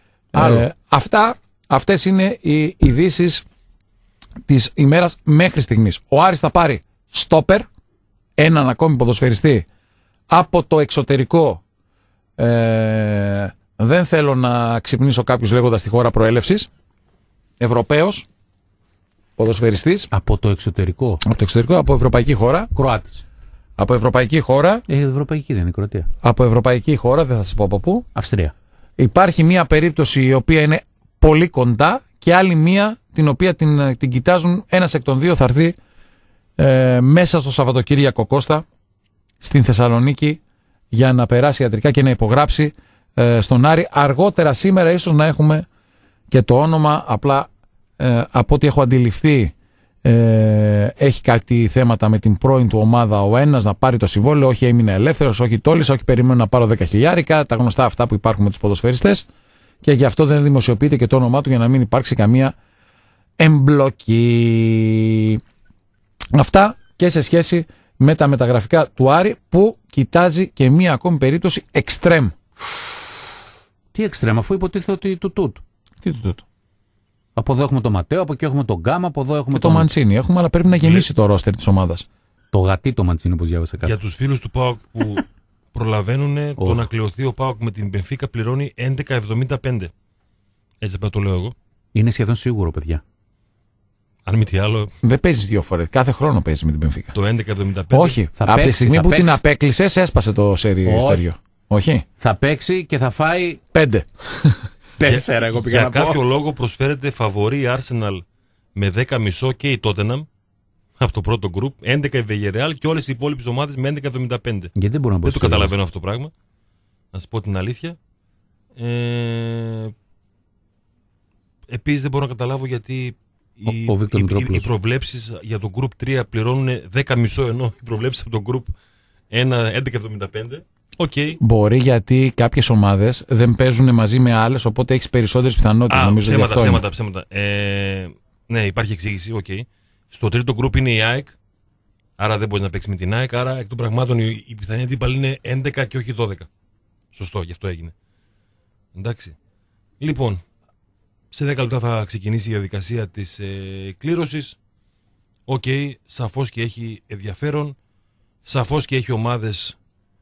Αυτές είναι οι ειδήσεις της ημέρας μέχρι στιγμής. Ο Άρης θα πάρει στόπερ, έναν ακόμη ποδοσφαιριστή από το εξωτερικό. Δεν θέλω να ξυπνήσω κάποιους λέγοντας τη χώρα προέλευσης. Ευρωπαίος ποδοσφαιριστής. Από το εξωτερικό. Από το εξωτερικό, από ευρωπαϊκή χώρα. Κροάτης. Από ευρωπαϊκή χώρα. Ευρωπαϊκή δεν είναι η Κροατία. Από ευρωπαϊκή χώρα, δεν θα σας πω από πού. Αυστρία. Υπάρχει μία περίπτωση η οποία είναι πολύ κοντά και άλλη μία την οποία την κοιτάζουν. Ένας εκ των δύο θα έρθει μέσα στο Σαββατοκύριακο, Κώστα, στην Θεσσαλονίκη για να περάσει ιατρικά και να υπογράψει στον Άρη. Αργότερα σήμερα ίσως να έχουμε και το όνομα, απλά από ό,τι έχω αντιληφθεί έχει κάτι θέματα με την πρώην του ομάδα ο ένας να πάρει το συμβόλαιο, όχι έμεινε ελεύθερος, όχι τόλισα, όχι περιμένω να πάρω 10 χιλιάρικα, τα γνωστά αυτά που υπάρχουν με τους ποδοσφαιριστές και γι' αυτό δεν δημοσιοποιείται και το όνομά του για να μην υπάρξει καμία εμπλοκή. Αυτά και σε σχέση με τα μεταγραφικά του Άρη που κοιτάζει και μία ακόμη περίπτωση εξτρέμ. Τι εξτρέμ, αφού υποτίθεται ότι του τούτ. Τι του τούτ. Από εδώ έχουμε τον Ματέο, από εκεί έχουμε τον Γκάμα, από εδώ έχουμε και τον Μαντσίνη έχουμε, αλλά πρέπει να γεννήσει το ρόστερ της ομάδας. Το γατί το Μαντσίνη, όπως διάβασα κάτι. Για τους φίλους του ΠΑΟΚ που προλαβαίνουν, το να κληρωθεί ο ΠΑΟΚ με την Μπενφίκα πληρώνει 11,75. Έτσι θα το λέω εγώ. Είναι σχεδόν σίγουρο, παιδιά. Αν μη τι άλλο. Δεν παίζει 2 φορές. Κάθε χρόνο παίζει με την Μπενφίκα. Το 11,75. Όχι. Από τη στιγμή που την απέκλεισε, έσπασε το σερί. Όχι. Θα παίξει και θα φάει 5. 4, εγώ πήγα να πω. Για κάποιο λόγο προσφέρεται φαβορή η Arsenal με 10,5 και η Tottenham από το πρώτο γκρουπ, 11 η Villarreal και όλες οι υπόλοιπες ομάδες με 11,75. Γιατί δεν μπορώ να πω. Δεν το καταλαβαίνω αυτό το πράγμα. Να σας πω την αλήθεια. Επίσης δεν μπορώ να καταλάβω γιατί οι προβλέψεις για το γκρουπ 3 πληρώνουν 10,5 ενώ οι προβλέψεις από το γκρουπ 1 11,75. Okay. Μπορεί γιατί κάποιες ομάδες δεν παίζουν μαζί με άλλες, οπότε έχεις περισσότερες πιθανότητες. Νομίζω ψέματα. Ναι, υπάρχει εξήγηση. Okay. Στο τρίτο γκρουπ είναι η ΑΕΚ, άρα δεν μπορείς να παίξεις με την ΑΕΚ. Άρα εκ των πραγμάτων η πιθανή αντίπαλη είναι 11 και όχι 12. Σωστό, γι' αυτό έγινε. Εντάξει. Λοιπόν, σε 10 λεπτά θα ξεκινήσει η διαδικασία της κλήρωσης. Σαφώς και έχει ενδιαφέρον. Σαφώς και έχει ομάδες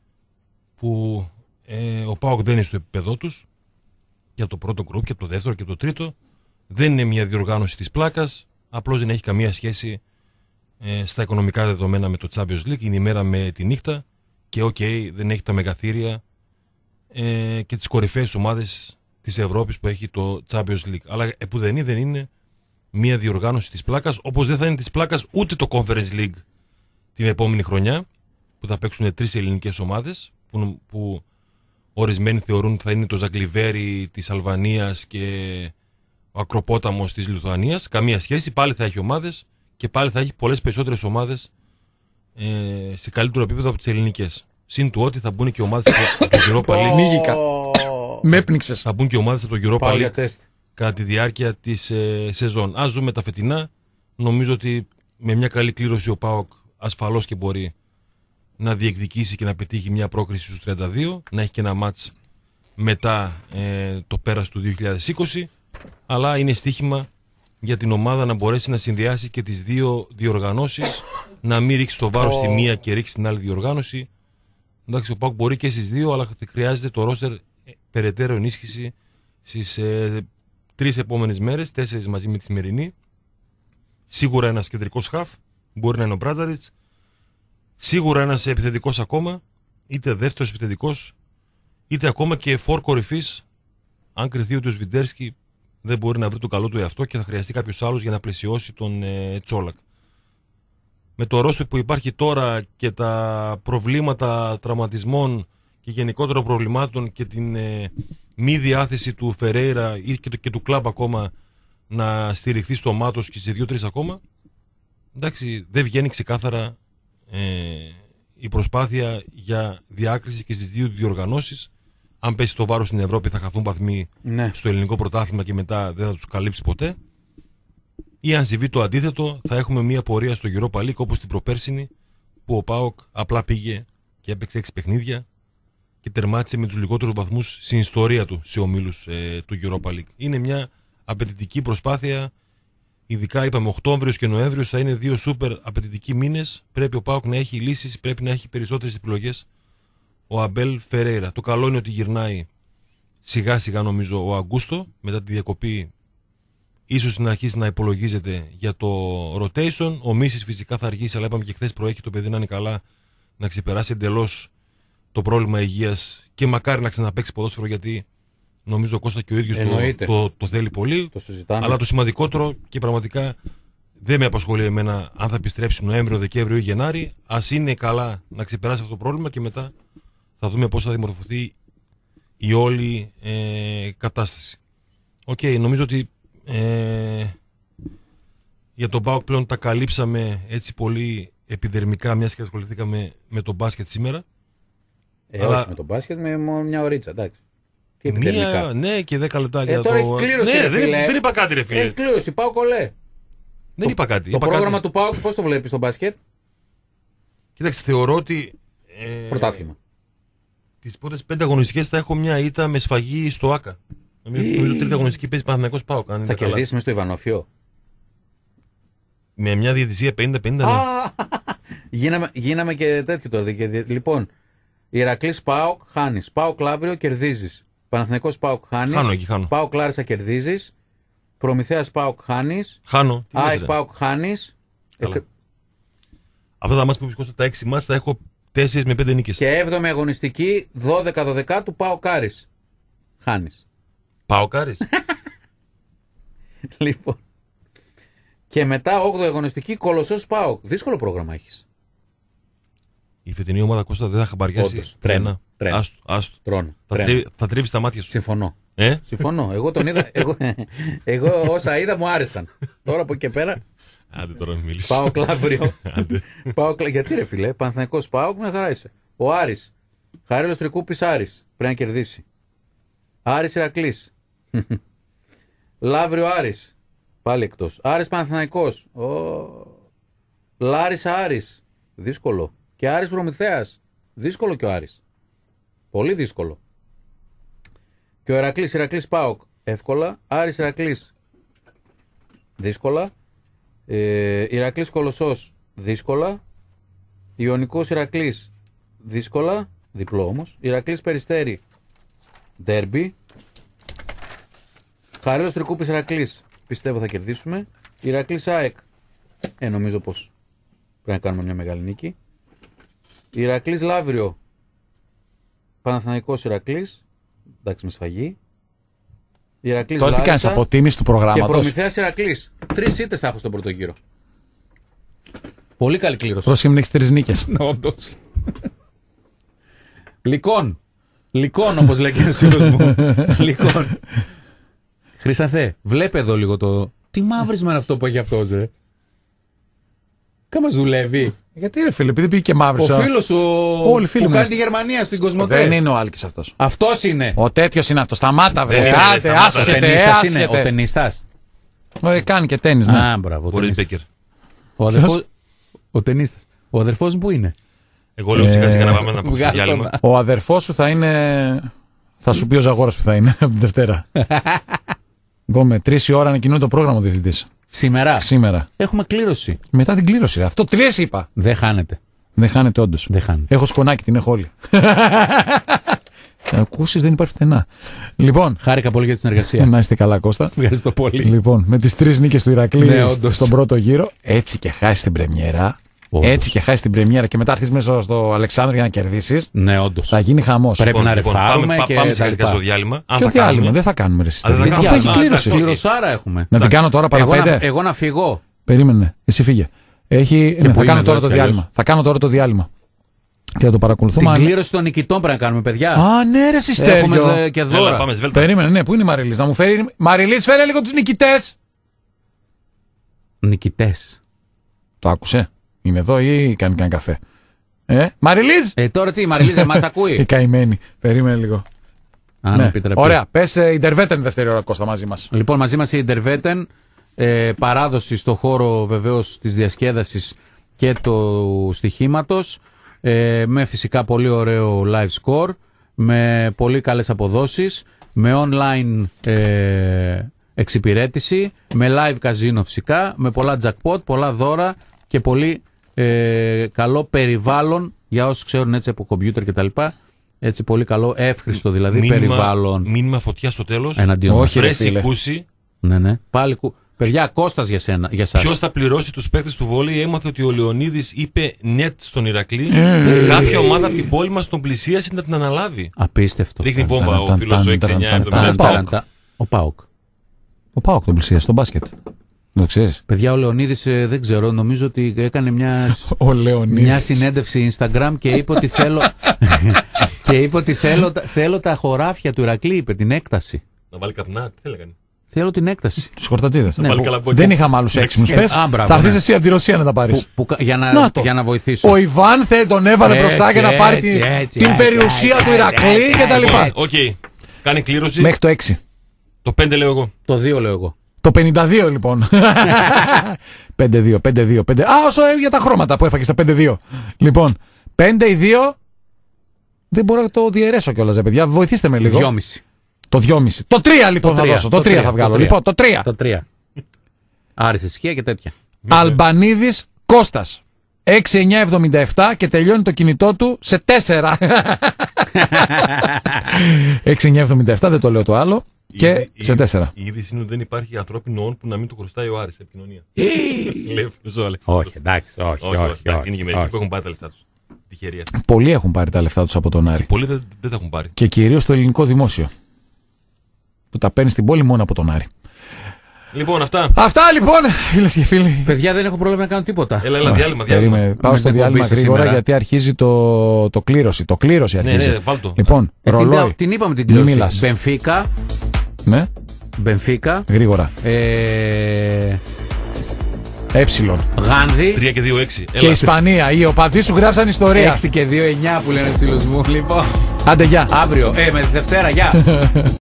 που ο ΠΑΟΚ δεν είναι στο επίπεδό τους, και από το πρώτο γκρουπ και από το δεύτερο και από το τρίτο. Δεν είναι μια διοργάνωση της πλάκας, απλώς δεν έχει καμία σχέση στα οικονομικά δεδομένα με το Champions League. Είναι η μέρα με τη νύχτα και δεν έχει τα μεγαθύρια και τις κορυφαίες ομάδες της Ευρώπης που έχει το Champions League. Αλλά επουδενή δεν είναι μια διοργάνωση της πλάκας, όπως δεν θα είναι της πλάκας ούτε το Conference League την επόμενη χρονιά, που θα παίξουν 3 ελληνικές ομάδες, που ορισμένοι θεωρούν ότι θα είναι το Ζαγκλιβέρι της Αλβανίας και ο Ακροπόταμος της Λιθουανίας. Καμία σχέση, πάλι θα έχει ομάδες και πάλι θα έχει πολλές περισσότερες ομάδες σε καλύτερο επίπεδο από τις ελληνικές. Συν του ότι θα μπουν και ομάδες από το Europa League. Μίγικα. Με έπνιξες. Θα μπουν και ομάδες από το Europa League κατά τη διάρκεια της σεζόν. Ας δούμε τα φετινά. Νομίζω ότι με μια καλή κλήρωση ο ΠΑΟΚ ασφαλώς και μπορεί να διεκδικήσει και να πετύχει μια πρόκριση στους 32, να έχει και ένα μάτς μετά το πέρας του 2020, αλλά είναι στοίχημα για την ομάδα να μπορέσει να συνδυάσει και τις δύο διοργανώσεις, να μην ρίξει το βάρος στη μία και ρίξει την άλλη διοργάνωση. Εντάξει, ο ΠΑΟΚ μπορεί και στις δύο, αλλά χρειάζεται το ρόστερ περαιτέρω ενίσχυση στις 3 επόμενες μέρες, 4 μαζί με τη σημερινή. Σίγουρα ένας κεντρικός χαφ, μπορεί να είναι ο Μπράνταριτς. Σίγουρα ένας επιθετικός ακόμα, είτε δεύτερος επιθετικός, είτε ακόμα και φορ κορυφής, αν κρυθεί ότι ο Σβιντέρσκι δεν μπορεί να βρει το καλό του εαυτό και θα χρειαστεί κάποιος άλλος για να πλαισιώσει τον Τσόλακ. Με το ρόστερ που υπάρχει τώρα και τα προβλήματα τραυματισμών και γενικότερα προβλημάτων και την μη διάθεση του Φερέιρα ή και του κλαμπ ακόμα να στηριχθεί στο μάτος και σε 2-3 ακόμα, εντάξει, δεν βγαίνει ξεκάθαρα η προσπάθεια για διάκριση και στις δύο διοργανώσεις. Αν πέσει το βάρος στην Ευρώπη θα χαθούν βαθμοί στο ελληνικό πρωτάθλημα και μετά δεν θα τους καλύψει ποτέ. Ή αν συμβεί το αντίθετο, θα έχουμε μια πορεία στο Europa League όπως την προπέρσινη, που ο ΠΑΟΚ απλά πήγε και έπαιξε 6 παιχνίδια και τερμάτισε με τους λιγότερους βαθμούς στην ιστορία του σε ομίλους του Europa League. Είναι μια απαιτητική προσπάθεια. Ειδικά είπαμε Οκτώβριος και Νοέμβριος θα είναι 2 σούπερ απαιτητικοί μήνες. Πρέπει ο ΠΑΟΚ να έχει λύσεις, πρέπει να έχει περισσότερες επιλογές ο Αμπέλ Φερέιρα. Το καλό είναι ότι γυρνάει σιγά σιγά νομίζω ο Αγκούστο μετά τη διακοπή. Ίσως να αρχίσει να υπολογίζεται για το rotation. Ο Μίσης φυσικά θα αργήσει, αλλά είπαμε και χθες προέχει το παιδί να είναι καλά, να ξεπεράσει εντελώς το πρόβλημα υγείας και μακάρι να ξαναπαίξει ποδόσφαιρο, γιατί νομίζω ο Κώστα και ο ίδιος το θέλει πολύ. Αλλά το σημαντικότερο και πραγματικά δεν με απασχολεί εμένα αν θα επιστρέψει Νοέμβριο, Δεκέμβριο ή Γενάρη. Ας είναι καλά να ξεπεράσει αυτό το πρόβλημα και μετά θα δούμε πώς θα δημορφωθεί η όλη κατάσταση. Νομίζω ότι για τον ΠΑΟΚ πλέον τα καλύψαμε έτσι πολύ επιδερμικά, μιας και ασχοληθήκαμε με τον μπάσκετ σήμερα. Αλλά... όχι με τον μπάσκετ, με μια ωρίτσα, εντάξει. Ναι, και 10 λεπτά για τώρα έχει κλήρωση, ναι, δεν είπα κάτι, ρε φίλε. Έχει κλήρωση, πάω κολέ. Δεν είπα κάτι. Το πρόγραμμα του ΠΑΟΚ πώς το βλέπεις στο μπάσκετ? Κοίταξε, θεωρώ ότι πρωτάθλημα. Τις πρώτες 5 αγωνιστικές θα έχω μια ήττα με σφαγή στο ΆΚΑ. Νομίζω τρίτη αγωνιστική παίζει Παναθηναϊκός ΠΑΟΚ. Θα κερδίσει μες στο Ιβανόφιο. Με μια διαιτησία 50-50. Γίναμε και τέτοιο τώρα. Λοιπόν, Ηρακλής ΠΑΟΚ, χάνεις. ΠΑΟΚ Λαύριο, κερδίζεις. Παναθηναϊκός ΠΑΟΚ, χάνεις. Χάνω εκεί, χάνω. ΠΑΟΚ Λάρισα, κερδίζεις. Προμηθέας ΠΑΟΚ, χάνεις. Χάνω. ΑΕΚ ΠΑΟΚ, χάνεις. Αυτά τα μάτς που βρισκόταν τα 6 μάτς θα έχω 4 με 5 νίκες. Και 7η αγωνιστική, 12 του ΠΑΟΚ Άρης. Χάνεις. ΠΑΟΚ Άρης. Λοιπόν. Και μετά 8η αγωνιστική, Κολοσσός ΠΑΟΚ. Δύσκολο πρόγραμμα έχεις. Η φετινή ομάδα Κώστα δεν θα χαμπαριάσει. Τρένα. Άστο. Τρώνε. Θα τρίβει τα μάτια σου. Συμφωνώ. Συμφωνώ. Εγώ τον είδα. Εγώ όσα είδα μου άρεσαν. Τώρα από εκεί και πέρα. Άντε τώρα μην μιλήσεις. ΠΑΟΚ Λαύριο. Γιατί ρε φίλε, Παναθηναϊκός ΠΑΟΚ, μια χαρά είσαι. Ο Άρης. Χαρέλος Τρικούπης Άρης. Πρέπει να κερδίσει. Άρης Ηρακλής. Λαύριο Άρης. Πάλι εκτός. Άρης Παναθηναϊκός. Λάρισα Άρης. Δύσκολο. Και Άρης Προμηθέας. Δύσκολο και ο Άρης. Πολύ δύσκολο. Και ο Ηρακλής ΠΑΟΚ. Εύκολα. Άρης Ηρακλής. Δύσκολα. Ηρακλής Κολοσσός. Δύσκολα. Ιωνικός Ηρακλής. Δύσκολα. Διπλό όμως. Ηρακλής Περιστέρι. Ντέρμπι. Χαρέλος Τρικούπης Ηρακλής. Πιστεύω θα κερδίσουμε. Ηρακλής ΑΕΚ. Νομίζω πως πρέπει να κάνουμε μια μεγάλη νίκη. Ηρακλής Λαύριο. Παναθηναϊκός Ηρακλής. Εντάξει, με σφαγή. Ηρακλής Τώρα τι κάνεις, αποτίμηση του προγράμματος. Και Προμηθέας Ηρακλής. 3 ήττες θα έχω στον πρώτο γύρο. Πολύ καλή κλήρωση. Πρόσχε μην έχεις 3 νίκες. Όντως. Λυκών όπως λέει και ένας φίλος μου. Λυκών. Χρυσαθέ, βλέπε εδώ λίγο το... Τι μαύρισμα είναι αυτό που έχει αυτός, ρε. Κάμας δουλεύει. Γιατί ρε φίλε, επειδή πήγε και μαύρισα. Ο φίλος σου Όλοι φίλοι που μου κάνει τη Γερμανία στην Κοσμοτέ. Δεν είναι ο Άλκης αυτός. Αυτός είναι. Ο τέτοιος είναι αυτός. Σταμάτα βρε. Δεν Άντε, είναι, άσχετε, Είναι ο άσχετε. ταινίστας. Κάνει και τένις, ναι. Α, μπράβο. Χωρίς Μπέκερ. Ο ταινίστας. Ο αδερφός μου που είναι. Εγώ λέω σιγά σιγά να πάμε να πούμε Βγάλ' διάλειμμα. τον. Ο αδερφός σου θα είναι... Θα σου πει ο Ζαγόρας που θα είναι από την Δευτέρα. Λοιπόν, με 3 η ώρα ανακοινώνει το πρόγραμμα ο διευθυντής. Σήμερα. Έχουμε κλήρωση. Μετά την κλήρωση, ρε. Αυτό 3 είπα. Δεν χάνεται. Δεν χάνεται όντως. Δεν χάνεται. Έχω σκονάκι, την έχω όλη. Να ακούσεις, δεν υπάρχει πουθενά. Λοιπόν, Χάρηκα πολύ για τη συνεργασία. να είστε καλά, Κώστα. Ευχαριστώ πολύ. Λοιπόν, με τις 3 νίκες του Ηρακλή Ναι, όντως. στον πρώτο γύρο, έτσι και χάσει την πρεμιέρα. Όντως. Έτσι και χάσει την πρεμιέρα και μετά έρθεις μέσα στο Αλεξάνδρου για να κερδίσεις. Ναι, όντως. Θα γίνει χαμός. Πρέπει να Λοιπόν, ρεφάρουμε και πάμε τα σιγά σιγά λοιπά. στο διάλειμμα. Αν Ποιο θα διάλειμμα, κάνουμε. δεν θα κάνουμε ρε δεν θα συστατική. κάνουμε. Αφού έχει Α, κλήρωση. εντάξει, Κληρωσάρα έχουμε. Να την κάνω τώρα παρά 5. Εγώ να φύγω. Περίμενε, εσύ φύγε. Ναι, πού θα κάνω είμαι τώρα εδώ, το έτσι διάλειμμα. Θα κάνω τώρα το διάλειμμα. Και θα το παρακολουθούμε. Την κλήρωση των νικητών πρέπει να κάνουμε, παιδιά. Α, ναι, ρε Συστέριο. Έχουμε και Έλα, δώρα. πάμε σβέλτα. Περίμενε, ναι, πού είναι η Μαριλής. Να μου φέρει. Μαριλής, φέρε λίγο τους νικητές. Νικητές. Το άκουσε. Είναι εδώ ή κάνει κανένα καφέ. Μαριλής! Τώρα τι, η Μαριλίζα μας Η ακούει. καημένη. Περίμενε λίγο. Αν Ναι. επιτρέπει. Ωραία, πες Ιντερβέτεν δεύτερη ώρα Κώστα μαζί μας. Λοιπόν, μαζί μας η Ιντερβέτεν, παράδοση στο χώρο βεβαίως της διασκέδασης και του στοιχήματος, με φυσικά πολύ ωραίο live score, με πολύ καλές αποδόσεις, με online εξυπηρέτηση, με live καζίνο φυσικά, με πολλά jackpot, πολλά δώρα και πολύ καλό περιβάλλον για όσους ξέρουν έτσι από κομπιούτερ κτλ. Έτσι πολύ καλό, εύχριστο δηλαδή περιβάλλον. Μήνυμα φωτιά στο τέλος. Εναντίον Όχι, ρε Φρέση φίλε. κούση. Ναι. Πάλι παιδιά, Κώστας για εσάς. Ποιος θα πληρώσει τους παίκτες του βόλεϊ? Έμαθε ότι ο Λεωνίδης είπε νετ στον Ηρακλή. Κάποια ομάδα από την πόλη μας τον πλησίασε να την αναλάβει. Απίστευτο. Ρίχνει βόμβα ο φίλος ο 6-9-70. Ο ΠΑΟΚ. Ο ΠΑΟΚ τον πλησίασε στο μπάσκετ. Δεν το ξέρεις. Παιδιά, ο Λεωνίδης δεν ξέρω, νομίζω ότι έκανε μια Λεωνίδης. συνέντευξη Instagram και είπε ότι θέλω τα χωράφια του Ηρακλή, είπε την έκταση. Να βάλει καπνά, τι θέλει να κάνει. Θέλω την έκταση. Τους χορτατζίδες. Ναι, Βάλει που- καλαμπόκια. Δεν είχαμε άλλους έξυπνους. Πες, μπράβο, θα έρθεις ναι. εσύ από τη Ρωσία να τα πάρεις. Για να βοηθήσω. Ο Ιβάν τον έβαλε Έτσι, μπροστά για να πάρει έτσι, την έτσι, περιουσία έτσι, του Ηρακλή έτσι, κτλ. Οκ. Κάνει κλήρωση. Μέχρι το 6. Το 5 λέω εγώ. Το 2 λέω εγώ. Το 52 λοιπόν. 5-2, 5-2, 5. Α, όσο για τα χρώματα που έφαγε στα 5-2. Λοιπόν, 5-2. Δεν μπορώ να το διαιρέσω κιόλας, παιδιά. Βοηθήστε με λίγο. 2,5. Το 2,5. Το 3 λοιπόν θα δώσω. Το 3 θα βγάλω. Λοιπόν, το 3. Το 3. Άρεσε ισχύα και τέτοια. Αλμπανίδης Κώστας. 6-9-77 και τελειώνει το κινητό του σε 4. 6-9-77, δεν το λέω το άλλο. Και σε 4. Η είδηση είναι ότι δεν υπάρχει ανθρώπινο όν που να μην το χρωστάει ο Άρης σε επικοινωνία. Όχι, εντάξει, όχι. Είναι και μερικοί που έχουν πάρει τα λεφτά τους. Τυχερία. Πολλοί έχουν πάρει τα λεφτά τους από τον Άρη. Πολλοί δεν τα έχουν πάρει. Και κυρίως το ελληνικό δημόσιο. Που τα παίρνει στην πόλη μόνο από τον Άρη. Λοιπόν, αυτά. Αυτά λοιπόν, φίλες και φίλοι. Παιδιά, δεν έχω πρόβλημα να κάνω τίποτα. Έλα, διάλειμμα. Πάω στο διάλειμμα γρήγορα σήμερα. γιατί αρχίζει το κλήρωση. Το κλήρωση αρχίζει. Ναι, βάλ' το. Λοιπόν, ρολόι. Την είπαμε την κλήρωση. Μπενφίκα. Ναι. Μπενφίκα. Γρήγορα. Έψιλον. Γάνδη. 3 και 2-6. Και Ισπανία. Οι οπαδοί σου γράψαν ιστορία. 6 και 2-9 που λένε φίλος μου. Λοιπόν. Άντε, γεια. Αύριο. Με τη Δευτέρα, γεια.